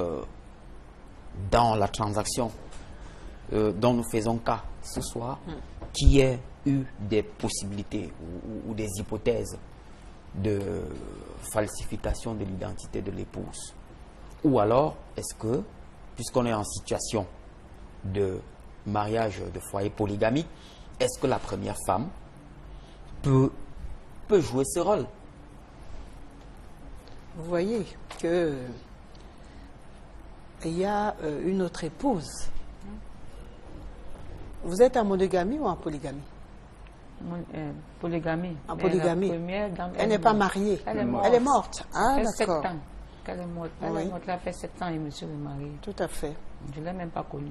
dans la transaction dont nous faisons cas ce soir, qu'il y ait eu des possibilités ou des hypothèses de falsification de l'identité de l'épouse? Ou alors, est-ce que, puisqu'on est en situation de mariage de foyer polygamique, est-ce que la première femme peut jouer ce rôle? Vous voyez que il y a une autre épouse. Vous êtes en monogamie ou en polygamie? Polygamie. En polygamie. Elle n'est pas mariée. Elle est morte. Elle est morte. Ah, d'accord. Elle est morte. Elle est morte. Elle a fait 7 ans et monsieur est marié. Tout à fait. Je ne l'ai même pas connue.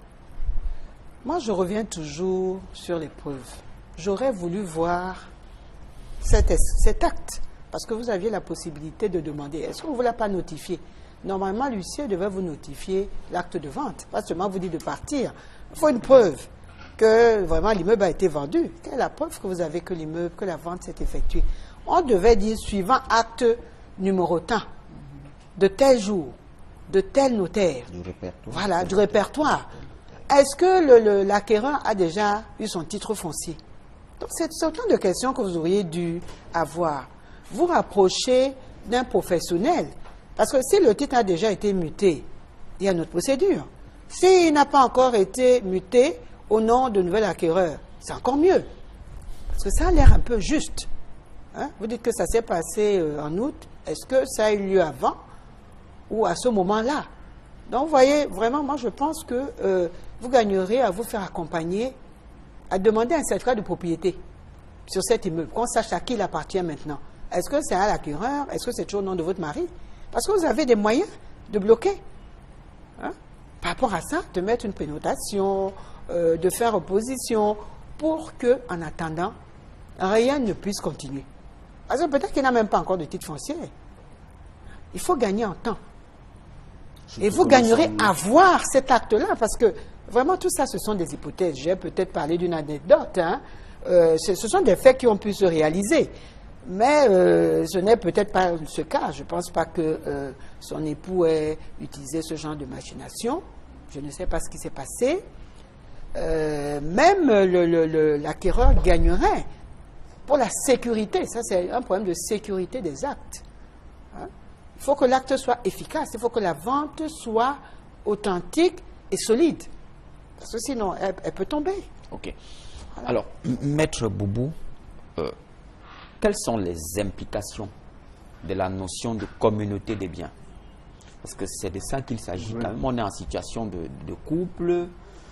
Moi, je reviens toujours sur les preuves. J'aurais voulu voir cet acte, parce que vous aviez la possibilité de demander, est-ce qu'on ne vous l'a pas notifié? Normalement, l'huissier devait vous notifier l'acte de vente, pas seulement vous dire de partir. Il faut une preuve que vraiment l'immeuble a été vendu. Quelle est la preuve que vous avez que l'immeuble, que la vente s'est effectuée? On devait dire, suivant acte numéro tant, de tel jour, de tel notaire. Du répertoire. Voilà, du répertoire. Est-ce que l'acquéreur a déjà eu son titre foncier? Donc, c'est autant de questions que vous auriez dû avoir. Vous rapprochez d'un professionnel. Parce que si le titre a déjà été muté, il y a une autre procédure. S'il n'a pas encore été muté au nom de nouvel acquéreur, c'est encore mieux. Parce que ça a l'air un peu juste. Hein? Vous dites que ça s'est passé en août. Est-ce que ça a eu lieu avant ou à ce moment-là? Donc, vous voyez, vraiment, moi, je pense que vous gagnerez à vous faire accompagner, à demander un certificat de propriété sur cet immeuble, qu'on sache à qui il appartient maintenant. Est-ce que c'est à l'acquéreur? Est-ce que c'est toujours au nom de votre mari? Parce que vous avez des moyens de bloquer. Hein? Par rapport à ça, de mettre une pénotation, de faire opposition, pour que, en attendant, rien ne puisse continuer. Parce que peut-être qu'il n'a même pas encore de titre foncier. Il faut gagner en temps. Et vous gagnerez à voir cet acte-là, parce que vraiment tout ça, ce sont des hypothèses. J'ai peut-être parlé d'une anecdote. Hein. Ce sont des faits qui ont pu se réaliser. Mais ce n'est peut-être pas ce cas. Je ne pense pas que son époux ait utilisé ce genre de machination. Je ne sais pas ce qui s'est passé. Même l'acquéreur gagnerait pour la sécurité. Ça, c'est un problème de sécurité des actes. Hein? Il faut que l'acte soit efficace. Il faut que la vente soit authentique et solide. Parce que sinon, elle peut tomber. Ok. Voilà. Alors, Maître Boubou, quelles sont les implications de la notion de communauté des biens? Parce que c'est de ça qu'il s'agit. Oui. Quand même, on est en situation de couple,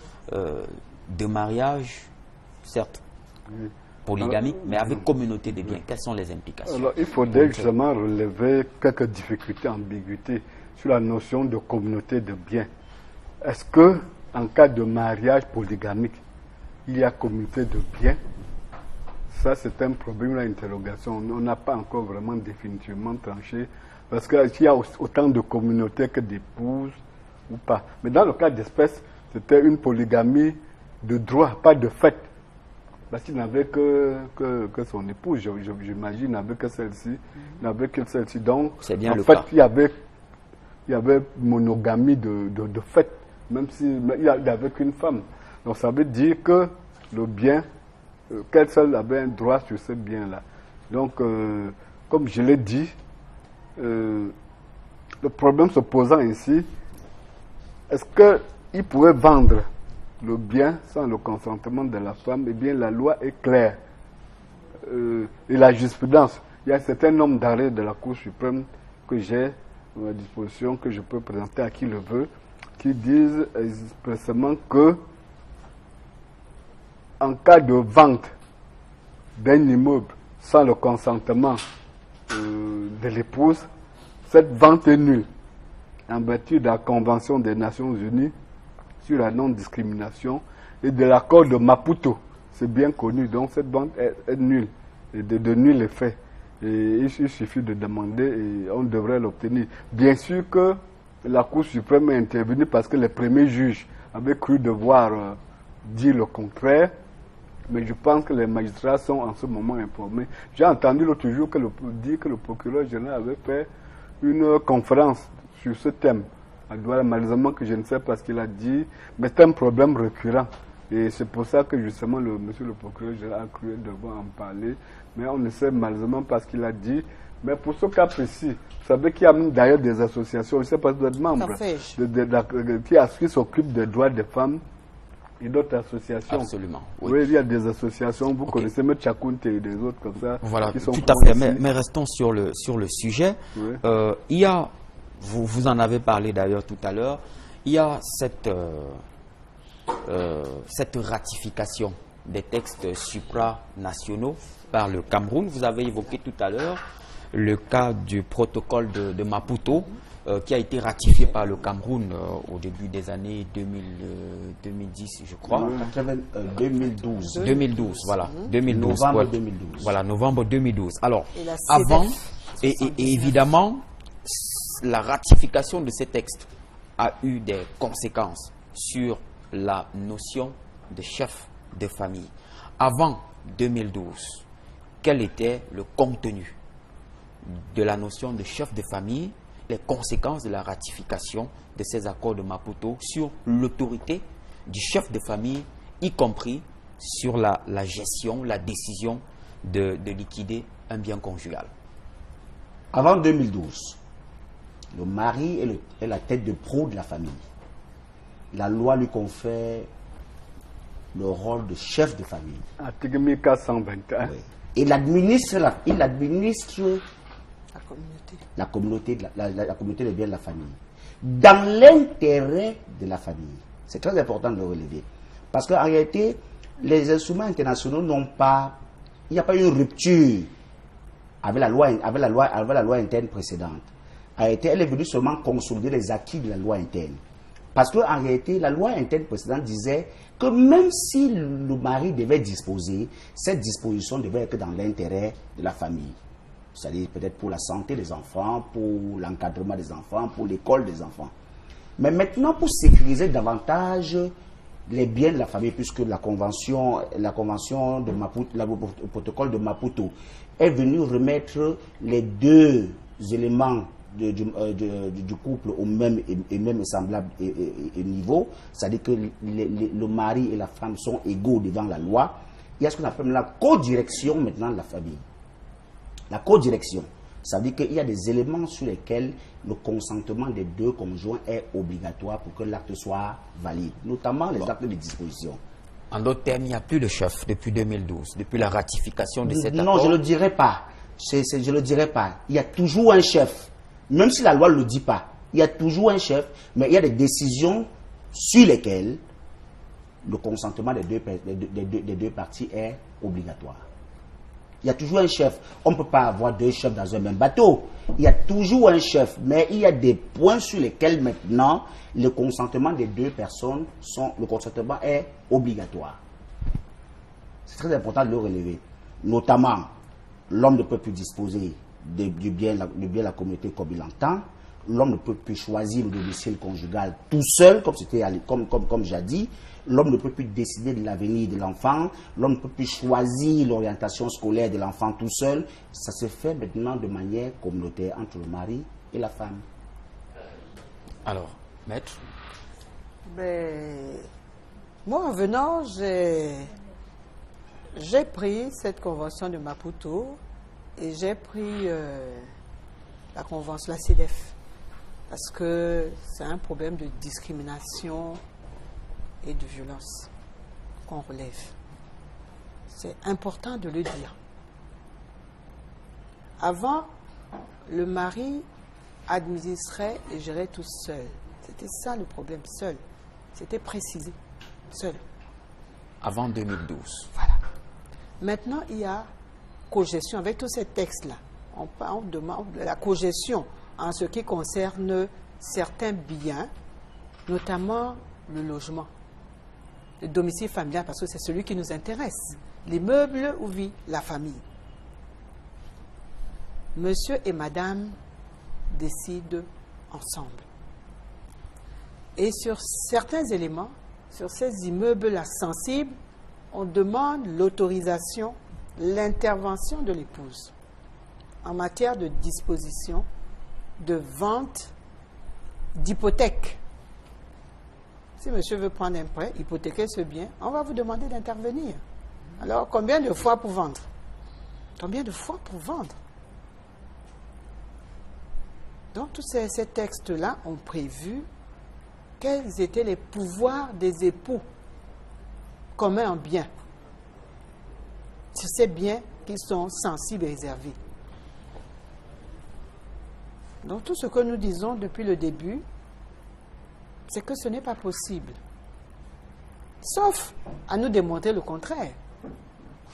de mariage, certes, oui, polygamique, mais avec communauté des biens. Quelles sont les implications? Alors, il faudrait justement relever quelques difficultés, ambiguïtés sur la notion de communauté de biens. Est-ce que, en cas de mariage polygamique, il y a communauté de biens? Ça, c'est un problème, l'interrogation. On n'a pas encore vraiment définitivement tranché, parce qu'il y a autant de communautés que d'épouses ou pas. Mais dans le cas d'espèce, c'était une polygamie de droit, pas de fait. Parce qu'il n'avait que son épouse, j'imagine, il n'avait que celle-ci. Il n'avait que celle-ci. Donc, bien en fait, il y avait monogamie de fait, même s'il n'avait qu'une femme. Donc, ça veut dire que le bien, qu'elle seule avait un droit sur ce bien-là. Donc, comme je l'ai dit, le problème se posant ici, est-ce qu'il pourrait vendre le bien sans le consentement de la femme? Eh bien, la loi est claire. Et la jurisprudence, il y a un certain nombre d'arrêts de la Cour suprême que j'ai à ma disposition, que je peux présenter à qui le veut, qui disent expressément que en cas de vente d'un immeuble sans le consentement de l'épouse, cette vente est nulle. En vertu de la Convention des Nations Unies sur la non-discrimination et de l'accord de Maputo, c'est bien connu, donc cette vente est nulle, et de nul effet. Et il suffit de demander et on devrait l'obtenir. Bien sûr que la Cour suprême est intervenue parce que les premiers juges avaient cru devoir dire le contraire. Mais je pense que les magistrats sont en ce moment informés. J'ai entendu l'autre jour dire que le procureur général avait fait une conférence sur ce thème. Malheureusement que je ne sais pas ce qu'il a dit, mais c'est un problème récurrent. Et c'est pour ça que justement monsieur le procureur général a cru devoir en parler. Mais on ne sait malheureusement pas ce qu'il a dit. Mais pour ce cas précis, vous savez qu'il y a d'ailleurs des associations, je ne sais pas si vous êtes membre, qui s'occupent des droits des femmes. Et d'autres associations. Absolument. Oui. Oui, il y a des associations, vous connaissez M. Tchakounte et des autres comme ça. Voilà, qui sont tout à fait. Mais restons sur le sujet. Oui. Il y a, vous en avez parlé d'ailleurs tout à l'heure, il y a cette ratification des textes supranationaux par le Cameroun. Vous avez évoqué tout à l'heure le cas du protocole de Maputo qui a été ratifié par le Cameroun au début des années 2010, je crois. 2012. 2012, voilà. 2012. Novembre 2012. Voilà, novembre 2012. Alors, avant, et évidemment, la ratification de ces textes a eu des conséquences sur la notion de chef de famille. Avant 2012, quel était le contenu de la notion de chef de famille, les conséquences de la ratification de ces accords de Maputo sur l'autorité du chef de famille, y compris sur la gestion, la décision de liquider un bien conjugal? Avant 2012, le mari est la tête de proue de la famille. La loi lui confère le rôle de chef de famille. Article 1421. Oui. Et il administre la communauté des biens de la famille, dans l'intérêt de la famille. C'est très important de le relever. Parce qu'en réalité, les instruments internationaux n'ont pas... Il n'y a pas eu une rupture avec la loi interne précédente. En réalité, elle est venue seulement consolider les acquis de la loi interne. Parce qu'en réalité, la loi interne précédente disait que même si le mari devait disposer, cette disposition devait être dans l'intérêt de la famille. C'est-à-dire peut-être pour la santé des enfants, pour l'encadrement des enfants, pour l'école des enfants. Mais maintenant, pour sécuriser davantage les biens de la famille, puisque la convention de Maputo, le protocole de Maputo est venu remettre les deux éléments du couple au même et même semblable niveau, c'est-à-dire que le mari et la femme sont égaux devant la loi. Il y a ce qu'on appelle la codirection maintenant de la famille. La codirection, ça veut dire qu'il y a des éléments sur lesquels le consentement des deux conjoints est obligatoire pour que l'acte soit valide, notamment les actes de disposition. En d'autres termes, il n'y a plus de chef depuis 2012, depuis la ratification de cet accord. Non, je ne le dirais pas. Je le dirais pas. Il y a toujours un chef. Même si la loi ne le dit pas, il y a toujours un chef, mais il y a des décisions sur lesquelles le consentement des deux parties est obligatoire. Il y a toujours un chef. On ne peut pas avoir deux chefs dans un même bateau. Il y a toujours un chef, mais il y a des points sur lesquels maintenant le consentement des deux personnes le consentement est obligatoire. C'est très important de le relever. Notamment, l'homme ne peut plus disposer du bien de la communauté comme il entend. L'homme ne peut plus choisir le domicile conjugal tout seul, comme j'ai dit. L'homme ne peut plus décider de l'avenir de l'enfant. L'homme ne peut plus choisir l'orientation scolaire de l'enfant tout seul. Ça se fait maintenant de manière communautaire entre le mari et la femme. Alors, maître? Moi, en venant, j'ai pris cette convention de Maputo et j'ai pris la convention, la CEDEF, parce que c'est un problème de discrimination et de violence qu'on relève. C'est important de le dire. Avant, le mari administrait et gérait tout seul. C'était ça le problème, seul. C'était précisé, seul. Avant 2012. Voilà. Maintenant, il y a cogestion. Avec tous ces textes-là, on demande la cogestion en ce qui concerne certains biens, notamment le logement, le domicile familial, parce que c'est celui qui nous intéresse. Les meubles où vit la famille. Monsieur et madame décident ensemble. Et sur certains éléments, sur ces immeubles-là sensibles, on demande l'autorisation, l'intervention de l'épouse en matière de disposition, de vente, d'hypothèque. Si monsieur veut prendre un prêt, hypothéquer ce bien, on va vous demander d'intervenir. Alors, combien de fois pour vendre? Combien de fois pour vendre? Donc, tous ces textes-là ont prévu quels étaient les pouvoirs des époux communs en biens, sur ces biens qui sont sensibles et réservés. Donc, tout ce que nous disons depuis le début, c'est que ce n'est pas possible. Sauf à nous démontrer le contraire.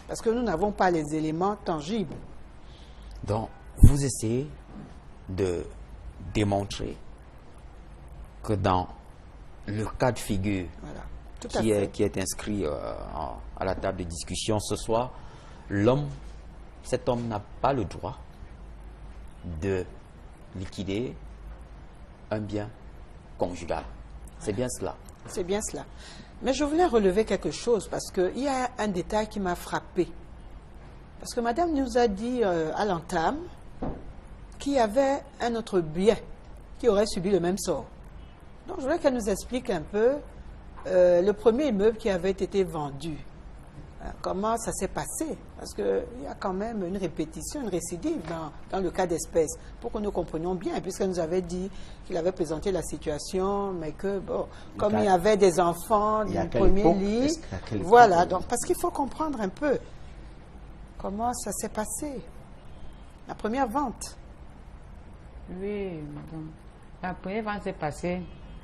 parce que nous n'avons pas les éléments tangibles. Donc, vous essayez de démontrer que dans le cas de figure qui est inscrit à la table de discussion ce soir, cet homme n'a pas le droit de liquider un bien conjugal. C'est bien cela. C'est bien cela. Mais je voulais relever quelque chose parce qu'il y a un détail qui m'a frappé. Parce que madame nous a dit à l'entame qu'il y avait un autre bien qui aurait subi le même sort. Donc je voulais qu'elle nous explique un peu le premier immeuble qui avait été vendu. Comment ça s'est passé? Parce qu'il y a quand même une répétition, une récidive dans le cas d'espèce, pour que nous comprenions bien, puisqu'elle nous avait dit qu'il avait présenté la situation, mais que, bon, comme il y avait des enfants du premier lit, voilà, donc, parce qu'il faut comprendre un peu comment ça s'est passé, la première vente. Oui, madame. La première vente s'est passée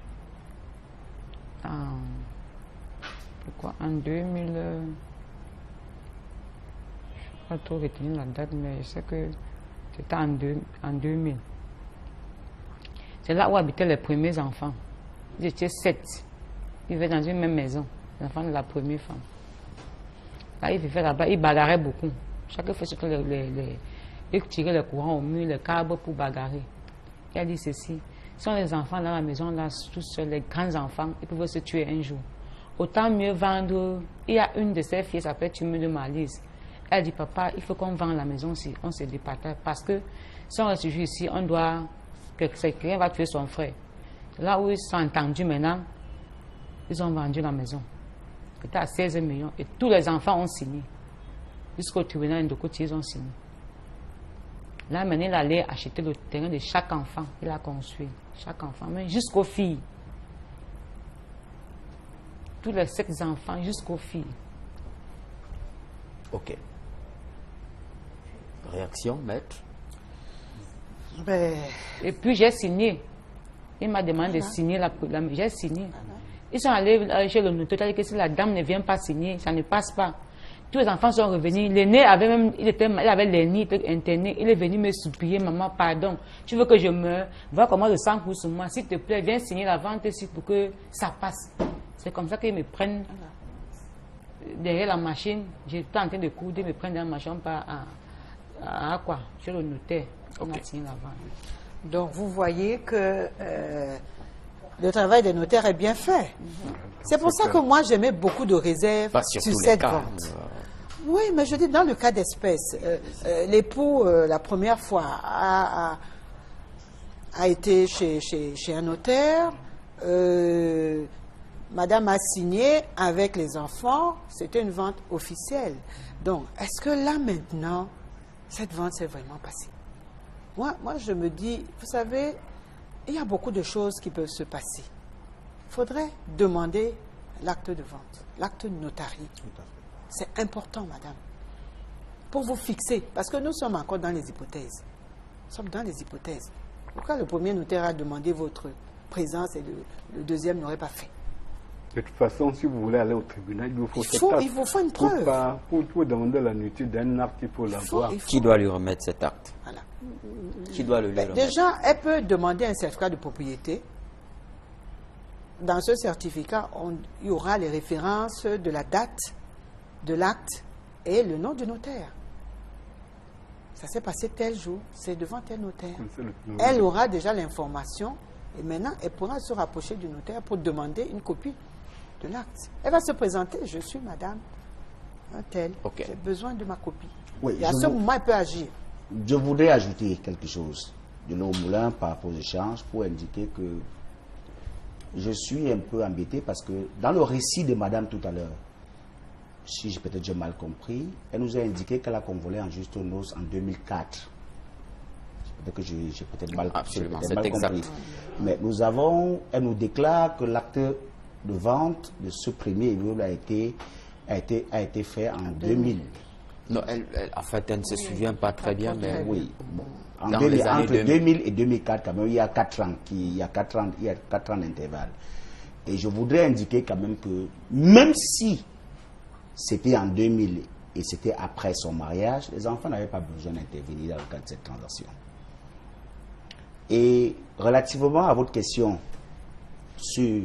en 2000... Je ne vais pas trop retenir la date, mais je sais que c'était en 2000. C'est là où habitaient les premiers enfants. Ils étaient 7. Ils vivaient dans une même maison, les enfants de la première femme. Là, ils vivaient là-bas, ils bagarraient beaucoup. Chacun fait surtout ils tiraient les courants au mur, les câbles pour bagarrer. Il a dit ceci: si on a les enfants dans la maison, là, tous seuls, les grands enfants, ils pouvaient se tuer un jour. Autant mieux vendre. Il y a une de ses filles, ça s'appelle Tumé de Malise. Elle dit: papa, il faut qu'on vende la maison si on se départage. Parce que si on reste ici, on doit. Quelqu'un va tuer son frère. Là où ils sont entendus maintenant, ils ont vendu la maison. C'était à 16 millions. Et tous les enfants ont signé. Jusqu'au tribunal de Côte, ils ont signé. Là, maintenant, il allait acheter le terrain de chaque enfant. Il a construit. Chaque enfant, mais jusqu'aux filles. Tous les 7 enfants, jusqu'aux filles. Ok. Réaction, maître? Et puis j'ai signé. Il m'a demandé de signer j'ai signé. Ils sont allés chez le notaire, il a dit que si la dame ne vient pas signer, ça ne passe pas. Tous les enfants sont revenus. L'aîné avait même, il avait l'aîné, il était interné. Il est venu me supplier: maman, pardon, tu veux que je meure? Vois comment le sang coule sur moi. S'il te plaît, viens signer la vente ici pour que ça passe. C'est comme ça qu'ils me prennent derrière la machine. J'étais en train de coudre, ils me prennent dans la machine à quoi? Chez le notaire. On a signé la vente. Donc vous voyez que le travail des notaires est bien fait. C'est pour ça que moi j'aimais beaucoup de réserves sur cette vente. Oui, mais je dis dans le cas d'espèce, l'époux la première fois a été chez un notaire, madame a signé avec les enfants, c'était une vente officielle. Donc est-ce que là maintenant, cette vente s'est vraiment passée? Moi, je me dis, vous savez, il y a beaucoup de choses qui peuvent se passer. Il faudrait demander l'acte de vente, l'acte notarié. C'est important, madame, pour vous fixer, parce que nous sommes encore dans les hypothèses. Nous sommes dans les hypothèses. Pourquoi le premier notaire a demandé votre présence et le deuxième n'aurait pas fait? De toute façon, si vous voulez aller au tribunal, il vous faut il vous faut une preuve. Pour demander la nullité d'un acte, il faut l'avoir. Qui doit lui remettre cet acte? Voilà. Qui doit le lui remettre? Déjà, elle peut demander un certificat de propriété. Dans ce certificat, il y aura les références de la date de l'acte et le nom du notaire. Ça s'est passé tel jour, c'est devant tel notaire. Elle aura déjà l'information et maintenant, elle pourra se rapprocher du notaire pour demander une copie de l'acte. Elle va se présenter: je suis madame un tel, j'ai besoin de ma copie. Oui, et à ce moment, elle peut agir. Je voudrais ajouter quelque chose de l'eau au moulin par rapport aux échanges pour indiquer que je suis un peu embêté parce que dans le récit de madame tout à l'heure, si peut-être j'ai mal compris, elle nous a indiqué qu'elle a convolé en juste noces en 2004. Peut-être que j'ai peut-être mal, compris. Mais elle nous déclare que l'acte de vente de ce premier immeuble a été fait en 2000. Non, en fait, elle ne se souvient pas très bien, mais oui. Bon. Entre 2000 et 2004, quand même, il y a 4 ans, il y a 4 ans d'intervalle. Et je voudrais indiquer quand même que, même si c'était en 2000 et c'était après son mariage, les enfants n'avaient pas besoin d'intervenir dans le cadre de cette transaction. Et relativement à votre question sur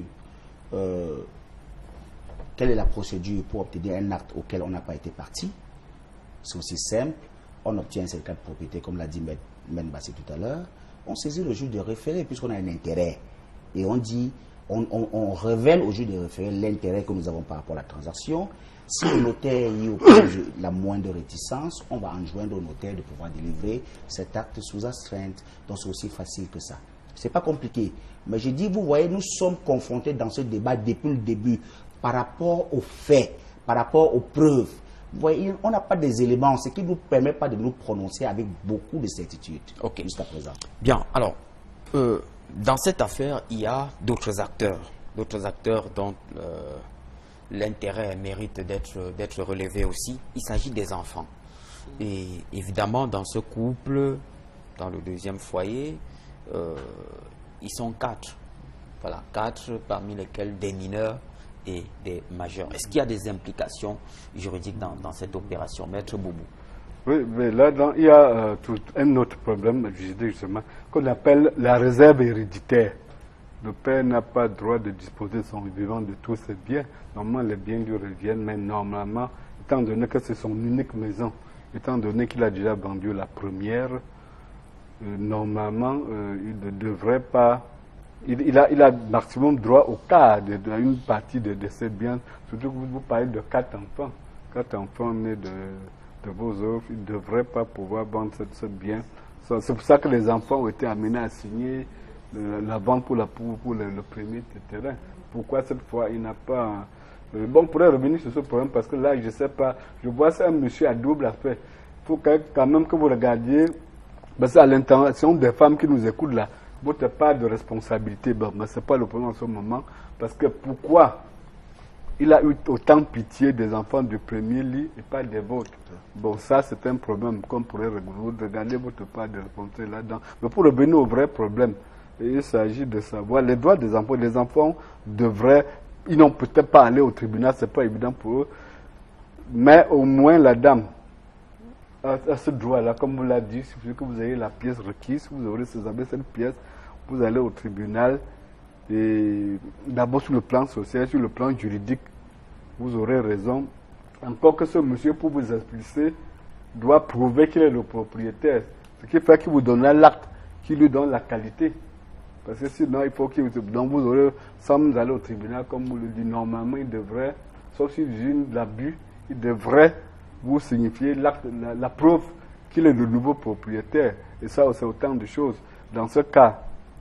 quelle est la procédure pour obtenir un acte auquel on n'a pas été partie, c'est aussi simple. On obtient un certificat de propriété, comme l'a dit Men Bassi tout à l'heure. On saisit le juge de référé puisqu'on a un intérêt. Et on dit, on révèle au juge de référé l'intérêt que nous avons par rapport à la transaction. Si le notaire y oppose la moindre réticence, on va enjoindre au notaire de pouvoir délivrer cet acte sous astreinte. Donc c'est aussi facile que ça. C'est pas compliqué. Mais je dis, vous voyez, nous sommes confrontés dans ce débat depuis le début par rapport aux faits, par rapport aux preuves. Vous voyez, on n'a pas des éléments, ce qui ne nous permet pas de nous prononcer avec beaucoup de certitude jusqu'à présent. Bien, alors, dans cette affaire, il y a d'autres acteurs dont l'intérêt mérite d'être relevé aussi. Il s'agit des enfants. Et évidemment, dans ce couple, dans le deuxième foyer, ils sont 4. Voilà, 4 parmi lesquels des mineurs et des majeurs. Est-ce qu'il y a des implications juridiques dans cette opération, Maître Boubou? Oui, mais là, il y a un autre problème juridique, justement, qu'on appelle la réserve héréditaire. Le père n'a pas le droit de disposer de son vivant de tous ses biens. Normalement, les biens lui reviennent, mais normalement, étant donné que c'est son unique maison, étant donné qu'il a déjà vendu la première, normalement, il ne devrait pas... Il a maximum droit au cas d'une partie de ces biens. Surtout que vous parlez de 4 enfants. 4 enfants nés de vos offres, ils ne devraient pas pouvoir vendre ce bien. C'est pour ça que les enfants ont été amenés à signer la vente pour le premier terrain. Pourquoi cette fois il n'a pas... Bon, on pourrait revenir sur ce problème parce que là, je ne sais pas, je vois ça un monsieur à double affaire. Il faut quand même que vous regardiez, parce que à l'intention des femmes qui nous écoutent là, votre part de responsabilité, bon, mais ce n'est pas le problème en ce moment, parce que pourquoi il a eu autant pitié des enfants du premier lit et pas des vôtres? Bon, ça c'est un problème qu'on pourrait regarder votre part de responsabilité là-dedans. Mais pour revenir au vrai problème, il s'agit de savoir les droits des enfants. Les enfants devraient, ils n'ont peut-être pas aller au tribunal, ce n'est pas évident pour eux, mais au moins la dame à ce droit-là, comme vous l'avez dit, il suffit que vous ayez la pièce requise, vous aurez cette pièce, vous allez au tribunal, et d'abord sur le plan social, sur le plan juridique, vous aurez raison. Encore que ce monsieur, pour vous expliquer, doit prouver qu'il est le propriétaire, ce qui fait qu'il vous donne l'acte qui lui donne la qualité. Parce que sinon, il faut qu'il donc vous aurez, sans aller au tribunal, comme vous le dites, normalement, il devrait, sauf s'il y a de l'abus, il devrait vous signifier la preuve qu'il est le nouveau propriétaire. Et ça, c'est autant de choses. Dans ce cas,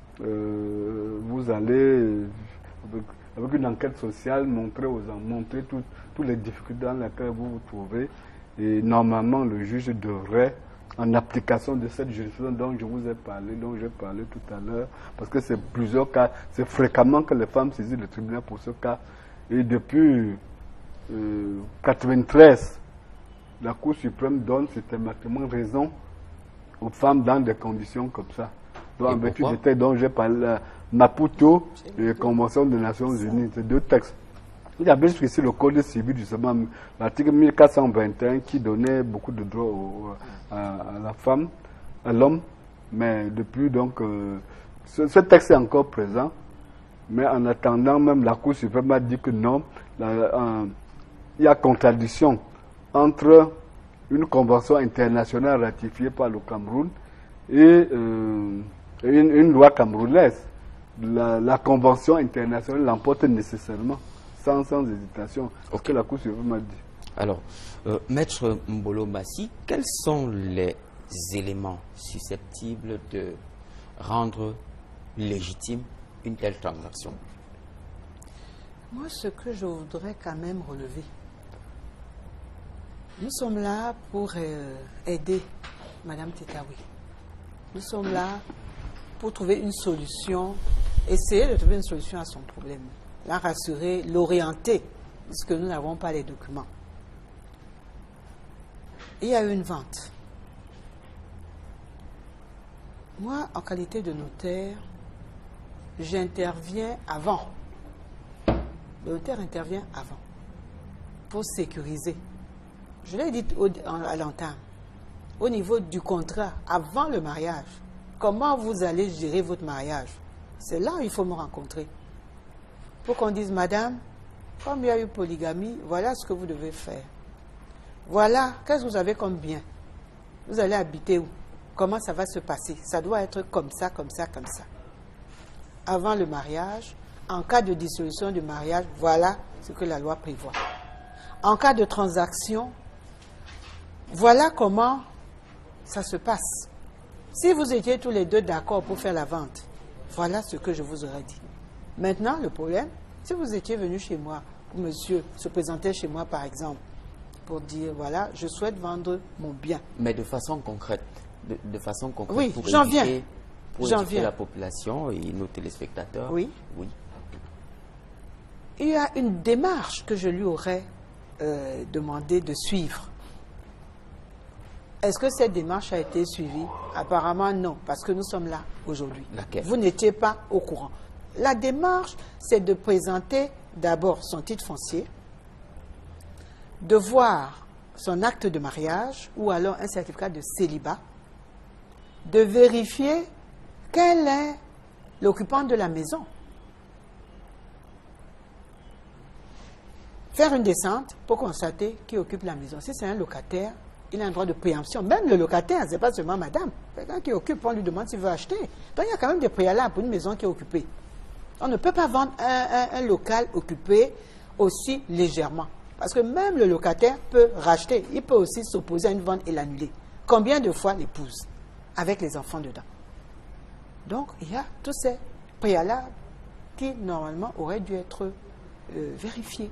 vous allez, avec une enquête sociale, montrer toutes les difficultés dans lesquelles vous vous trouvez. Et normalement, le juge devrait, en application de cette jurisprudence dont je vous ai parlé, dont j'ai parlé tout à l'heure, parce que c'est plusieurs cas, c'est fréquemment que les femmes saisissent le tribunal pour ce cas. Et depuis 1993, la Cour suprême donne systématiquement raison aux femmes dans des conditions comme ça. Donc, en vertu des textes dont j'ai parlé, Maputo et la Convention des Nations Unies, c'est 2 textes. Il y avait jusqu'ici le Code civil, justement, l'article 1421 qui donnait beaucoup de droits à la femme, à l'homme, mais depuis, donc, ce texte est encore présent, mais en attendant, même la Cour suprême a dit que non, il y a contradiction entre une convention internationale ratifiée par le Cameroun et une loi camerounaise. La convention internationale l'emporte nécessairement, sans hésitation, ce que la Cour suprême a dit. Alors, Maître Mbolo Bassi, quels sont les éléments susceptibles de rendre légitime une telle transaction? Moi, ce que je voudrais quand même relever, nous sommes là pour aider Mme Tetaoui. Nous sommes là pour trouver une solution, essayer de trouver une solution à son problème. La rassurer, l'orienter, puisque nous n'avons pas les documents. Il y a eu une vente. Moi, en qualité de notaire, j'interviens avant. Le notaire intervient avant pour sécuriser. je l'ai dit à l'entame, au niveau du contrat, avant le mariage, comment vous allez gérer votre mariage? C'est là où il faut me rencontrer. Pour qu'on dise, madame, comme il y a eu polygamie, voilà ce que vous devez faire. Voilà, qu'est-ce que vous avez comme bien? Vous allez habiter où? Comment ça va se passer? Ça doit être comme ça, comme ça, comme ça. Avant le mariage, en cas de dissolution du mariage, voilà ce que la loi prévoit. En cas de transaction, voilà comment ça se passe. Si vous étiez tous les deux d'accord pour faire la vente, voilà ce que je vous aurais dit. Maintenant, le problème, si vous étiez venu chez moi, monsieur se présentait chez moi par exemple, pour dire, voilà, je souhaite vendre mon bien. Mais de façon concrète, oui, pour j'en viens. Pour éduquer la population et nos téléspectateurs. Oui. Oui. Il y a une démarche que je lui aurais demandé de suivre. Est-ce que cette démarche a été suivie? Apparemment non, parce que nous sommes là aujourd'hui. Vous n'étiez pas au courant. La démarche, c'est de présenter d'abord son titre foncier, de voir son acte de mariage ou alors un certificat de célibat, de vérifier quel est l'occupant de la maison. Faire une descente pour constater qui occupe la maison. Si c'est un locataire, il a un droit de préemption. Même le locataire, ce n'est pas seulement madame. Quelqu'un qui occupe, on lui demande s'il veut acheter. Donc il y a quand même des préalables pour une maison qui est occupée. On ne peut pas vendre un local occupé aussi légèrement. Parce que même le locataire peut racheter. Il peut aussi s'opposer à une vente et l'annuler. Combien de fois l'épouse avec les enfants dedans? Donc il y a tous ces préalables qui normalement auraient dû être vérifiés.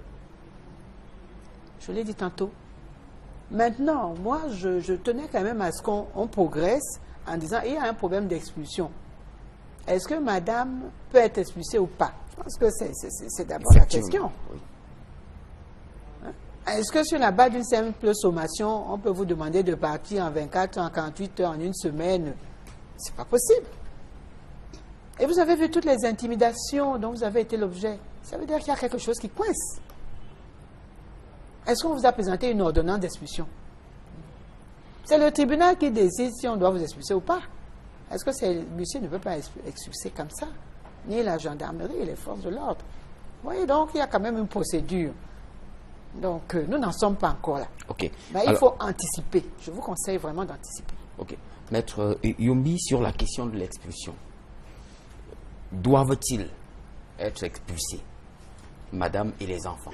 Je l'ai dit tantôt. Maintenant, moi, je tenais quand même à ce qu'on progresse en disant il y a un problème d'expulsion. Est-ce que madame peut être expulsée ou pas? Je pense que c'est d'abord la question. Oui. Hein? Est-ce que sur la base d'une simple sommation, on peut vous demander de partir en 24 heures, en 48 heures, en une semaine? C'est pas possible. Et vous avez vu toutes les intimidations dont vous avez été l'objet. Ça veut dire qu'il y a quelque chose qui coince. Est-ce qu'on vous a présenté une ordonnance d'expulsion? C'est le tribunal qui décide si on doit vous expulser ou pas. Est-ce que monsieur ne peut pas expulser comme ça? Ni la gendarmerie et les forces de l'ordre. Vous voyez, donc il y a quand même une procédure. Donc nous n'en sommes pas encore là. Ok. Mais il faut anticiper. Je vous conseille vraiment d'anticiper. Ok. Maître Yombi, sur la question de l'expulsion, doivent-ils être expulsés, madame et les enfants?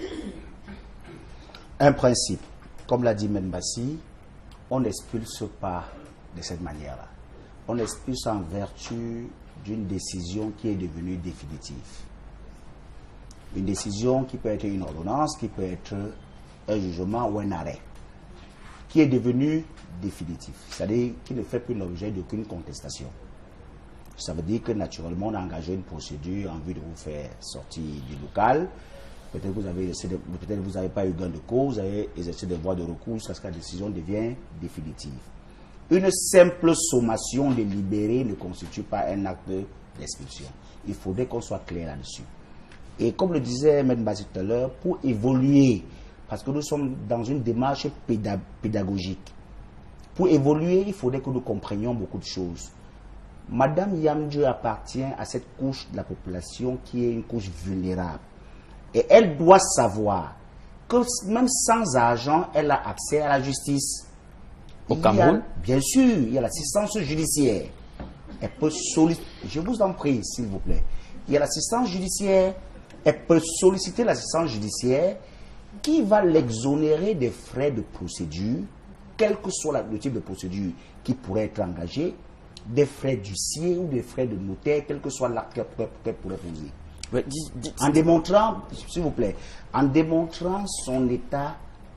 Un principe, comme l'a dit Menbassi, on n'expulse pas de cette manière-là. On expulse en vertu d'une décision qui est devenue définitive. Une décision qui peut être une ordonnance, qui peut être un jugement ou un arrêt, qui est devenu définitif, c'est-à-dire qui ne fait plus l'objet d'aucune contestation. Ça veut dire que naturellement on a engagé une procédure en vue de vous faire sortir du local. Peut-être que vous n'avez pas eu gain de cause, vous avez exercé des voies de recours jusqu'à ce que la décision devienne définitive. Une simple sommation de libérer ne constitue pas un acte d'expulsion. Il faudrait qu'on soit clair là-dessus. Et comme le disait M. Bassi tout à l'heure, pour évoluer, parce que nous sommes dans une démarche pédagogique, pour évoluer, il faudrait que nous comprenions beaucoup de choses. Madame Yamdieu appartient à cette couche de la population qui est une couche vulnérable. Et elle doit savoir que même sans argent, elle a accès à la justice. Au Cameroun? Bien sûr, il y a l'assistance judiciaire. Elle peut solliciter, je vous en prie, s'il vous plaît. Il y a l'assistance judiciaire. Elle peut solliciter l'assistance judiciaire qui va l'exonérer des frais de procédure, quel que soit le type de procédure qui pourrait être engagé, des frais d'huissier ou des frais de notaire, quel que soit l'acte qu'elle pourrait poser. En démontrant, s'il vous plaît, en démontrant son état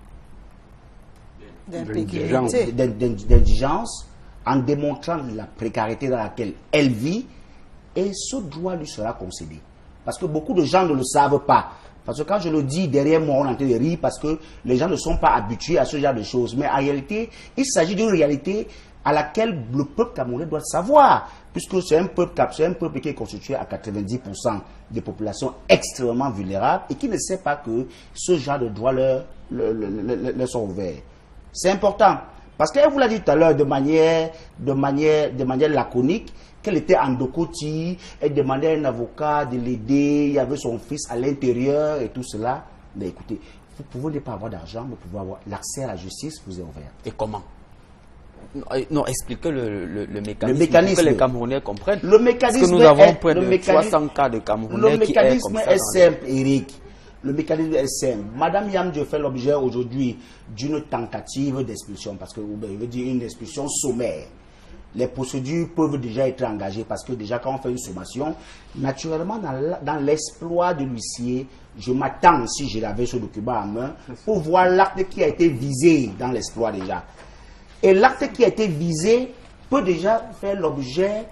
d'indigence, en démontrant la précarité dans laquelle elle vit, et ce droit lui sera concédé. Parce que beaucoup de gens ne le savent pas. Parce que quand je le dis, derrière moi, on est en train de rire parce que les gens ne sont pas habitués à ce genre de choses. Mais en réalité, il s'agit d'une réalité à laquelle le peuple camerounais doit savoir. puisque c'est un peuple qui est constitué à 90% de populations extrêmement vulnérables et qui ne sait pas que ce genre de droits leur sont ouverts. C'est important, parce qu'elle vous l'a dit tout à l'heure de manière laconique, qu'elle était en Dokoti, elle demandait à un avocat de l'aider, il y avait son fils à l'intérieur et tout cela. Mais écoutez, vous pouvez ne pas avoir d'argent, vous pouvez avoir l'accès à la justice, vous est ouvert. Et comment? Non, expliquez le mécanisme pour que les Camerounais comprennent. Le mécanisme, parce que nous avons près de 300 cas de Camerounais qui est comme ça. Le mécanisme est simple, Eric. Le mécanisme est simple. Madame Yamdjo fait l'objet aujourd'hui d'une tentative d'expulsion, parce que je veux dire une expulsion sommaire. Les procédures peuvent déjà être engagées, parce que déjà quand on fait une sommation, naturellement dans l'exploit de l'huissier, je m'attends, si je l'avais ce document en main, pour voir l'acte qui a été visé dans l'exploit déjà. Et l'acte qui a été visé peut déjà faire l'objet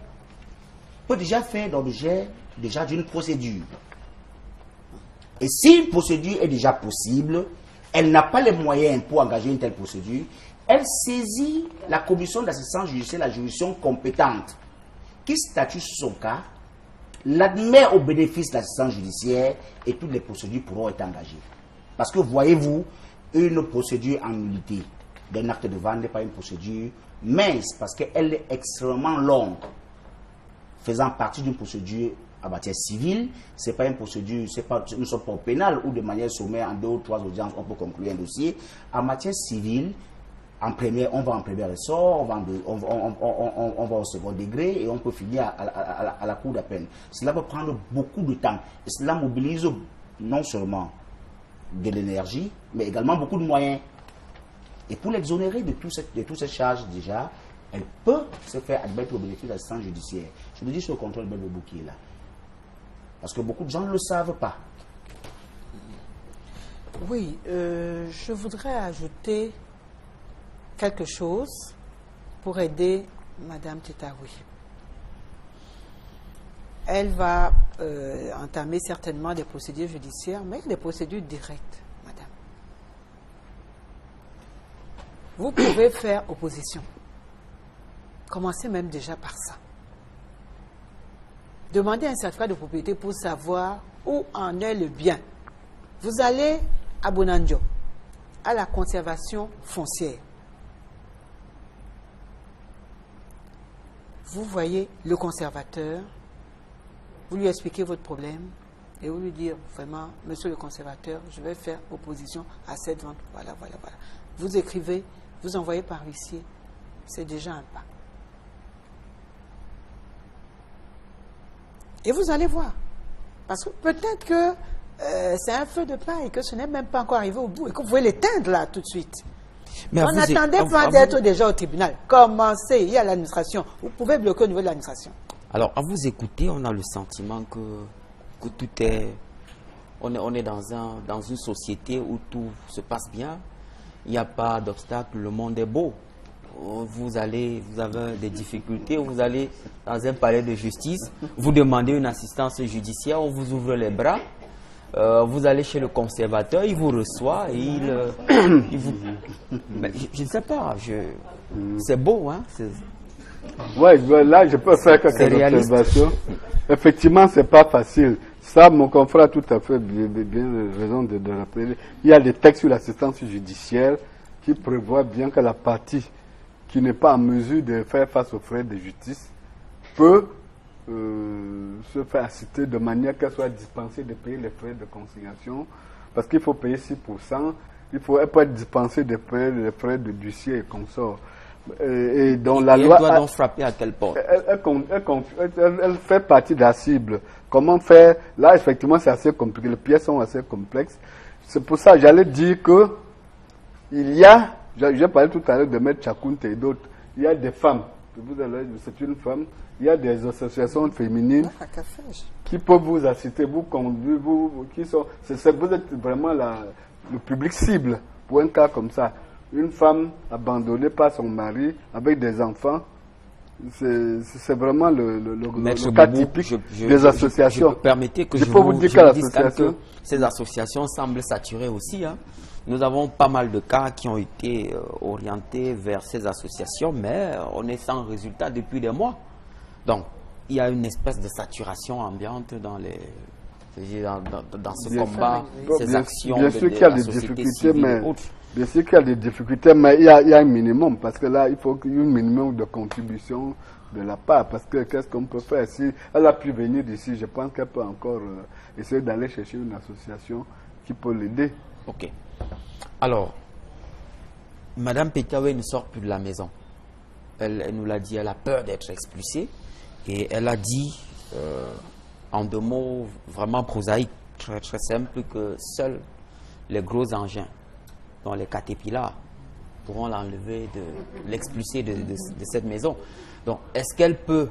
d'une procédure. Et si une procédure est déjà possible, elle n'a pas les moyens pour engager une telle procédure, elle saisit la commission d'assistance judiciaire, la juridiction compétente, qui statue sur son cas, l'admet au bénéfice de l'assistance judiciaire et toutes les procédures pourront être engagées. Parce que voyez-vous, une procédure en nullité d'un acte de vente n'est pas une procédure mince, parce qu'elle est extrêmement longue, faisant partie d'une procédure en matière civile. C'est pas une procédure, nous ne sommes pas au pénal où de manière sommaire, en 2 ou 3 audiences, on peut conclure un dossier. En matière civile, on va en premier ressort, on va au second degré et on peut finir à la cour d'appel. Cela peut prendre beaucoup de temps et cela mobilise non seulement de l'énergie, mais également beaucoup de moyens. Et pour l'exonérer de toutes ces charges déjà, elle peut se faire admettre au bénéfice de l'assistance judiciaire. Je le dis sur le contrôle de Belbebou qui est là. Parce que beaucoup de gens ne le savent pas. Oui, je voudrais ajouter quelque chose pour aider Madame Tetaoui. Elle va entamer certainement des procédures judiciaires, mais des procédures directes, Madame. Vous pouvez faire opposition. Commencez même déjà par ça. Demandez un certificat de propriété pour savoir où en est le bien. Vous allez à Bonanjo, à la conservation foncière. Vous voyez le conservateur, vous lui expliquez votre problème et vous lui dites vraiment, monsieur le conservateur, je vais faire opposition à cette vente. Voilà, voilà, voilà. Vous écrivez, vous envoyez par huissier. C'est déjà un pas. Et vous allez voir. Parce que peut-être que c'est un feu de paille, que ce n'est même pas encore arrivé au bout et que vous pouvez l'éteindre là tout de suite. Mais on n'attendait pas d'être déjà au tribunal. Commencez, il y a l'administration. Vous pouvez bloquer au niveau de l'administration. Alors, à vous écouter, on a le sentiment que tout est... On est dans une société où tout se passe bien. Il n'y a pas d'obstacle, le monde est beau. Vous avez des difficultés, vous allez dans un palais de justice, vous demandez une assistance judiciaire, on vous ouvre les bras. Vous allez chez le conservateur, il vous reçoit et il vous... Mais je ne sais pas, c'est beau, hein? Oui, là je peux faire quelques observations. Effectivement, c'est pas facile. Ça, mon confrère a tout à fait bien raison de rappeler. Il y a des textes sur l'assistance judiciaire qui prévoient bien que la partie qui n'est pas en mesure de faire face aux frais de justice peut se faire assister de manière qu'elle soit dispensée de payer les frais de consignation, parce qu'il faut payer 6%, elle peut être dispensée de payer les frais de d'huissier et consorts. Et donc la loi doit donc frapper à quelle porte? Elle fait partie de la cible. Comment faire? Là, effectivement, c'est assez compliqué. Les pièces sont assez complexes. C'est pour ça que j'allais dire que il y a, j'ai parlé tout à l'heure de Maître Chakounte et d'autres, il y a des femmes, c'est une femme, il y a des associations féminines qui peuvent vous assister, vous conduire, vous êtes vraiment le public cible pour un cas comme ça. Une femme abandonnée par son mari avec des enfants, c'est vraiment le cas typique des associations. Permettez que je peux vous dire que ces associations semblent saturées aussi. Hein. Nous avons pas mal de cas qui ont été orientés vers ces associations, mais on est sans résultat depuis des mois. Donc, il y a une espèce de saturation ambiante dans ce combat, ces actions bien sûr qu'il y a des difficultés, bien sûr qu'il y a des difficultés, mais il y a un minimum, parce que là, il faut qu'il y ait un minimum de contribution de la part, parce que qu'est-ce qu'on peut faire? Si elle a pu venir d'ici, je pense qu'elle peut encore essayer d'aller chercher une association qui peut l'aider. Ok. Alors, Madame Petaoué ne sort plus de la maison. Elle nous l'a dit, elle a peur d'être expulsée. Et elle a dit, en 2 mots vraiment prosaïques, très, très simples, que seuls les gros engins, dont les caterpillars, pourront l'enlever, l'expulser de cette maison. Donc, est-ce qu'elle peut,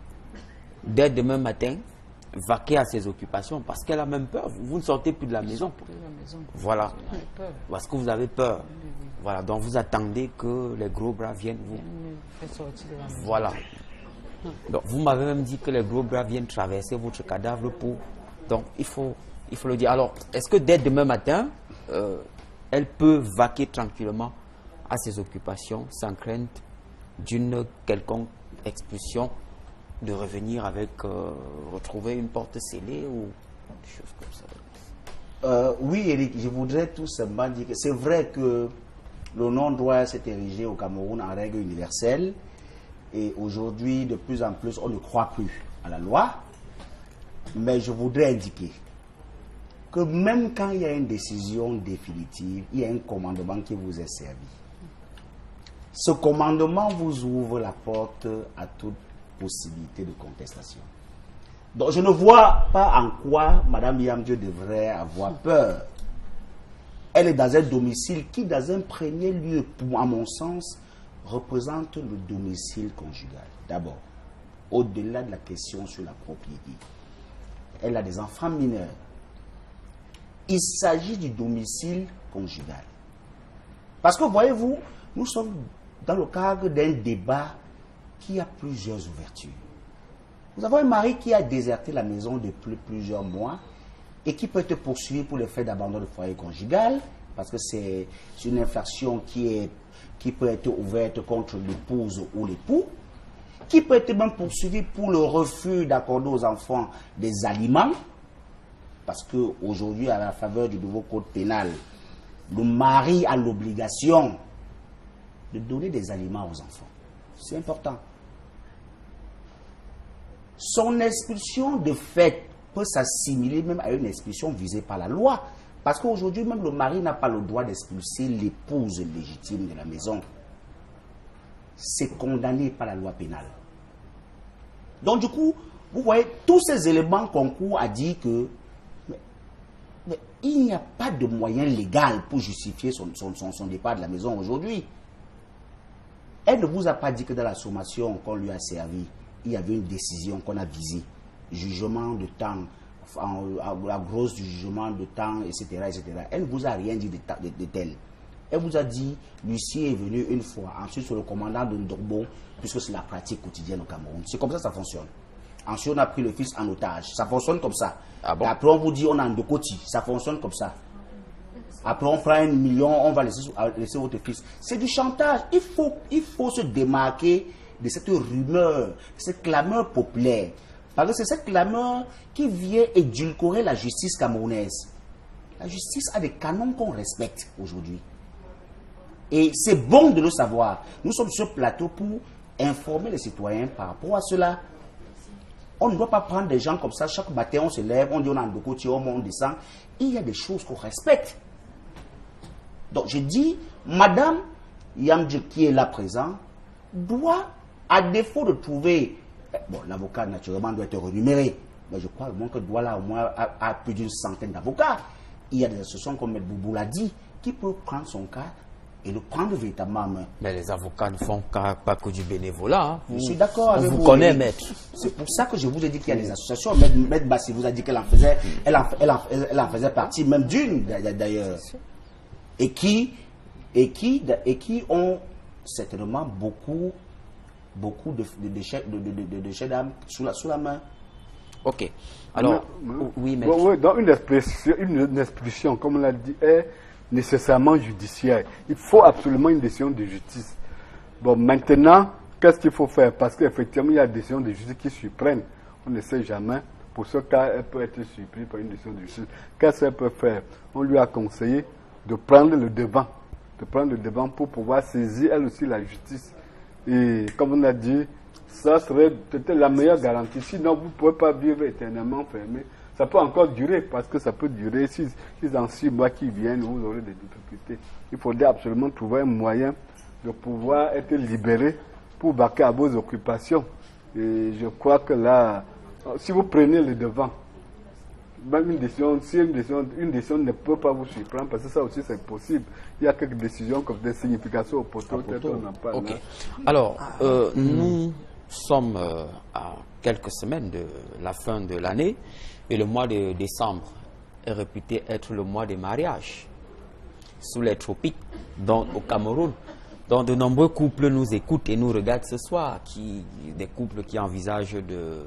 dès demain matin, vaquer à ses occupations? Parce qu'elle a même peur. Vous ne sortez plus de la maison. Voilà. Parce que vous avez peur. Voilà. Donc, vous attendez que les gros bras viennent vous. Voilà. Donc, vous m'avez même dit que les gros bras viennent traverser votre cadavre pour... Donc, il faut le dire. Alors, est-ce que dès demain matin, elle peut vaquer tranquillement à ses occupations sans crainte d'une quelconque expulsion, de revenir avec, retrouver une porte scellée ou des choses comme ça? Oui, Eric, je voudrais tout simplement dire que c'est vrai que le non-droit s'est érigé au Cameroun en règle universelle. Et aujourd'hui, de plus en plus, on ne croit plus à la loi. Mais je voudrais indiquer que même quand il y a une décision définitive, il y a un commandement qui vous est servi. Ce commandement vous ouvre la porte à toute possibilité de contestation. Donc je ne vois pas en quoi Mme Yamdieu devrait avoir peur. Elle est dans un domicile qui, dans un premier lieu, à mon sens, représente le domicile conjugal. D'abord, au-delà de la question sur la propriété, elle a des enfants mineurs. Il s'agit du domicile conjugal. Parce que, voyez-vous, nous sommes dans le cadre d'un débat qui a plusieurs ouvertures. Nous avons un mari qui a déserté la maison depuis plusieurs mois et qui peut être poursuivi pour le fait d'abandon de foyer conjugal, parce que c'est une infraction qui peut être ouverte contre l'épouse ou l'époux, qui peut être même poursuivi pour le refus d'accorder aux enfants des aliments, parce qu'aujourd'hui, à la faveur du nouveau code pénal, le mari a l'obligation de donner des aliments aux enfants. C'est important. Son expulsion de fait peut s'assimiler même à une expulsion visée par la loi. Parce qu'aujourd'hui, même le mari n'a pas le droit d'expulser l'épouse légitime de la maison. C'est condamné par la loi pénale. Donc du coup, vous voyez, tous ces éléments concourent à dire que mais il n'y a pas de moyen légal pour justifier son départ de la maison aujourd'hui. Elle ne vous a pas dit que dans la sommation qu'on lui a servi, il y avait une décision qu'on a visée. Jugement de temps, la grosse du jugement de temps, etc., etc. Elle ne vous a rien dit de tel. Elle vous a dit, l'huissier est venu une fois, ensuite sur le commandant de Ndorbo, puisque c'est la pratique quotidienne au Cameroun. C'est comme ça que ça fonctionne. Ensuite, on a pris le fils en otage. Ça fonctionne comme ça. Ah bon? Après, on vous dit, on a un Ndokoti. Ça fonctionne comme ça. Après, on prend 1 million, on va laisser votre fils. C'est du chantage. Il faut se démarquer de cette rumeur, de cette clameur populaire. Parce que c'est cette clameur qui vient édulcorer la justice camerounaise. La justice a des canons qu'on respecte aujourd'hui. Et c'est bon de le savoir. Nous sommes sur ce plateau pour informer les citoyens par rapport à cela. On ne doit pas prendre des gens comme ça. Chaque matin, on se lève, on dit on a un Ndokoti, on descend. Il y a des choses qu'on respecte. Donc, je dis, Madame Yamdieu, qui est là présent, doit, à défaut de trouver... Bon, l'avocat, naturellement, doit être renuméré. Mais je crois que Douala, au moins, a plus d'une centaine d'avocats. Il y a des associations, comme M. Boubou l'a dit, qui peuvent prendre son cas et le prendre véritablement en main. Mais les avocats ne font pas que du bénévolat. Hein. Je suis d'accord avec vous. Vous connaissez, maître. C'est pour ça que je vous ai dit qu'il y a des associations. Maître Bassi vous a dit qu'elle en faisait, elle en faisait partie, même d'une d'ailleurs. Et qui ont certainement beaucoup de déchets d'âme sous la main. Ok. Alors, oui, mais... Dans une expulsion, comme on l'a dit, est nécessairement judiciaire. Il faut absolument une décision de justice. Bon, maintenant, qu'est-ce qu'il faut faire? Parce qu'effectivement, il y a des décisions de justice qui surprennent. On ne sait jamais. Pour ce cas, elle peut être surprise par une décision de justice. Qu'est-ce qu'elle peut faire? On lui a conseillé de prendre le devant. De prendre le devant pour pouvoir saisir, elle aussi, la justice. Et comme on a dit, ça serait peut-être la meilleure garantie. Sinon, vous ne pouvez pas vivre éternellement fermé. Ça peut encore durer, parce que ça peut durer. Si dans 6 mois qui viennent, vous aurez des difficultés. Il faudrait absolument trouver un moyen de pouvoir être libéré pour vaquer à vos occupations. Et je crois que là, si vous prenez le devant, même une décision, si une décision ne peut pas vous surprendre, parce que ça aussi c'est possible. Il y a quelques décisions comme des significations au poteau, peut-être on n'en parle. Okay. Alors, nous sommes à quelques semaines de la fin de l'année et le mois de décembre est réputé être le mois des mariages sous les tropiques, donc au Cameroun. Donc de nombreux couples nous écoutent et nous regardent ce soir, des couples qui envisagent de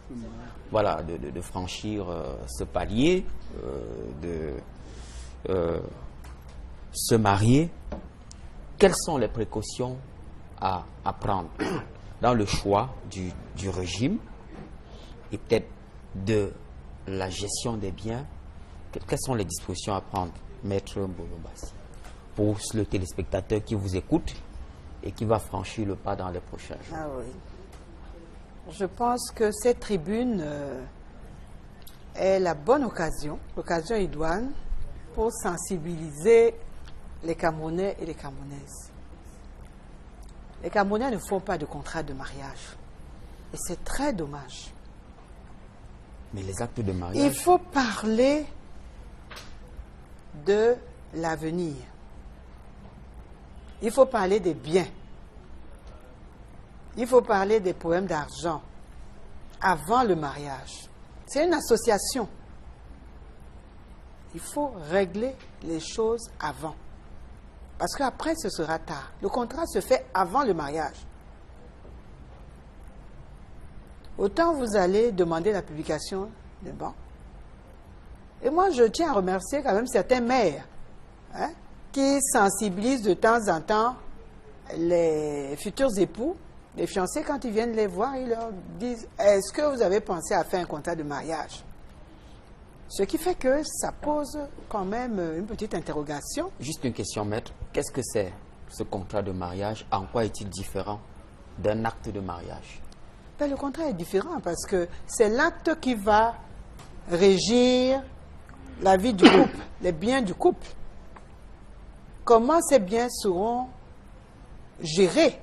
franchir ce palier, de se marier. Quelles sont les précautions à prendre dans le choix du régime et peut-être de la gestion des biens? Quelles sont les dispositions à prendre, Maître Mbolo-Bassi, pour le téléspectateur qui vous écoute et qui va franchir le pas dans les prochains jours? Ah oui. Je pense que cette tribune est la bonne occasion, l'occasion idoine, pour sensibiliser les Camerounais et les Camerounaises. Les Camerounais ne font pas de contrat de mariage. Et c'est très dommage. Mais les actes de mariage... Il faut parler de l'avenir. Il faut parler des biens. Il faut parler des problèmes d'argent avant le mariage. C'est une association. Il faut régler les choses avant. Parce qu'après, ce sera tard. Le contrat se fait avant le mariage. Autant vous allez demander la publication de banque. Et moi, je tiens à remercier quand même certains maires qui sensibilisent de temps en temps les futurs époux, les fiancés, quand ils viennent les voir, ils leur disent « Est-ce que vous avez pensé à faire un contrat de mariage ?» Ce qui fait que ça pose quand même une petite interrogation. Juste une question, maître. Qu'est-ce que c'est ce contrat de mariage? En quoi est-il différent d'un acte de mariage? Ben, le contrat est différent parce que c'est l'acte qui va régir la vie du couple, les biens du couple. Comment ces biens seront gérés?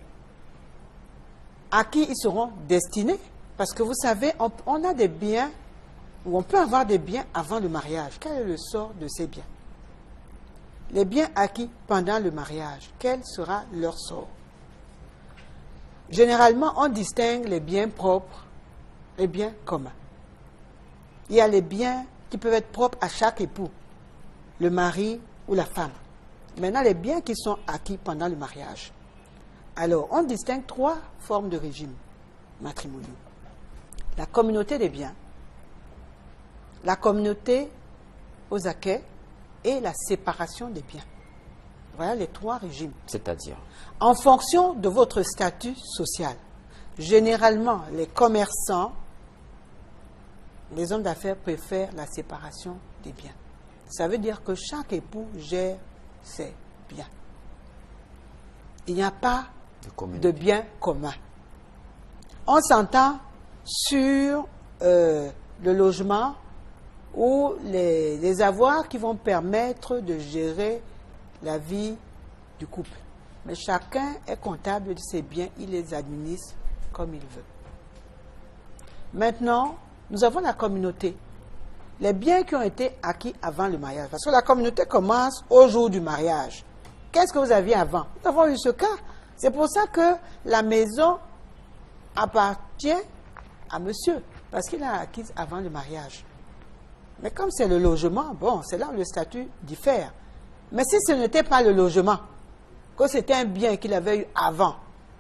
À qui ils seront destinés? Parce que vous savez, on a des biens, ou on peut avoir des biens avant le mariage. Quel est le sort de ces biens? Les biens acquis pendant le mariage, quel sera leur sort? Généralement, on distingue les biens propres et les biens communs. Il y a les biens qui peuvent être propres à chaque époux, le mari ou la femme. Maintenant, les biens qui sont acquis pendant le mariage. Alors, on distingue 3 formes de régime matrimoniaux. La communauté des biens, la communauté aux acquets et la séparation des biens. Voilà les 3 régimes. C'est-à-dire? En fonction de votre statut social. Généralement, les commerçants, les hommes d'affaires préfèrent la séparation des biens. Ça veut dire que chaque époux gère ses biens. Il n'y a pas de biens communs. On s'entend sur le logement ou les avoirs qui vont permettre de gérer la vie du couple. Mais chacun est comptable de ses biens, il les administre comme il veut. Maintenant, nous avons la communauté. Les biens qui ont été acquis avant le mariage. Parce que la communauté commence au jour du mariage. Qu'est-ce que vous aviez avant? Nous avons eu ce cas. C'est pour ça que la maison appartient à monsieur. Parce qu'il l'a acquise avant le mariage. Mais comme c'est le logement, bon, c'est là où le statut diffère. Mais si ce n'était pas le logement, que c'était un bien qu'il avait eu avant,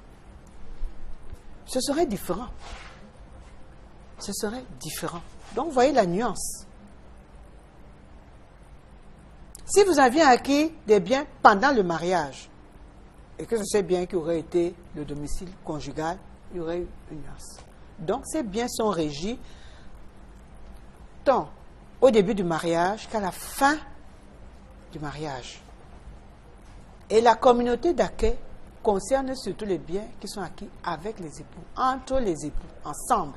ce serait différent. Ce serait différent. Donc, vous voyez la nuance. Si vous aviez acquis des biens pendant le mariage, et que ce bien qui aurait été le domicile conjugal, il y aurait eu une nuance. Donc ces biens sont régis tant au début du mariage qu'à la fin du mariage. Et la communauté d'accueil concerne surtout les biens qui sont acquis avec les époux, entre les époux, ensemble.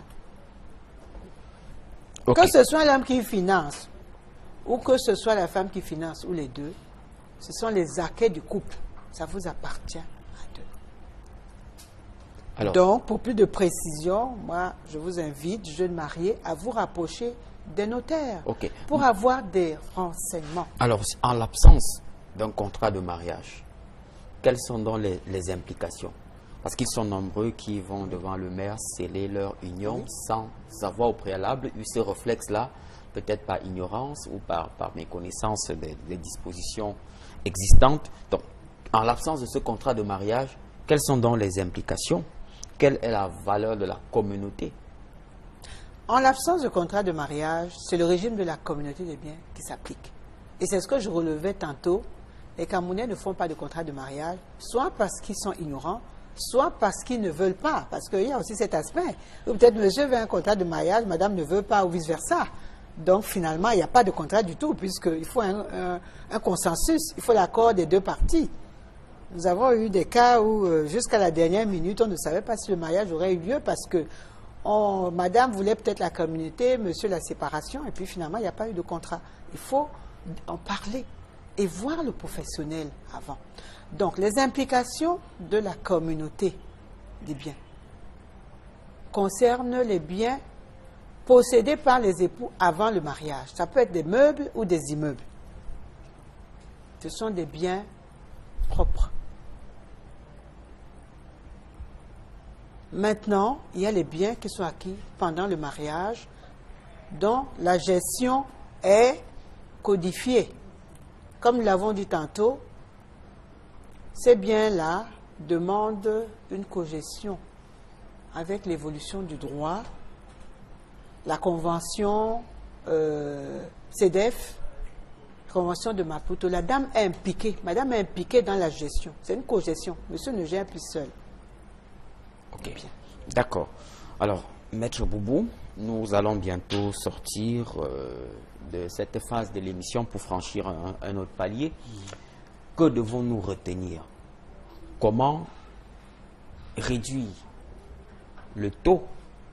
Okay. Que ce soit l'homme qui finance ou que ce soit la femme qui finance ou les deux, ce sont les acquis du couple. Ça vous appartient à deux. Alors, donc, pour plus de précision, moi, je vous invite, jeunes mariés, à vous rapprocher des notaires pour avoir des renseignements. Alors, en l'absence d'un contrat de mariage, quelles sont donc les implications? Parce qu'ils sont nombreux qui vont devant le maire sceller leur union sans avoir au préalable eu ce réflexe-là, peut-être par ignorance ou par méconnaissance des dispositions existantes. Donc, en l'absence de ce contrat de mariage, quelles sont donc les implications? Quelle est la valeur de la communauté? En l'absence de contrat de mariage, c'est le régime de la communauté des biens qui s'applique. Et c'est ce que je relevais tantôt. Les Camerounais ne font pas de contrat de mariage, soit parce qu'ils sont ignorants, soit parce qu'ils ne veulent pas. Parce qu'il y a aussi cet aspect. Ou peut-être monsieur veut un contrat de mariage, madame ne veut pas, ou vice-versa. Donc finalement, il n'y a pas de contrat du tout, puisqu'il faut un consensus, il faut l'accord des deux parties. Nous avons eu des cas où, jusqu'à la dernière minute, on ne savait pas si le mariage aurait eu lieu, parce que madame voulait peut-être la communauté, monsieur la séparation, et puis finalement, il n'y a pas eu de contrat. Il faut en parler et voir le professionnel avant. Donc, les implications de la communauté des biens concernent les biens possédés par les époux avant le mariage. Ça peut être des meubles ou des immeubles. Ce sont des biens propres. Maintenant, il y a les biens qui sont acquis pendant le mariage, dont la gestion est codifiée. Comme nous l'avons dit tantôt, ces biens-là demandent une cogestion avec l'évolution du droit. La convention CEDEF, convention de Maputo, la dame est impliquée, madame est impliquée dans la gestion. C'est une cogestion. Monsieur ne gère plus seul. Ok, d'accord. Alors, Maître Boubou, nous allons bientôt sortir de cette phase de l'émission pour franchir un autre palier. Que devons-nous retenir? Comment réduire le taux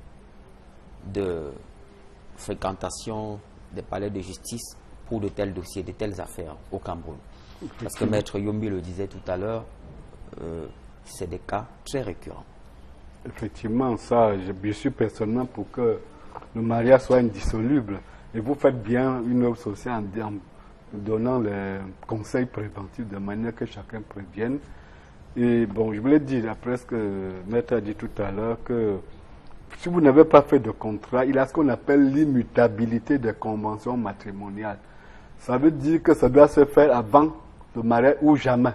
de fréquentation des palais de justice pour de tels dossiers, de telles affaires au Cameroun? Parce que Maître Yombi le disait tout à l'heure, c'est des cas très récurrents. Effectivement, ça, je suis personnellement pour que le mariage soit indissoluble. Et vous faites bien une œuvre sociale en donnant les conseils préventifs de manière que chacun prévienne. Et bon, je voulais dire, après ce que Maître a dit tout à l'heure, que si vous n'avez pas fait de contrat, il y a ce qu'on appelle l'immutabilité des conventions matrimoniales. Ça veut dire que ça doit se faire avant le mariage ou jamais.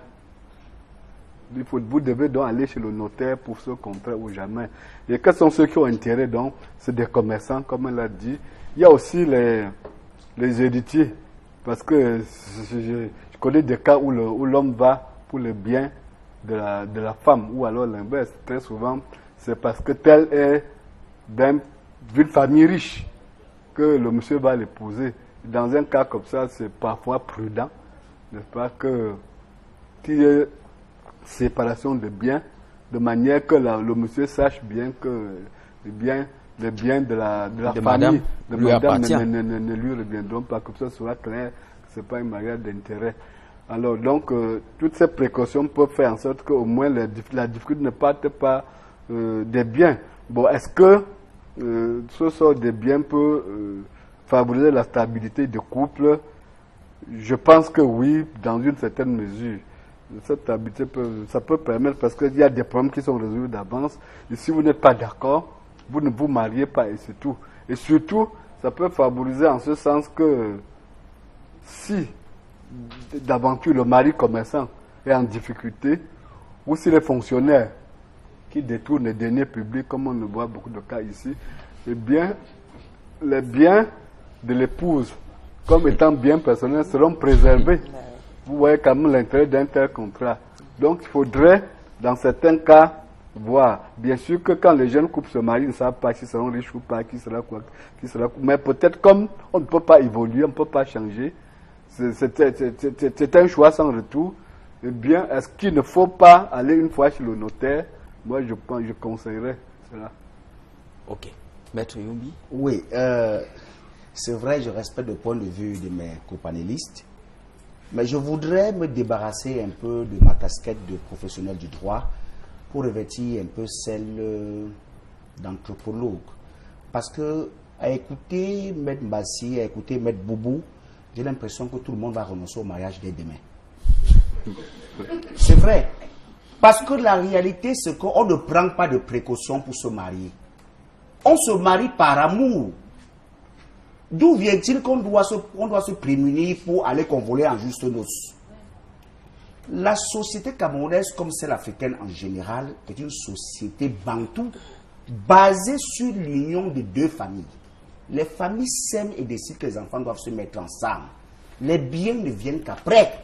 Vous devez donc aller chez le notaire pour ce contrat ou jamais. Et quels sont ceux qui ont intérêt donc? C'est des commerçants, comme elle l'a dit. Il y a aussi les héritiers. Parce que je connais des cas où l'homme va pour le bien de la femme, ou alors l'inverse. Très souvent, c'est parce que tel est d'une famille riche que le monsieur va l'épouser. Dans un cas comme ça, c'est parfois prudent, n'est-ce pas, qu'il y ait séparation de biens, de manière que le monsieur sache bien que les biens de la famille de madame ne lui reviendront pas, comme ça sera clair que ce n'est pas une mariage d'intérêt. Alors donc, toutes ces précautions peuvent faire en sorte qu'au moins la difficulté ne parte pas des biens. Bon, est-ce que ce sort des biens peut favoriser la stabilité du couple? Je pense que oui, dans une certaine mesure. Cette stabilité ça peut permettre, parce qu'il y a des problèmes qui sont résolus d'avance. Et si vous n'êtes pas d'accord, vous ne vous mariez pas, et c'est tout. Et surtout, ça peut favoriser en ce sens que si d'aventure le mari commerçant est en difficulté, ou si les fonctionnaires qui détournent les deniers publics, comme on le voit beaucoup de cas ici, eh bien, les biens de l'épouse, comme étant biens personnels, seront préservés. Vous voyez quand même l'intérêt d'un tel contrat. Donc il faudrait, dans certains cas, voir. Bien sûr que quand les jeunes couples se marient, ils ne savent pas s'ils seront riches ou pas, qui sera quoi, qui sera quoi. Mais peut-être comme on ne peut pas évoluer, on ne peut pas changer, c'est un choix sans retour. Eh bien, est-ce qu'il ne faut pas aller une fois chez le notaire? Moi, je conseillerais cela. Ok. Maître Youmbi? Oui, c'est vrai, je respecte le point de vue de mes copanélistes, mais je voudrais me débarrasser un peu de ma casquette de professionnel du droit pour revêtir un peu celle d'anthropologue. Parce que, à écouter Maître Mbassi, à écouter Maître Boubou, j'ai l'impression que tout le monde va renoncer au mariage dès demain. C'est vrai. Parce que la réalité, c'est qu'on ne prend pas de précautions pour se marier. On se marie par amour. D'où vient-il qu'on doit se prémunir pour aller convoler en juste noces? La société camerounaise, comme celle africaine en général, est une société bantou basée sur l'union de deux familles. Les familles s'aiment et décident que les enfants doivent se mettre ensemble. Les biens ne viennent qu'après.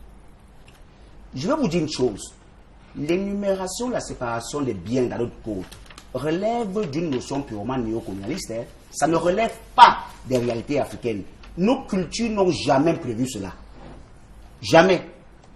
Je vais vous dire une chose. L'énumération, la séparation des biens dans notre code relève d'une notion purement néocolonialiste. Ça ne relève pas des réalités africaines. Nos cultures n'ont jamais prévu cela. Jamais.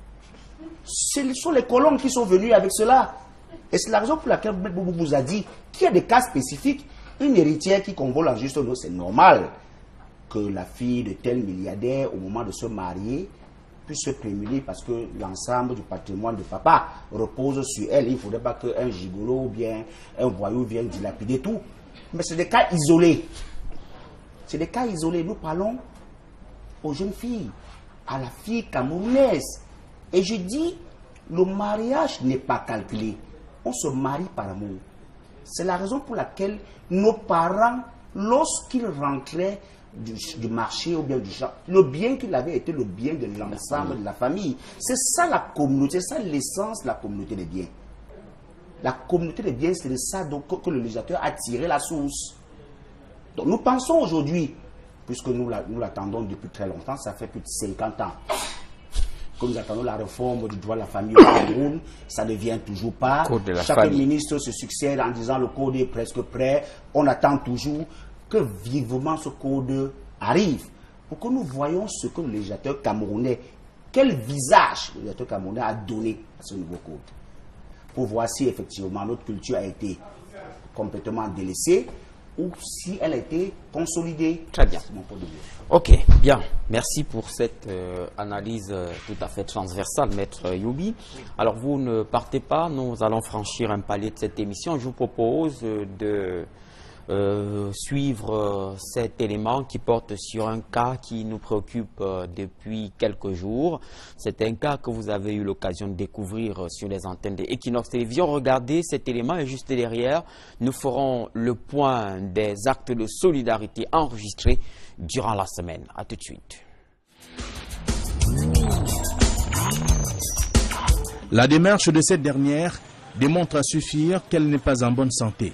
Ce sont les colons qui sont venus avec cela. Et c'est la raison pour laquelle Boubou vous a dit qu'il y a des cas spécifiques. Une héritière qui convole en juste noces, c'est normal que la fille de tel milliardaire, au moment de se marier, puisse se prémunir parce que l'ensemble du patrimoine de papa repose sur elle. Il ne faudrait pas qu'un gigolo ou bien un voyou vienne dilapider tout. Mais c'est des cas isolés. C'est des cas isolés. Nous parlons aux jeunes filles, à la fille camerounaise. Et je dis, le mariage n'est pas calculé. On se marie par amour. C'est la raison pour laquelle nos parents, lorsqu'ils rentraient du marché ou bien du champ, le bien qu'il avait été le bien de l'ensemble de la famille. C'est ça la communauté, c'est ça l'essence de la communauté des biens. La communauté des biens, c'est de ça donc que le législateur a tiré la source. Donc nous pensons aujourd'hui, puisque nous l'attendons depuis très longtemps, ça fait plus de 50 ans, que nous attendons la réforme du droit de la famille au Cameroun, ça ne vient toujours pas. Chaque ministre se succède en disant le code est presque prêt. On attend toujours que vivement ce code arrive pour que nous voyions ce que le législateur camerounais, quel visage le législateur camerounais a donné à ce nouveau code. Pour voir si effectivement notre culture a été complètement délaissée ou si elle a été consolidée. Très bien. C'est mon point de vue. Ok, bien. Merci pour cette analyse tout à fait transversale, Maître Youbi. Alors vous ne partez pas, nous allons franchir un palier de cette émission. Je vous propose de suivre cet élément qui porte sur un cas qui nous préoccupe depuis quelques jours. C'est un cas que vous avez eu l'occasion de découvrir sur les antennes de Equinox Télévision. Regardez cet élément et juste derrière, nous ferons le point des actes de solidarité enregistrés durant la semaine. À tout de suite. La démarche de cette dernière démontre à suffire qu'elle n'est pas en bonne santé.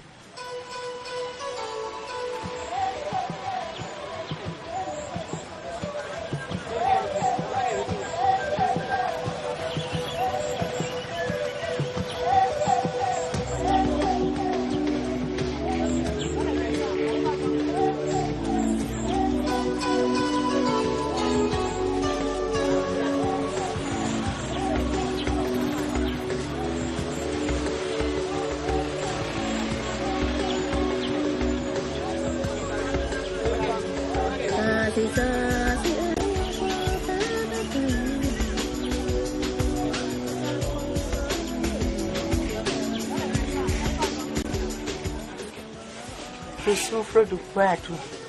Je souffre de partout.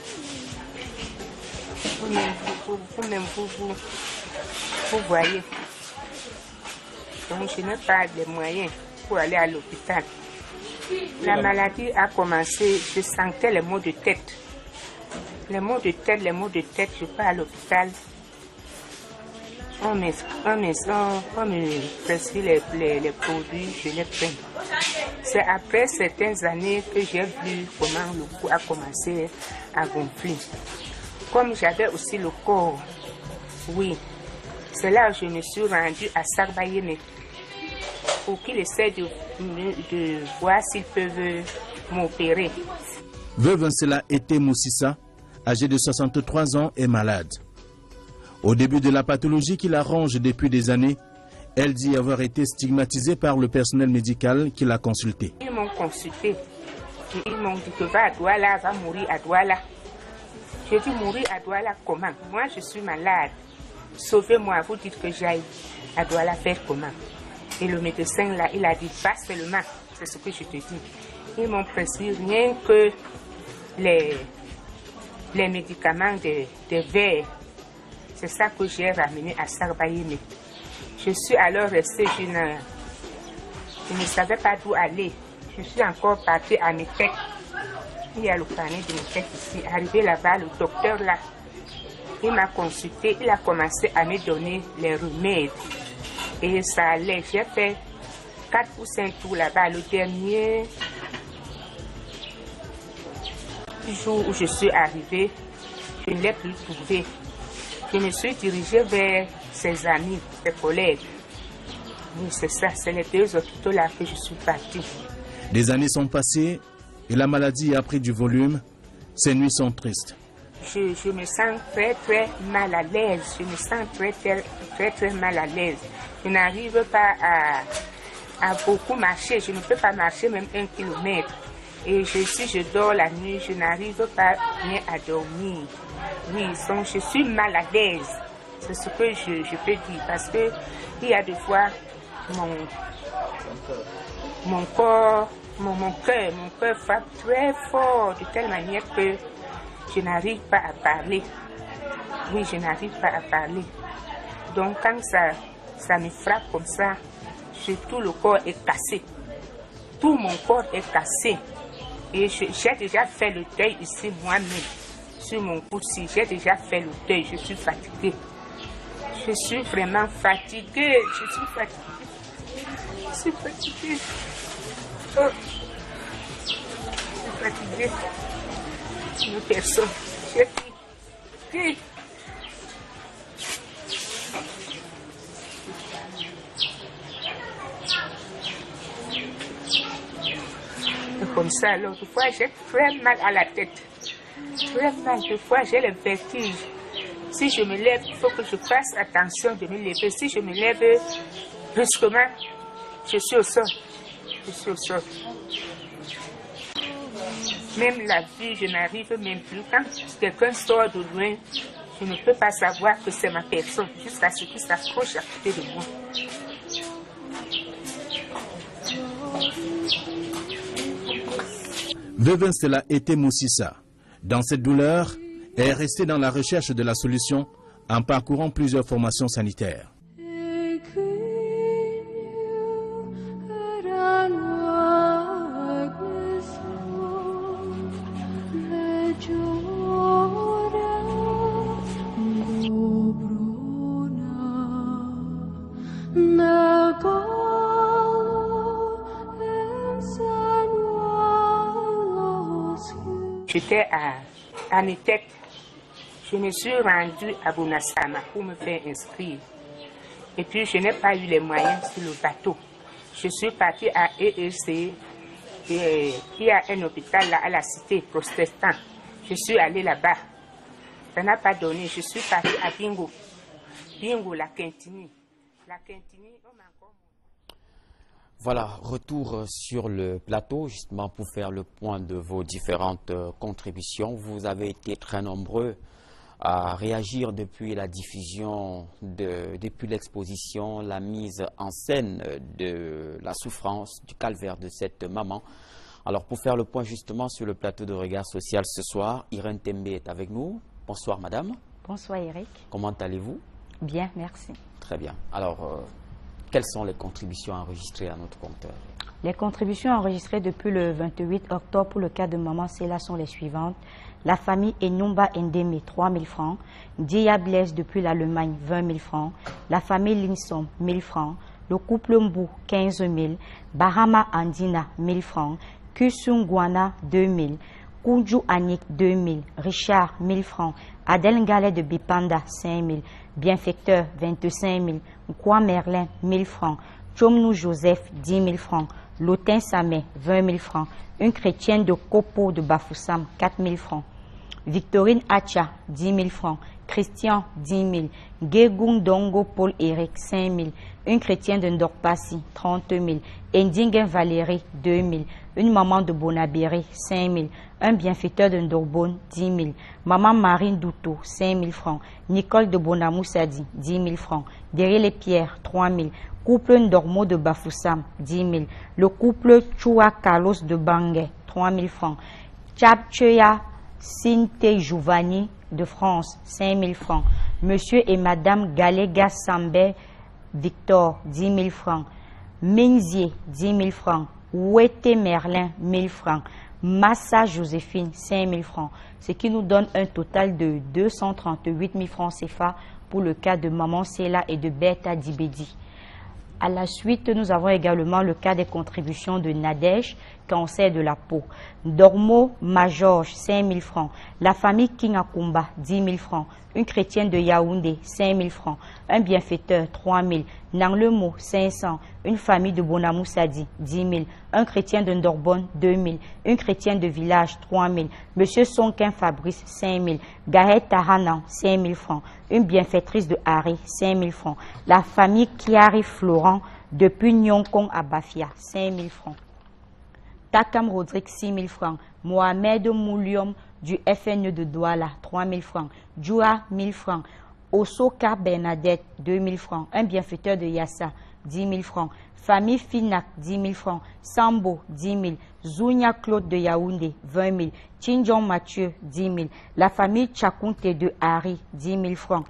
Vous voyez. Donc je n'ai pas de moyens pour aller à l'hôpital. La maladie a commencé, je sentais les maux de tête. Les maux de tête, je pars à l'hôpital. On me prescrit les produits, je les prends. C'est après certaines années que j'ai vu comment le cou a commencé à gonfler. Comme j'avais aussi le corps, oui, c'est là que je me suis rendue à Sarbayene. pour qu'ils essaient de voir s'ils peuvent m'opérer. Veuve Nsela Ete Moussissa, âgée de 63 ans, est malade. Au début de la pathologie qui la ronge depuis des années, elle dit avoir été stigmatisée par le personnel médical qui l'a consultée. Ils m'ont consulté et ils m'ont dit que va à Douala, va mourir à Douala. J'ai dit mourir à Douala comment? Moi je suis malade. Sauvez-moi, vous dites que j'aille à Douala faire comment? Et le médecin là, il a dit pas seulement, c'est ce que je te dis. Ils m'ont prescrit rien que les médicaments des vers. C'est ça que j'ai ramené à Sarbayémé. Je suis alors restée, je ne savais pas d'où aller. Je suis encore partie à mes têtes. Il y a le carnet de mes têtes ici. Arrivé là-bas, le docteur là, il m'a consulté, il a commencé à me donner les remèdes. Et ça allait. J'ai fait 4 ou 5 tours là-bas. Le dernier jour où je suis arrivée, je ne l'ai plus trouvé. Je me suis dirigée vers ses amis, ses collègues. Oui, c'est ça, c'est les 2 hôpitaux là que je suis partie. Des années sont passées et la maladie a pris du volume. Ces nuits sont tristes. Je me sens très mal à l'aise. Je me sens très mal à l'aise. Je n'arrive pas à beaucoup marcher. Je ne peux pas marcher même 1 kilomètre. Et si je dors la nuit, je n'arrive pas bien à dormir. Oui, je suis mal à l'aise. C'est ce que je peux dire. Parce que il y a des fois, mon cœur frappe très fort de telle manière que je n'arrive pas à parler. Oui, je n'arrive pas à parler. Donc quand ça me frappe comme ça, tout le corps est cassé. Tout mon corps est cassé. Et j'ai déjà fait le deuil ici moi-même. Sur mon cou-ci, j'ai déjà fait le deuil. Je suis fatiguée. Je suis vraiment fatiguée. Je suis fatiguée. Je suis fatiguée. Oh. Je suis fatiguée. Une personne. J'ai dit. Comme ça, l'autre fois, j'ai très mal à la tête. Très mal. Des fois, j'ai le vertige. Si je me lève, il faut que je fasse attention de me lever. Si je me lève brusquement, je suis au sol. Je suis au sol. Même la vue, je n'arrive même plus. Quand quelqu'un sort de loin, je ne peux pas savoir que c'est ma personne, jusqu'à ce qu'il s'approche à côté de moi. Veuve Nsela Ete Moussissa, dans cette douleur, est restée dans la recherche de la solution en parcourant plusieurs formations sanitaires. J'étais à mes têtes. Je me suis rendue à Bonassama pour me faire inscrire. Et puis, je n'ai pas eu les moyens sur le bateau. Je suis partie à EEC. Et il y a un hôpital là à la cité protestante. Je suis allée là-bas. Ça n'a pas donné. Je suis partie à Bingo. Bingo, la Quintini. La Quintini, on m'a encore... Voilà, retour sur le plateau, justement pour faire le point de vos différentes contributions. Vous avez été très nombreux à réagir depuis la diffusion, depuis l'exposition, la mise en scène de la souffrance, du calvaire de cette maman. Alors pour faire le point justement sur le plateau de Regard Social ce soir, Irène Tembe est avec nous. Bonsoir madame. Bonsoir Eric. Comment allez-vous? Bien, merci. Très bien. Alors... quelles sont les contributions enregistrées à notre compteur? Les contributions enregistrées depuis le 28 octobre pour le cas de Maman Sela sont les suivantes. La famille Enyumba Ndeme, 3 000 francs. Dia Blaise depuis l'Allemagne, 20 000 francs. La famille Linsom, 1 000 francs. Le couple Mbou, 15 000. Bahama Andina, 1 000 francs. Kusungwana, 2 000. Kunju Anik, 2 000. Richard, 1 000 francs. Adèle Ngalet de Bipanda, 5 000. Bienfecteur, 25 000. Nkwa Merlin, 1 000 francs. Chomnou Joseph, 10 000 francs. Lotin Samé, 20 000 francs. Une chrétienne de Kopo de Bafoussam, 4 000 francs. Victorine Acha, 10 000 francs. Christian, 10 000. Gegung Dongo Paul Eric, 5 000. Une chrétienne de Ndorpassi, 30 000. Ndingen Valérie, 2 000. Une maman de Bonabéré, 5 000. Un bienfaiteur de Ndorbonne, 10 000. Maman Marine Douto, 5 000 francs. Nicole de Bonamoussadi, 10 000 francs. Derrière les Pierres, 3 000. Couple Ndormo de Bafoussam, 10 000. Le couple Chua Carlos de Bangé, 3 000 francs. Chapcheya Sinte Jouvani de France, 5 000 francs. Monsieur et Madame Galega Sambé Victor, 10 000 francs. Menzier, 10 000 francs. Ouete Merlin, 1 000 francs. Massa Joséphine, 5 000 francs. Ce qui nous donne un total de 238 000 francs CFA pour le cas de Maman Sela et de Bertha Dibedi. À la suite, nous avons également le cas des contributions de Nadège, cancer de la peau. Dormo Majorge, 5 000 francs. La famille Kingakumba, 10 000 francs. Une chrétienne de Yaoundé, 5 000 francs. Un bienfaiteur, 3 000. Nanglemo, 500. Une famille de Bonamoussadi, 10 000. Un chrétien de Ndorbonne, 2 000. Une chrétienne de village, 3 000. Monsieur Sonkin Fabrice, 5 000. Gaët Tahanan, 5 000 francs. Une bienfaitrice de Harry, 5 000 francs. La famille Kiari Florent, depuis Nyonkong à Bafia, 5 000 francs. Takam Rodrigue, 6 000 francs. Mohamed Moulium du FNE de Douala, 3 000 francs. Djoua, 1 000 francs. Osoka Bernadette, 2 000 francs. Un bienfaiteur de Yassa, 10 000 francs. Famille Finac, 10 000 francs. Sambo, 10 000. Zounia Claude de Yaoundé, 20 000. Chinjon Mathieu, 10 000. La famille Tchakounte de Harry, 10 000 francs.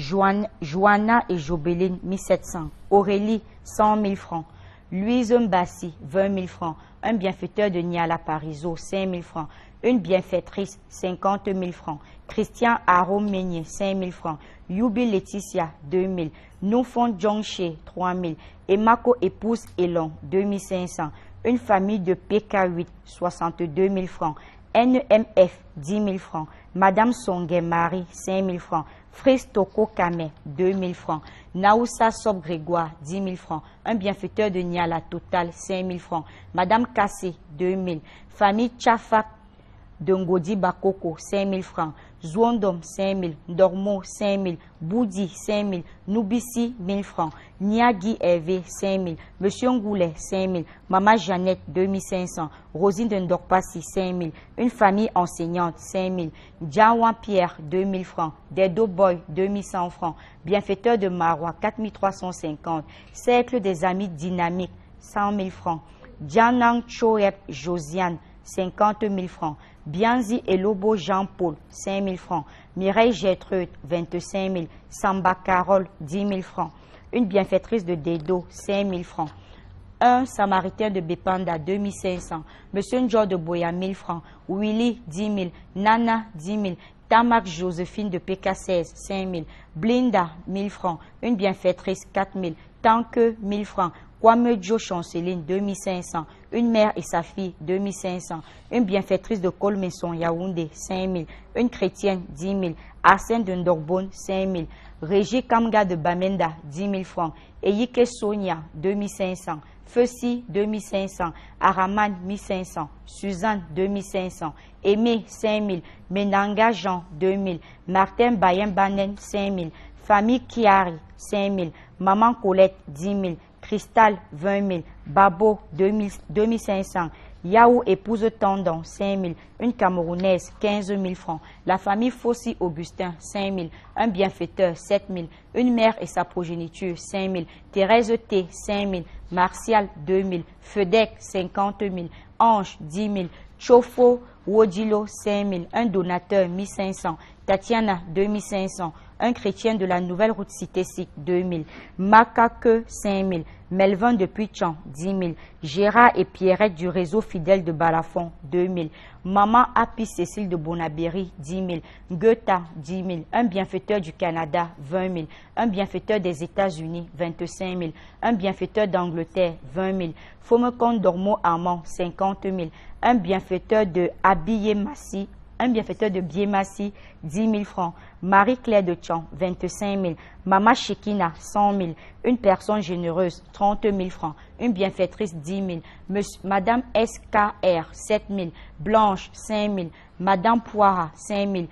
Joanna et Jobeline, 1 700. Aurélie, 100 000 francs. Louise Mbassi, 20 000 francs. Un bienfaiteur de Niala Pariso, 5 000 francs. Une bienfaitrice, 50 000 francs. Christian Arom Meunier, 5 000 francs. Yubi Laetitia, 2 000. Noufon Jongche, 3 000. Emako épouse Elon, 2 500. Une famille de PK8, 62 000 francs. NEMF, 10 000 francs. Madame Songue Marie, 5 000 francs. Fris Toko Kame, 2 000 francs. Naoussa Sob Grégoire, 10 000 francs. Un bienfaiteur de Niala Total, 5 000 francs. Madame Kassé, 2 000. Famille Tchafak de Ngodi Bakoko, 5 000 francs. Zouandom, 5 000. Dormo, 5 000. Boudi, 5 000. Noubissi, 1 000 francs. Niagi Hervé, 5 000. Monsieur Ngoulet, 5 000. Maman Jeannette, 2 500. Rosine de Ndorpassi, 5 000. Une famille enseignante, 5 000. Djawan Pierre, 2 000 francs. Dedo Boy, 2 100 francs. Bienfaiteur de Marois, 4 350. Cercle des amis dynamiques, 100 000 francs. Djanang Choep Josiane, 50 000 francs. Bianzi et Lobo Jean-Paul, 5 000 francs. Mireille Gertrude, 25 000. Samba Carole, 10 000 francs. Une bienfaitrice de Dedo, 5 000 francs. Un Samaritain de Bepanda, 2 500. Monsieur Njor de Boya, 1 000 francs. Willy, 10 000. Nana, 10 000. Tamak Joséphine de PK16, 5 000. Blinda, 1 000 francs. Une bienfaitrice, 4 000. Tanque, 1 000 francs. Kwamejo Chanceline, 2 500. Une mère et sa fille, 2 500. Une bienfaitrice de Colmeson, Yaoundé, 5 000. Une chrétienne, 10 000. Arsène de Ndorbonne, 5 000. Régie Kamga de Bamenda, 10 000 francs. Eyike Sonia, 2 500. Feusi, 2 500. Araman, 1 500. Suzanne, 2 500. Aimé, 5 000. Menanga Jean, 2 000. Martin Bayen-Banen, 5 000. Famille Kiari, 5 000. Maman Colette, 10 000. Cristal, 20 000. Babo, 2 500. Yaou épouse Tendon, 5 000. Une Camerounaise, 15 000 francs. La famille Fossi Augustin, 5 000. Un bienfaiteur, 7 000. Une mère et sa progéniture, 5 000. Thérèse T, 5 000. Martial, 2 000. Fedec, 50 000. Ange, 10 000. Chofo, Wodilo, 5 000. Un donateur, 1 500. Tatiana, 2 500. Un chrétien de la nouvelle route Cité-Sic, 2 000. Makake, 5 000. Melvin de Puichan, 10 000. Gérard et Pierrette du réseau fidèle de Balafon, 2 000. Maman Happy Cécile de Bonabéry, 10 000. Goethe, 10 000. Un bienfaiteur du Canada, 20 000. Un bienfaiteur des États-Unis, 25 000. Un bienfaiteur d'Angleterre, 20 000. Fomekon Dormo Armand, 50 000. Un bienfaiteur de Abiyé Massi, Un bienfaiteur de Biémassi, 10 000 francs. Marie-Claire de Tchan, 25 000. Mama Chekina, 100 000. Une personne généreuse, 30 000 francs. Une bienfaitrice, 10 000. Madame SKR, 7 000. Blanche, 5 000. Madame Poira, 5 000.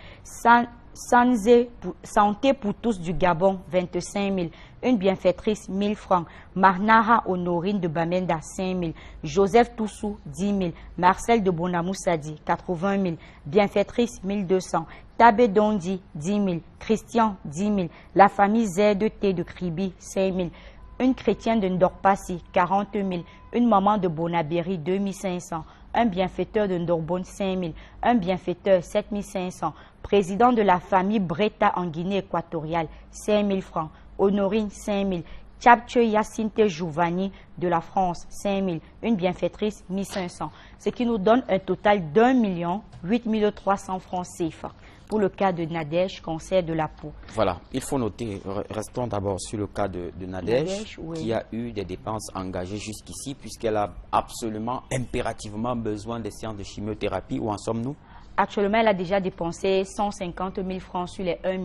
Santé pour tous du Gabon, 25 000. Une bienfaitrice, 1 000 francs. Marnara Honorine de Bamenda, 5 000. Joseph Toussou, 10 000. Marcel de Bonamoussadi, 80 000. Bienfaitrice, 1 200. Tabé Dondi, 10 000. Christian, 10 000. La famille Z2T de Kribi, 5 000. Une chrétienne de Ndorpassi, 40 000. Une maman de Bonabéry, 2 500. Un bienfaiteur de Ndorbonne, 5 000. Un bienfaiteur, 7 500. Président de la famille Breta en Guinée équatoriale, 5 000 francs. Honorine, 5 000. Tchabche Yacinte Jouvani de la France, 5 000. Une bienfaitrice, 1 500. Ce qui nous donne un total d'1 8 300 francs CFA. Pour le cas de Nadège, cancer de la peau. Voilà, il faut noter, restons d'abord sur le cas de Nadège, oui, qui a eu des dépenses engagées jusqu'ici, puisqu'elle a absolument, impérativement besoin des séances de chimiothérapie. Où en sommes-nous? Actuellement, elle a déjà dépensé 150 000 francs sur les 1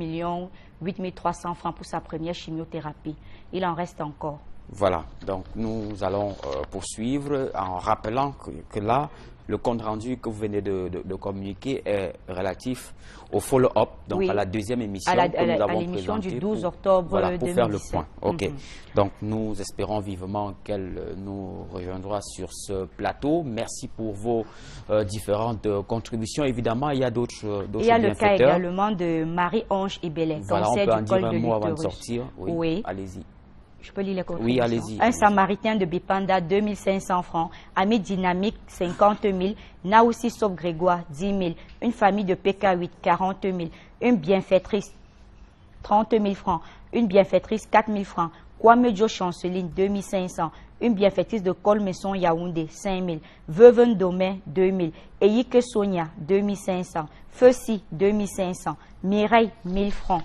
8 300 francs pour sa première chimiothérapie. Il en reste encore. Voilà, donc nous allons poursuivre en rappelant que là, le compte rendu que vous venez de communiquer est relatif au follow-up, donc oui, à la deuxième émission que nous avons l'émission du 12 octobre voilà, pour 2017. faire le point. Ok. Donc nous espérons vivement qu'elle nous rejoindra sur ce plateau. Merci pour vos différentes contributions. Évidemment, il y a d'autres bienfaiteurs. Il y a le cas également de Marie-Ange Ibélé, voilà, cancer on peut en du col dire de un mot avant de l'utérus. sortir. Oui, oui. Allez-y. Je peux lire les contributions. Oui, allez-y. Un Samaritain de Bipanda, 2 500 francs. Ami Dynamique, 50 000. Naoussi Sauf Grégoire, 10 000. Une famille de PK8, 40 000. Une bienfaitrice, 30 000 francs. Une bienfaitrice, 4 000 francs. Kwamejo Chanceline, 2 500. Une bienfaitrice de Colmesson Yaoundé, 5 000. Veuve Ndomé, 2 000. Eyike Sonia, 2 500. Feusi, 2 500. Mireille, 1 000 francs.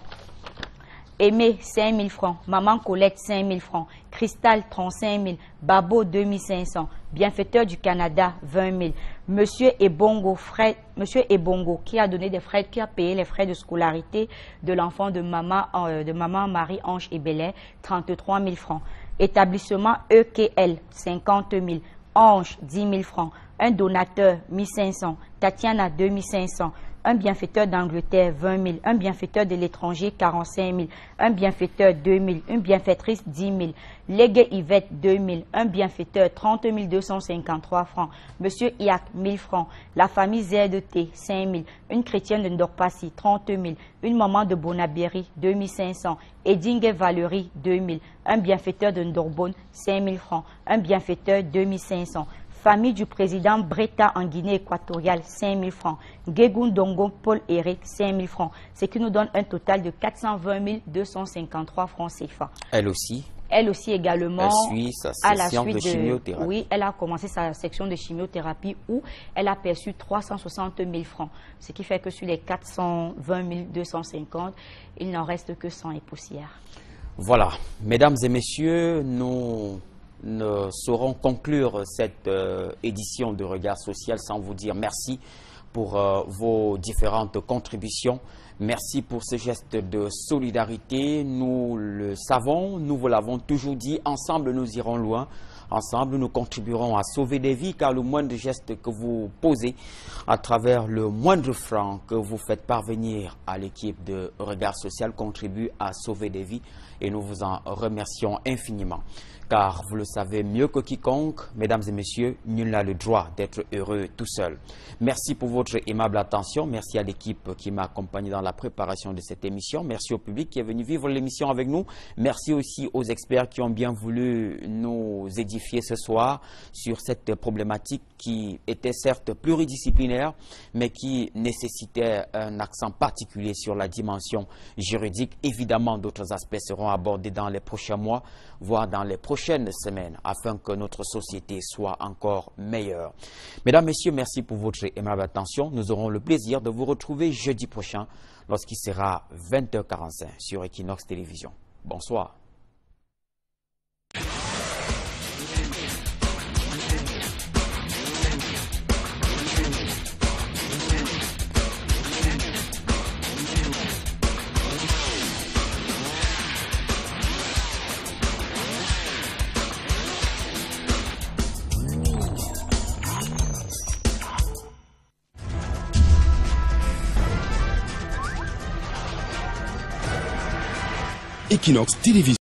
Aimé, 5 000 francs. Maman Colette, 5 000 francs. Cristal, 35 000. Babo, 2 500. Bienfaiteur du Canada, 20 000. Monsieur Ebongo, qui a donné des frais, qui a payé les frais de scolarité de l'enfant de maman Marie-Ange Ibélé, 33 000 francs. Établissement EKL, 50 000. Ange, 10 000 francs. Un donateur, 1 500. Tatiana, 2 500. Un bienfaiteur d'Angleterre, 20 000. Un bienfaiteur de l'étranger, 45 000. Un bienfaiteur, 2 000. Une bienfaitrice, 10 000. Légué Yvette, 2 000. Un bienfaiteur, 30 253 francs. Monsieur Iak, 1 000 francs. La famille ZT, 5 000. Une chrétienne de Ndorpassi, 30 000. Une maman de Bonabéry, 2 500. Edingue Valérie, 2 000. Un bienfaiteur de Ndorbonne, 5 000 francs. Un bienfaiteur, 2 500. Famille du président Breta en Guinée équatoriale, 5 000 francs. Gegundongo Paul-Éric, 5 000 francs. Ce qui nous donne un total de 420 253 francs CFA. Elle aussi également, elle suit sa session de chimiothérapie. Oui, elle a commencé sa section de chimiothérapie où elle a perçu 360 000 francs. Ce qui fait que sur les 420 250, il n'en reste que 100 et poussières. Voilà, mesdames et messieurs, nous ne saurons conclure cette édition de Regard Social sans vous dire merci pour vos différentes contributions. Merci pour ce geste de solidarité. Nous le savons, nous vous l'avons toujours dit, ensemble nous irons loin. Ensemble, nous contribuerons à sauver des vies, car le moindre geste que vous posez à travers le moindre franc que vous faites parvenir à l'équipe de Regard Social contribue à sauver des vies et nous vous en remercions infiniment. Car vous le savez mieux que quiconque, mesdames et messieurs, nul n'a le droit d'être heureux tout seul. Merci pour votre aimable attention. Merci à l'équipe qui m'a accompagné dans la préparation de cette émission. Merci au public qui est venu vivre l'émission avec nous. Merci aussi aux experts qui ont bien voulu nous édifier ce soir sur cette problématique qui était certes pluridisciplinaire, mais qui nécessitait un accent particulier sur la dimension juridique. Évidemment, d'autres aspects seront abordés dans les prochains mois, voire dans les prochaines semaines, afin que notre société soit encore meilleure. Mesdames, Messieurs, merci pour votre aimable attention. Nous aurons le plaisir de vous retrouver jeudi prochain, lorsqu'il sera 20h45 sur Equinox Télévision. Bonsoir. Equinox Télévision.